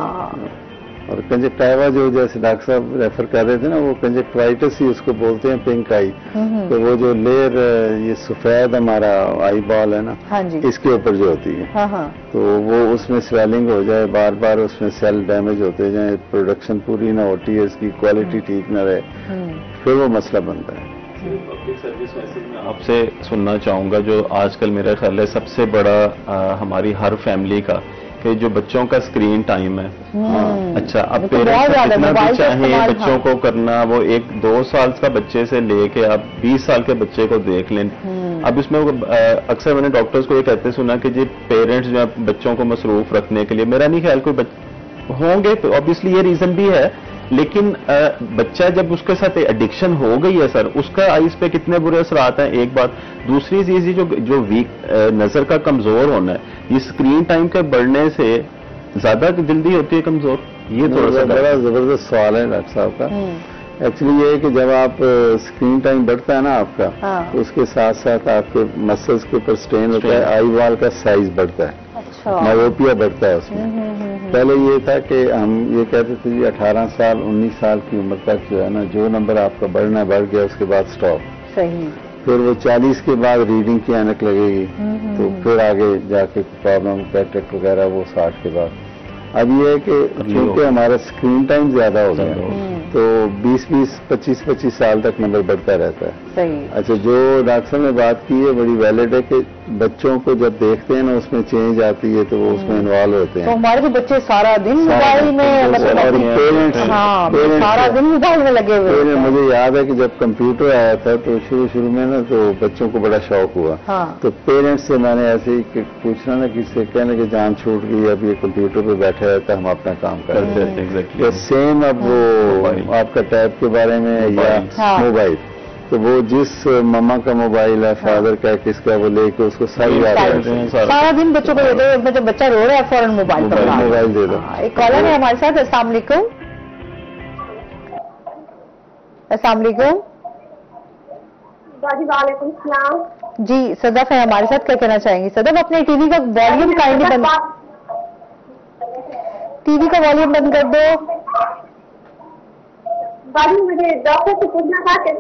اور کنجکٹائوا جو جیسے ڈاکٹر صاحب ریفر کر رہے تھے نا، وہ کنجکٹوائٹس ہی اس کو بولتے ہیں، پنک آئی. تو وہ جو لیئر یہ سفید ہمارا آئی بال ہے نا، اس کے اوپر جو ہوتی ہے، تو وہ اس میں سویلنگ ہو جائے، بار بار اس میں سیل ڈیمیج ہوتے جائیں، پروڈکشن پوری نہ ہوتی ہے، اس کی کوالٹی ٹھیک نہ رہے، پھر وہ مسئلہ بنتا ہے. پبلک سروس میسج میں آپ سے سننا چاہوں گا، جو آج کل میرا خیال ہے سب سے بڑا ہماری ہر فیملی کا، کہ جو بچوں کا اسکرین ٹائم ہے. اچھا اب پیرنٹس جتنا بھی چاہیں بچوں کو کرنا، وہ 1-2 سال کا بچے سے لے کے آپ 20 سال کے بچے کو دیکھ لیں. اب اس میں اکثر میں نے ڈاکٹرز کو یہ کہتے سنا کہ جی پیرنٹس جو بچوں کو مصروف رکھنے کے لیے، میرا نہیں خیال کوئی ہوں گے تو آبویسلی یہ ریزن بھی ہے، لیکن بچہ جب اس کے ساتھ ایڈکشن ہو گئی ہے سر، اس کا آئیز پہ کتنے برے اثرات ہیں، ایک بات. دوسری چیز جو ویک نظر کا کمزور ہونا ہے، یہ اسکرین ٹائم کے بڑھنے سے زیادہ جلدی ہوتی ہے کمزور. یہ تھوڑا سا بڑا زبردست سوال ہے ڈاکٹر صاحب کا. ایکچولی یہ ہے کہ جب آپ اسکرین ٹائم بڑھتا ہے نا آپ کا، تو اس کے ساتھ ساتھ آپ کے مسلس کے اوپر اسٹرین ہوتا ہے، آئی وال کا سائز بڑھتا ہے، مائوپیا بڑھتا ہے اس میں. پہلے یہ تھا کہ ہم یہ کہتے تھے 18 سال 19 سال کی عمر تک جو ہے نا، جو نمبر آپ کا بڑھنا بڑھ گیا، اس کے بعد اسٹاپ. پھر وہ 40 کے بعد ریڈنگ کی اینک لگے گی، تو پھر آگے جا کے پرابلم کیٹریکٹ وغیرہ وہ 60 کے بعد. اب یہ ہے کہ چونکہ ہمارا اسکرین ٹائم زیادہ ہو گیا، تو 20-20 25-25 سال تک نمبر بڑھتا رہتا ہے. اچھا جو ڈاکٹر صاحب نے بات کی ہے بڑی ویلڈ ہے کہ بچوں کو جب دیکھتے ہیں نا اس میں چینج آتی ہے تو وہ اس میں انوالو ہوتے ہیں. تو ہمارے تو بچے سارا دن موبائل میں سارا دن موبائل میں لگے ہوئے. مجھے یاد ہے کہ جب کمپیوٹر آیا تھا تو شروع میں نا تو بچوں کو بڑا شوق ہوا، تو پیرنٹس سے میں نے ایسے ہی پوچھنا نا کسی سے، کہنے کہ جان چھوٹ گئی، اب یہ کمپیوٹر پہ بیٹھا رہتا ہے، ہم اپنا کام کرتے ہیں. سیم اب وہ آپ کا ٹیب کے بارے میں یا موبائل، تو وہ جس مما کا موبائل ہے، فادر کا، کس کا، وہ لے کے اس کو سارا دن بچوں کو دے دو. جب بچہ رو رہا ہے فوراً موبائل دے دو. ایک کالر ہے ہمارے ساتھ. السلام علیکم. السلام علیکم. وعلیکم السلام. جی صدف ہے ہمارے ساتھ، کیا کہنا چاہیں گی؟ صدف اپنے ٹی وی کا والیوم کائنڈلی بند، ٹی وی کا والیوم بند کر دو. باجی مجھے ڈاکٹر سے پوچھنا تھا کہ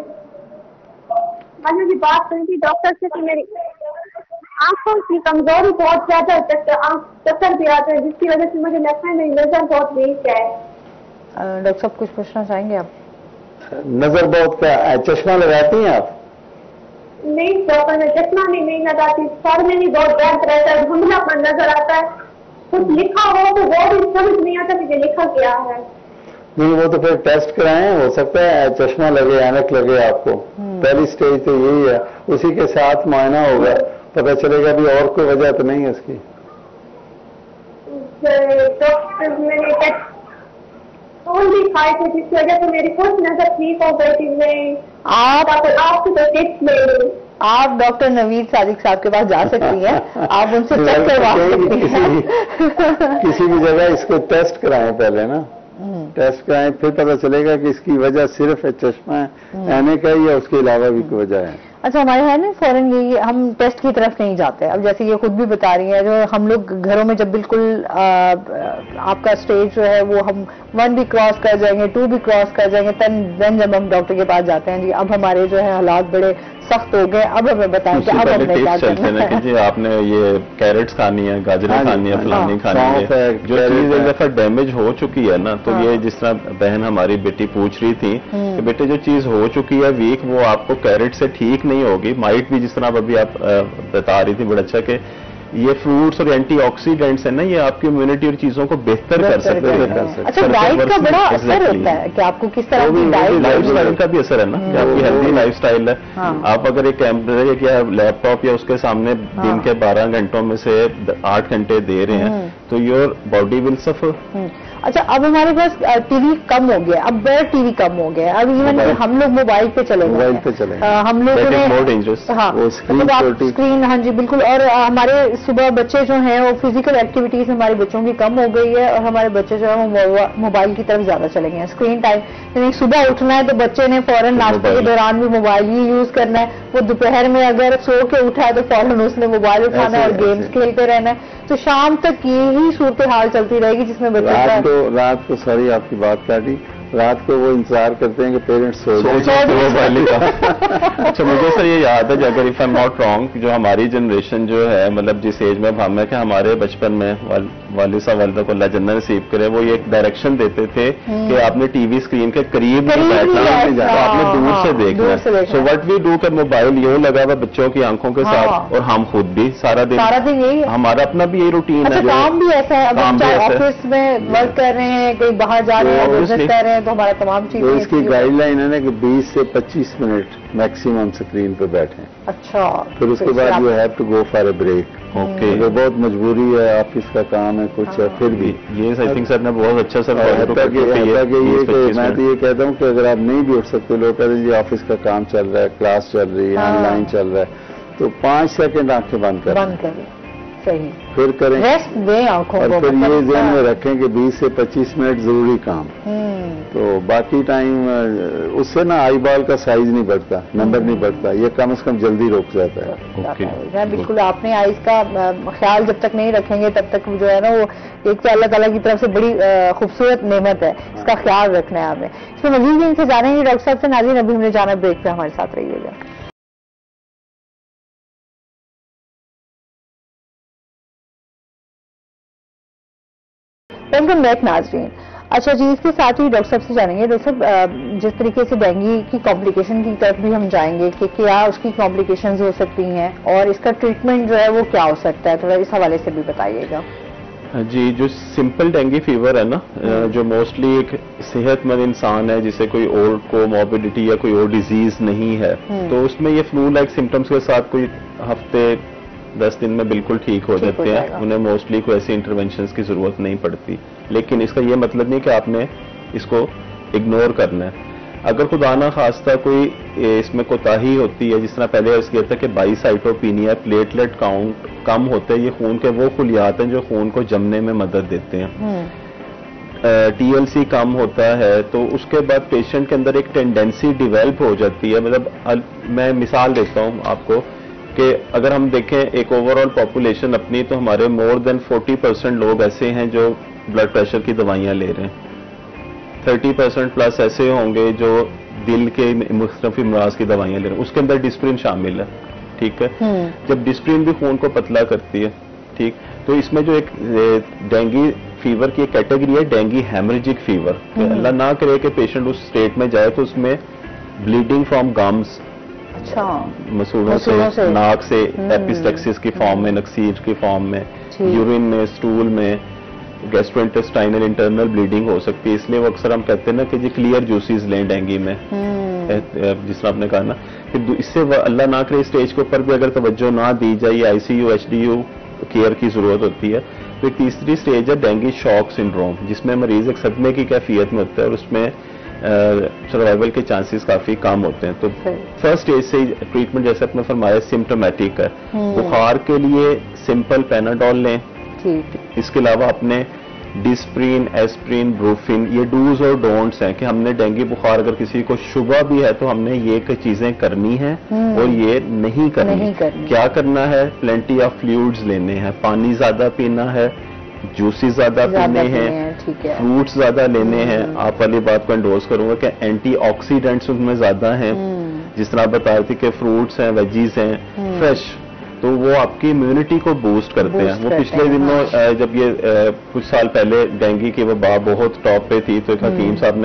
بات کرنی تھی ڈاکٹر سے کہ میری آنکھوں کی کمزوری بہت زیادہ، چکر بھی آتے ہیں، جس کی وجہ سے مجھے لگتا ہے میری نظر بہت ویک ہے. ڈاکٹر صاحب کچھ پوچھنا چاہیں گے آپ؟ نظر بہت کیا، چشمہ لگاتی ہیں آپ؟ نہیں ڈاکٹر میں چشمہ نہیں لگاتی، سر میں بھی بہت درد رہتا ہے، دھندلا پر نظر آتا ہے، کچھ لکھا ہو تو وہ بھی سمجھ نہیں آتا کہ لکھا کیا ہے. نہیں وہ تو پھر ٹیسٹ کرائیں، ہو سکتا ہے چشمہ لگے، اینک لگے آپ کو. پہلی سٹیج تو یہی ہے، اسی کے ساتھ معائنہ ہوگا، پتہ چلے گا بھی اور کوئی وجہ تو نہیں ہے اس کی. ڈاکٹر میں نے بھی کھائے تھے جس کی وجہ سے میری کچھ نظر ٹھیک ہو گئی تھی. آپ سے تو ٹپس لے آپ ڈاکٹر نوید صادق صاحب کے پاس جا سکتی ہیں، آپ ان سے چیک کروا سکتی ہیں. کسی بھی جگہ اس کو ٹیسٹ کرائیں پہلے نا، ٹیسٹ کرائیں، پھر پتہ چلے گا کہ اس کی وجہ صرف چشمہ ہے، اینک کا یا اس کے علاوہ بھی کوئی وجہ ہے. اچھا ہمارے ہے نا فوراً یہ ہم ٹیسٹ کی طرف نہیں جاتے. اب جیسے یہ خود بھی بتا رہی ہیں، جو ہم لوگ گھروں میں جب بالکل آپ کا اسٹیج جو ہے وہ ہم 1 بھی کراس کر جائیں گے، 2 بھی کراس کر جائیں گے، دین جب ہم ڈاکٹر کے پاس جاتے ہیں جی اب ہمارے جو ہے حالات بڑے سخت ہو گئے، اب ہمیں بتائیں کہ اب ہم نے کیا کرنا ہے. جی آپ نے یہ کیرٹس کھانی ہے، گاجریں کھانی ہے، فلانی کھانی ہے. جو چیز ایک دفعہ ڈیمیج ہو چکی ہے نا، تو یہ جس طرح بہن ہماری بیٹی پوچھ رہی تھی کہ بیٹے جو چیز ہو چکی ہے ویک، وہ آپ کو کیرٹ سے ٹھیک نہیں ہوگی. مائٹ بھی جس طرح ابھی آپ بتا رہی تھی بڑا اچھا کہ ये फ्रूट्स और एंटी ऑक्सीडेंट्स है ना, ये आपकी इम्यूनिटी और चीजों को बेहतर कर सकते हैं। अच्छा, डाइट का बड़ा असर होता है कि आपको किस तरह की डाइट, लाइफ स्टाइल का भी असर है ना, कि आपकी हेल्दी लाइफ स्टाइल है। आप अगर एक कैमरे या लैपटॉप या उसके सामने दिन के 12 घंटों में से 8 घंटे दे रहे हैं तो योर बॉडी विल सफर। अच्छा, अब हमारे पास टीवी कम हो गया, अब बड़ा टीवी कम हो गया, अब इवन हम लोग मोबाइल पे चले गए, हम लोगों ने स्क्रीन, हाँ जी बिल्कुल। और हमारे सुबह बच्चे जो हैं वो फिजिकल एक्टिविटीज हमारे बच्चों की कम हो गई है, और हमारे बच्चे जो है वो मोबाइल की तरफ ज्यादा चले गए हैं। स्क्रीन टाइम, यानी सुबह उठना है तो बच्चे ने फौरन नाश्ते के दौरान भी मोबाइल ही यूज करना है, वो दोपहर में अगर सो के उठा है तो फौरन उसने मोबाइल उठाना है और गेम्स खेलते रहना है, तो शाम तक यही सूरत हाल चलती रहेगी जिसमें बच्चे रात को सारी आपकी बात काटी, रात को वो इंतजार करते हैं कि पेरेंट्स सो जाए। अच्छा, मुझे सर ये याद है, अगर if I am not wrong, जो हमारी जनरेशन जो है, मतलब जिस एज में हम है कि हमारे बचपन में वालिद साहब वालिदा को अल्लाह जन्नत नसीब करे, वो ये एक डायरेक्शन देते थे कि आपने टीवी स्क्रीन के करीब नहीं बैठना, तो आपने दूर से देखना। सो व्हाट वी डू, कर मोबाइल यूं लगा हुआ बच्चों की आंखों के साथ, और हम खुद भी सारा दिन यही, हमारा अपना भी यही रूटीन है। काम भी ऐसा है, अब हम चाहे ऑफिस में वर्क कर रहे हैं, कहीं बाहर जा रहे हैं, बिजनेस कर रहे हैं, तो हमारा तमाम चीजें, तो इसकी गाइडलाइन है ना कि 20 से 25 मिनट मैक्सिमम स्क्रीन पे बैठें। अच्छा, फिर उसके बाद you have to go for a break. Okay, जो बहुत मजबूरी है, ऑफिस का काम है, कुछ है, फिर भी ये आई थिंक सर ने बहुत अच्छा सर मैं तो ये कहता हूँ कि अगर आप नहीं भी उठ सकते, लोग कहते हैं जी ऑफिस का काम चल रहा है, क्लास चल रही है, ऑनलाइन चल रहा है, तो 5 सेकंड आंखें बंद करें, सही, फिर करें, रेस्ट दें आंखों को, और फिर ये ध्यान में रखें कि 20 से 25 मिनट जरूरी काम, तो बाकी टाइम उससे ना आई बॉल का साइज नहीं बढ़ता, नंबर नहीं बढ़ता, ये कम से कम जल्दी रोक जाता है। बिल्कुल, आपने आइज का ख्याल जब तक नहीं रखेंगे तब तक जो है ना वो एक तो अल्लाह ताला की तरफ से बड़ी खूबसूरत नेमत है, इसका ख्याल रखना है हमें। इसमें मजीद भी इनसे जानेंगे डॉक्टर साहब से। नाज़रीन, अभी हमने जाना ब्रेक पे, हमारे साथ रहिएगा। वेलकम बैक नाज़रीन। अच्छा जी, इसके साथ ही डॉक्टर साहब से जानेंगे, डॉक्टर साहब जिस तरीके से डेंगू की कॉम्प्लिकेशन की तरफ भी हम जाएंगे कि क्या उसकी कॉम्प्लिकेशंस हो सकती हैं और इसका ट्रीटमेंट जो है वो क्या हो सकता है, थोड़ा इस हवाले से भी बताइएगा। जी, जो सिंपल डेंगू फीवर है ना, जो मोस्टली एक सेहतमंद इंसान है जिसे कोई और कोमॉर्बिडिटी या कोई और डिजीज नहीं है, तो उसमें ये फ्लू लाइक सिम्टम्स के साथ कोई हफ्ते 10 दिन में बिल्कुल ठीक हो जाते हैं, उन्हें मोस्टली कोई ऐसी इंटरवेंशंस की जरूरत नहीं पड़ती। लेकिन इसका ये मतलब नहीं कि आपने इसको इग्नोर करना है। अगर खुदा ना खास्ता कोई इसमें कोताही होती है, जिस तरह पहले अर्ज किया था कि बाईसाइटोपिनिया, प्लेटलेट काउंट कम होते हैं, ये खून के वो खुलियात हैं जो खून को जमने में मदद देते हैं, TLC कम होता है, तो उसके बाद पेशेंट के अंदर एक टेंडेंसी डिवेल्प हो जाती है। मतलब मैं मिसाल देता हूँ आपको कि अगर हम देखें एक ओवरऑल पॉपुलेशन अपनी, तो हमारे मोर देन 40% लोग ऐसे हैं जो ब्लड प्रेशर की दवाइयां ले रहे हैं, 30% प्लस ऐसे होंगे जो दिल के मुख्तलिफ अमराज की दवाइयां ले रहे हैं, उसके अंदर डिस्प्रिन शामिल है, ठीक है। जब डिस्प्रिन भी खून को पतला करती है, ठीक, तो इसमें जो एक डेंगू फीवर की कैटेगरी है डेंगू हेमरेजिक फीवर, अल्लाह ना करे कि पेशेंट उस स्टेट में जाए तो उसमें ब्लीडिंग फ्रॉम गम्स, अच्छा, मसूड़ों से, नाक से, एपिस्टेक्सिस की फॉर्म में, नक्सीर की फॉर्म में, यूरिन में, स्टूल में, गैस्ट्रोइंटेस्टाइनल इंटरनल ब्लीडिंग हो सकती है। इसलिए वो अक्सर हम कहते हैं ना कि जी क्लियर जूसेस लें डेंगू में, जिस तरह आपने कहा ना। फिर इससे अल्लाह ना करे स्टेज के ऊपर भी अगर तवज्जो ना दी जाए, ICU HDU केयर की जरूरत होती है। तो एक तीसरी स्टेज है डेंगू शॉक सिंड्रोम, जिसमें मरीज एक सदमे की कैफियत में होता है और उसमें सर्वाइवल के चांसेस काफी कम होते हैं। तो फर्स्ट स्टेज से ट्रीटमेंट जैसे आपने फरमाया सिम्प्टोमेटिक है। बुखार के लिए सिंपल पेनाडोल लें, इसके अलावा आपने डिस्प्रिन, एस्प्रिन, ब्रूफिन, ये डूज और डोंट्स हैं कि हमने डेंगू बुखार अगर किसी को शुबह भी है तो हमने ये चीजें करनी है और ये नहीं करनी। क्या करना है? प्लेंटी ऑफ फ्लूइड्स लेने हैं, पानी ज्यादा पीना है, जूसेस ज्यादा पीने हैं, फ्रूट्स ज्यादा लेने हैं। आप वाली बात को एंडोर्स करूंगा कि एंटीऑक्सीडेंट्स उनमें ज्यादा हैं, जिस तरह आप बता रहे थे कि फ्रूट्स हैं, वेजीज हैं, फ्रेश, तो वो आपकी इम्यूनिटी को बूस्ट करते हैं। वो पिछले दिनों जब ये कुछ साल पहले डेंगू की वबा बहुत टॉप पे थी, तो एक हकीम साहब ने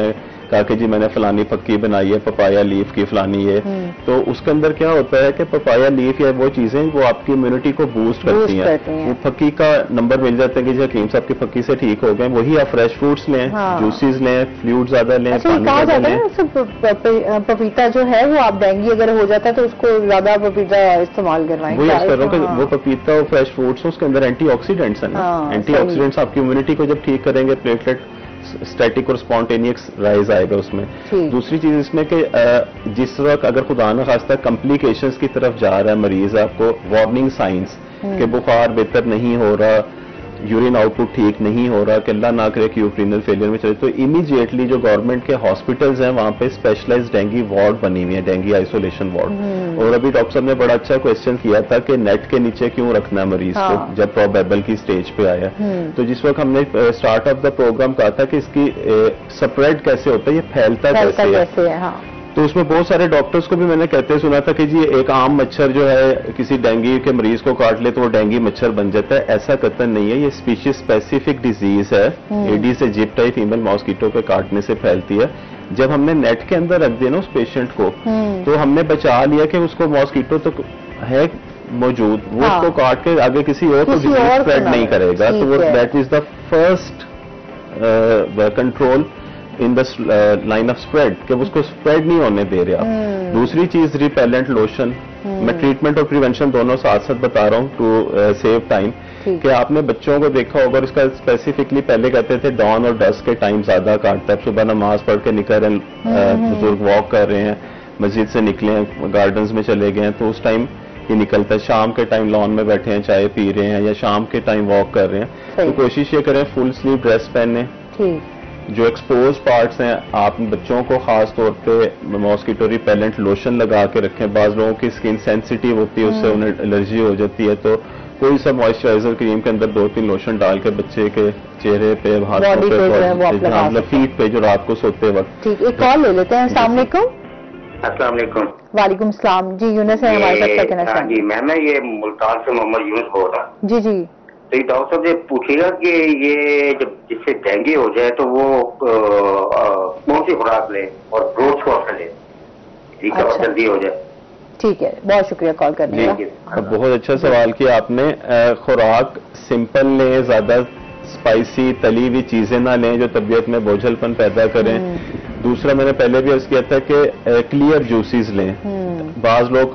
کہا کہ جی میں نے فلانی پکی بنائی ہے پپایا لیف کی فلانی ہے، تو اس کے اندر کیا ہوتا ہے کہ پپایا لیف یا وہ چیزیں وہ آپ کی امیونٹی کو بوسٹ کرتی ہیں، وہ پکی کا نمبر مل جاتا ہے کہ جی حکیم صاحب کی پکی سے ٹھیک ہو گئے، وہی آپ فریش فروٹس لیں، جوسز لیں، فلوئڈ زیادہ لیں، کہا جاتا ہے پپیتا جو ہے وہ آپ ڈینگی اگر ہو جاتا ہے تو اس کو زیادہ پپیتا استعمال کروائیں، وہی اس طرح کہ وہ پپیتا اور فریش فروٹس اس کے اندر اینٹی آکسیڈنٹس ہیں، اینٹی آکسیڈنٹس آپ کی امیونٹی کو جب ٹھیک کریں گے، پلیٹلیٹ اسٹیٹک اور اسپونٹینیس رائز آئے گا اس میں۔ دوسری چیز اس میں کہ جس وقت اگر خدا نہ خواستہ کمپلیکیشنز کی طرف جا رہا ہے مریض، آپ کو وارننگ سائنس کہ بخار بہتر نہیں ہو رہا، یورین آؤٹ پٹ ٹھیک نہیں ہو رہا، کہ اللہ نہ کرے کہ یوپرینل فیلئر میں چلے، تو امیڈیٹلی جو گورنمنٹ کے ہاسپٹلز ہیں وہاں پہ اسپیشلائز ڈینگی وارڈ بنی ہوئی ہے، ڈینگی آئسولیشن وارڈ۔ اور ابھی ڈاکٹر صاحب نے بڑا اچھا کوشچن کیا تھا کہ نیٹ کے نیچے کیوں رکھنا ہے مریض کو جب پروبیبل کی سٹیج پہ آیا، تو جس وقت ہم نے اسٹارٹ آف دا پروگرام کہا تھا کہ اس کی سپریڈ کیسے ہوتا ہے، یہ پھیلتا کیسے ہے، تو اس میں بہت سارے ڈاکٹرز کو بھی میں نے کہتے سنا تھا کہ جی ایک عام مچھر جو ہے کسی ڈینگی کے مریض کو کاٹ لے تو وہ ڈینگی مچھر بن جاتا ہے، ایسا قطعاً نہیں ہے، یہ اسپیشیز اسپیسیفک ڈیزیز ہے، ایڈیز ایجپٹائی فیمل ماسکیٹو کے کاٹنے سے پھیلتی ہے۔ جب ہم نے نیٹ کے اندر رکھ دیا نا اس پیشنٹ کو، تو ہم نے بچا لیا کہ اس کو ماسکیٹو تو ہے موجود، وہ اس کو کاٹ کے آگے کسی اور کو ڈیزیز اسپریڈ نہیں کرے گا، تو وہ that is the first control in the line of spread کہ اس کو اسپریڈ نہیں ہونے دے رہے آپ۔ دوسری چیز ریپیلنٹ لوشن، میں ٹریٹمنٹ اور پریونشن دونوں ساتھ ساتھ بتا رہا ہوں ٹو سیو ٹائم، کہ آپ نے بچوں کو دیکھا ہوگا، اس کا اسپیسیفکلی پہلے کہتے تھے ڈان اور ڈسک کے ٹائم زیادہ کاٹتا ہے، صبح نماز پڑھ کے نکل رہے ہیں، بزرگ واک کر رہے ہیں، مسجد سے نکلے ہیں، گارڈنز میں چلے گئے ہیں، تو اس ٹائم یہ نکلتا ہے، شام کے ٹائم لان میں بیٹھے ہیں چائے پی رہے ہیں یا شام کے ٹائم واک کر رہے ہیں، تو کوشش یہ کریں فل سلیو ڈریس پہنیں، جو ایکسپوز پارٹس ہیں آپ بچوں کو خاص طور پہ ماسکیٹو ریپیلنٹ لوشن لگا کے رکھیں، بعض لوگوں کی اسکن سینسیٹیو ہوتی ہے، اس سے انہیں الرجی ہو جاتی ہے، تو کوئی سا موئسچرائزر کریم کے اندر 2-3 لوشن ڈال کے بچے کے چہرے پہ، ہاتھوں پہ، فیٹ پہ جو رات کو سوتے وقت۔ ٹھیک، ایک کال لے لیتے ہیں۔ السلام علیکم۔ السلام علیکم۔ وعلیکم السلام جی، یونس ہے ہمارے ساتھ، کیا کہنا چاہیں گے؟ جی میں یہ ملتان سے محمد یونس بول رہا ہوں۔ جی جی، تو یہ ڈاکٹر صاحب یہ پوچھے گا کہ یہ جب جس سے ڈینگی ہو جائے تو وہ کون سی خوراک لے اور ڈوز کو اثر لے جلدی ہو جائے؟ ٹھیک ہے، بہت شکریہ کال کرنے کا۔ بہت اچھا سوال کیا آپ نے۔ خوراک سمپل لیں، زیادہ اسپائسی تلی ہوئی چیزیں نہ لیں جو طبیعت میں بوجھل پن پیدا کریں۔ دوسرا میں نے پہلے بھی عرض کیا تھا کہ کلیئر جوسز لیں، بعض لوگ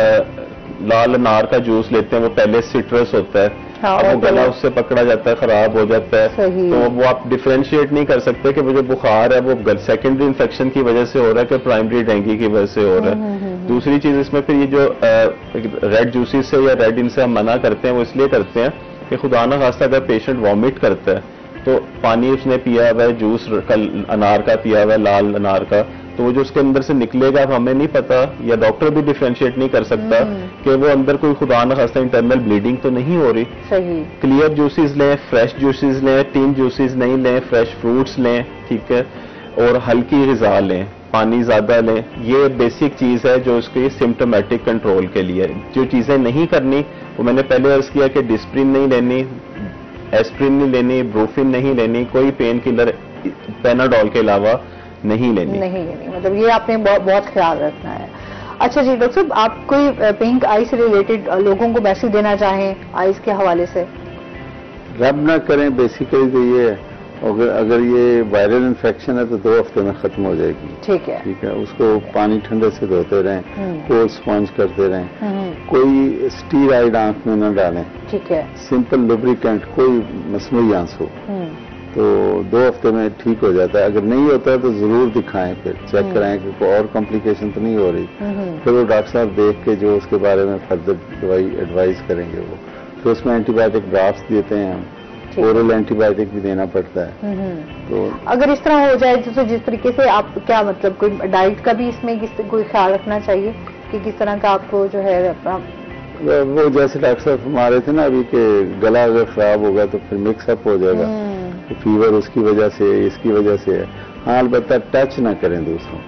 لال انار کا جوس لیتے ہیں، وہ پہلے سٹرس ہوتا ہے، وہ گلا اس سے پکڑا جاتا ہے، خراب ہو جاتا ہے، تو وہ آپ ڈیفرینشیٹ نہیں کر سکتے کہ وہ جو بخار ہے وہ سیکنڈری انفیکشن کی وجہ سے ہو رہا ہے کہ پرائمری ڈینگی کی وجہ سے ہو رہا ہے۔ دوسری چیز اس میں پھر یہ جو ریڈ جوسز سے یا ریڈ ان سے ہم منع کرتے ہیں، وہ اس لیے کرتے ہیں کہ خدا نہ خواستہ اگر پیشنٹ وامٹ کرتا ہے تو پانی اس نے پیا ہوا ہے، جوس انار کا پیا ہوا ہے، لال انار کا، تو وہ جو اس کے اندر سے نکلے گا ہمیں نہیں پتا، یا ڈاکٹر بھی ڈیفرینشیٹ نہیں کر سکتا کہ وہ اندر کوئی خدا نہ خواستہ انٹرنل بلیڈنگ تو نہیں ہو رہی۔ کلیئر جوسز لیں، فریش جوسز لیں، ٹین جوسز نہیں لیں، فریش فروٹس لیں، ٹھیک ہے، اور ہلکی غذا لیں، پانی زیادہ لیں۔ یہ بیسک چیز ہے جو اس کے سمپٹومیٹک کنٹرول کے لیے۔ جو چیزیں نہیں کرنی وہ میں نے پہلے عرض کیا کہ ڈسپرین نہیں لینی، ایسپرین نہیں لینی، بروفین نہیں لینی، کوئی پین کلر پیناڈول کے علاوہ نہیں لینی، مطلب یہ آپ نے بہت خیال رکھنا ہے۔ اچھا جی ڈاکٹر صاحب، آپ کوئی پنک آئی سے ریلیٹڈ لوگوں کو میسج دینا چاہیں آئیز کے حوالے سے؟ رب نہ کریں، بیسیکلی تو یہ اگر یہ وائرل انفیکشن ہے تو 2 ہفتے میں ختم ہو جائے گی۔ ٹھیک ہے، اس کو پانی ٹھنڈے سے دھوتے رہیں، کولڈ اسپونج کرتے رہیں، کوئی اسٹیرائڈ آنکھ میں نہ ڈالیں، ٹھیک ہے، سمپل لوبریکینٹ، کوئی مصنوعی آنسو، تو 2 ہفتے میں ٹھیک ہو جاتا ہے۔ اگر نہیں ہوتا ہے تو ضرور دکھائیں، پھر چیک کرائیں کہ کوئی اور کمپلیکیشن تو نہیں ہو رہی، پھر وہ ڈاکٹر صاحب دیکھ کے جو اس کے بارے میں فردر دوائی ایڈوائز کریں گے وہ، پھر اس میں اینٹی بایوٹک ڈرافٹس دیتے ہیں ہم، اورل اینٹی بایوٹک بھی دینا پڑتا ہے۔ تو اگر اس طرح ہو جائے تو جس طریقے سے آپ کیا مطلب کوئی ڈائٹ کا بھی اس میں کوئی خیال رکھنا چاہیے کہ کس طرح کا آپ کو جو ہے اپنا وہ جیسے ڈاکٹر صاحب فرما رہے تھے نا ابھی کہ گلا اگر خراب ہوگا تو پھر مکس اپ ہو جائے گا، فیور اس کی وجہ سے، اس کی وجہ سے ہے۔ ہاں البتہ ٹچ نہ کریں دوسروں،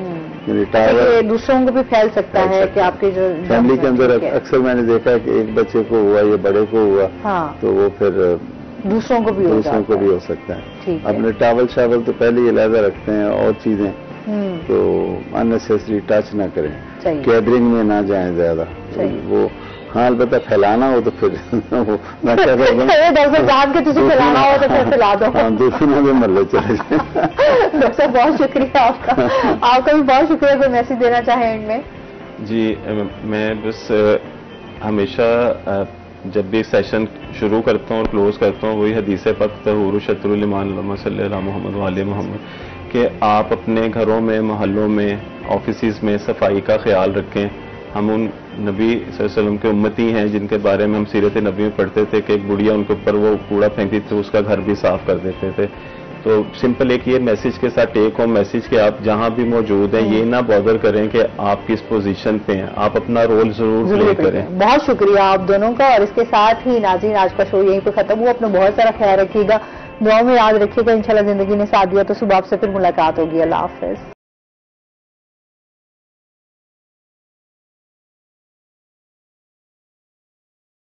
یعنی دوسروں کو بھی پھیل سکتا ہے کہ آپ کے جو فیملی کے اندر اکثر میں نے دیکھا ہے کہ ایک بچے کو ہوا یا بڑے کو ہوا تو وہ پھر दूसरों को भी हो दूसरों को भी हो सकता है। अपने टावल शावल तो पहले ही अलहदा रखते हैं और चीजें, तो अननेसेसरी टच ना करें, गैदरिंग में ना जाएं ज्यादा। वो हाँ अलबत्ता फैलाना हो तो फिर मैं क्या जान के तुझे फैलाना हो तो फिर फैला दो। हाँ दूसरों में मरले चले जाए। डॉक्टर साहब बहुत शुक्रिया आपका भी बहुत शुक्रिया। कोई मैसेज देना चाहें इनमें? जी मैं बस हमेशा जब भी सेशन शुरू करता हूँ और क्लोज करता हूँ वही हदीस पाक तहूर शत्रुल ईमान सल्लल्लाहु मोहम्मद वाले मोहम्मद कि आप अपने घरों में, मोहल्लों में, ऑफिस में सफाई का ख्याल रखें। हम उन नबी सल्लल्लाहु अलैहि वसल्लम के उम्मती हैं जिनके बारे में हम सीरत नबी में पढ़ते थे कि एक बुढ़िया उनके ऊपर वो कूड़ा फेंकती थी, उसका घर भी साफ कर देते थे। तो सिंपल एक ये मैसेज के साथ टेक होम मैसेज कि आप जहां भी मौजूद हैं ये ना बॉदर करें कि आप किस पोजीशन पे हैं, आप अपना रोल जरूर प्ले करें। बहुत शुक्रिया आप दोनों का। और इसके साथ ही नाज़रीन आज का शो यहीं पे खत्म हुआ। अपना बहुत सारा ख्याल रखिएगा, दुआ में याद रखिएगा। इंशाल्लाह जिंदगी ने साथ दिया तो सुबह आपसे फिर मुलाकात होगी। अल्लाह हाफिज।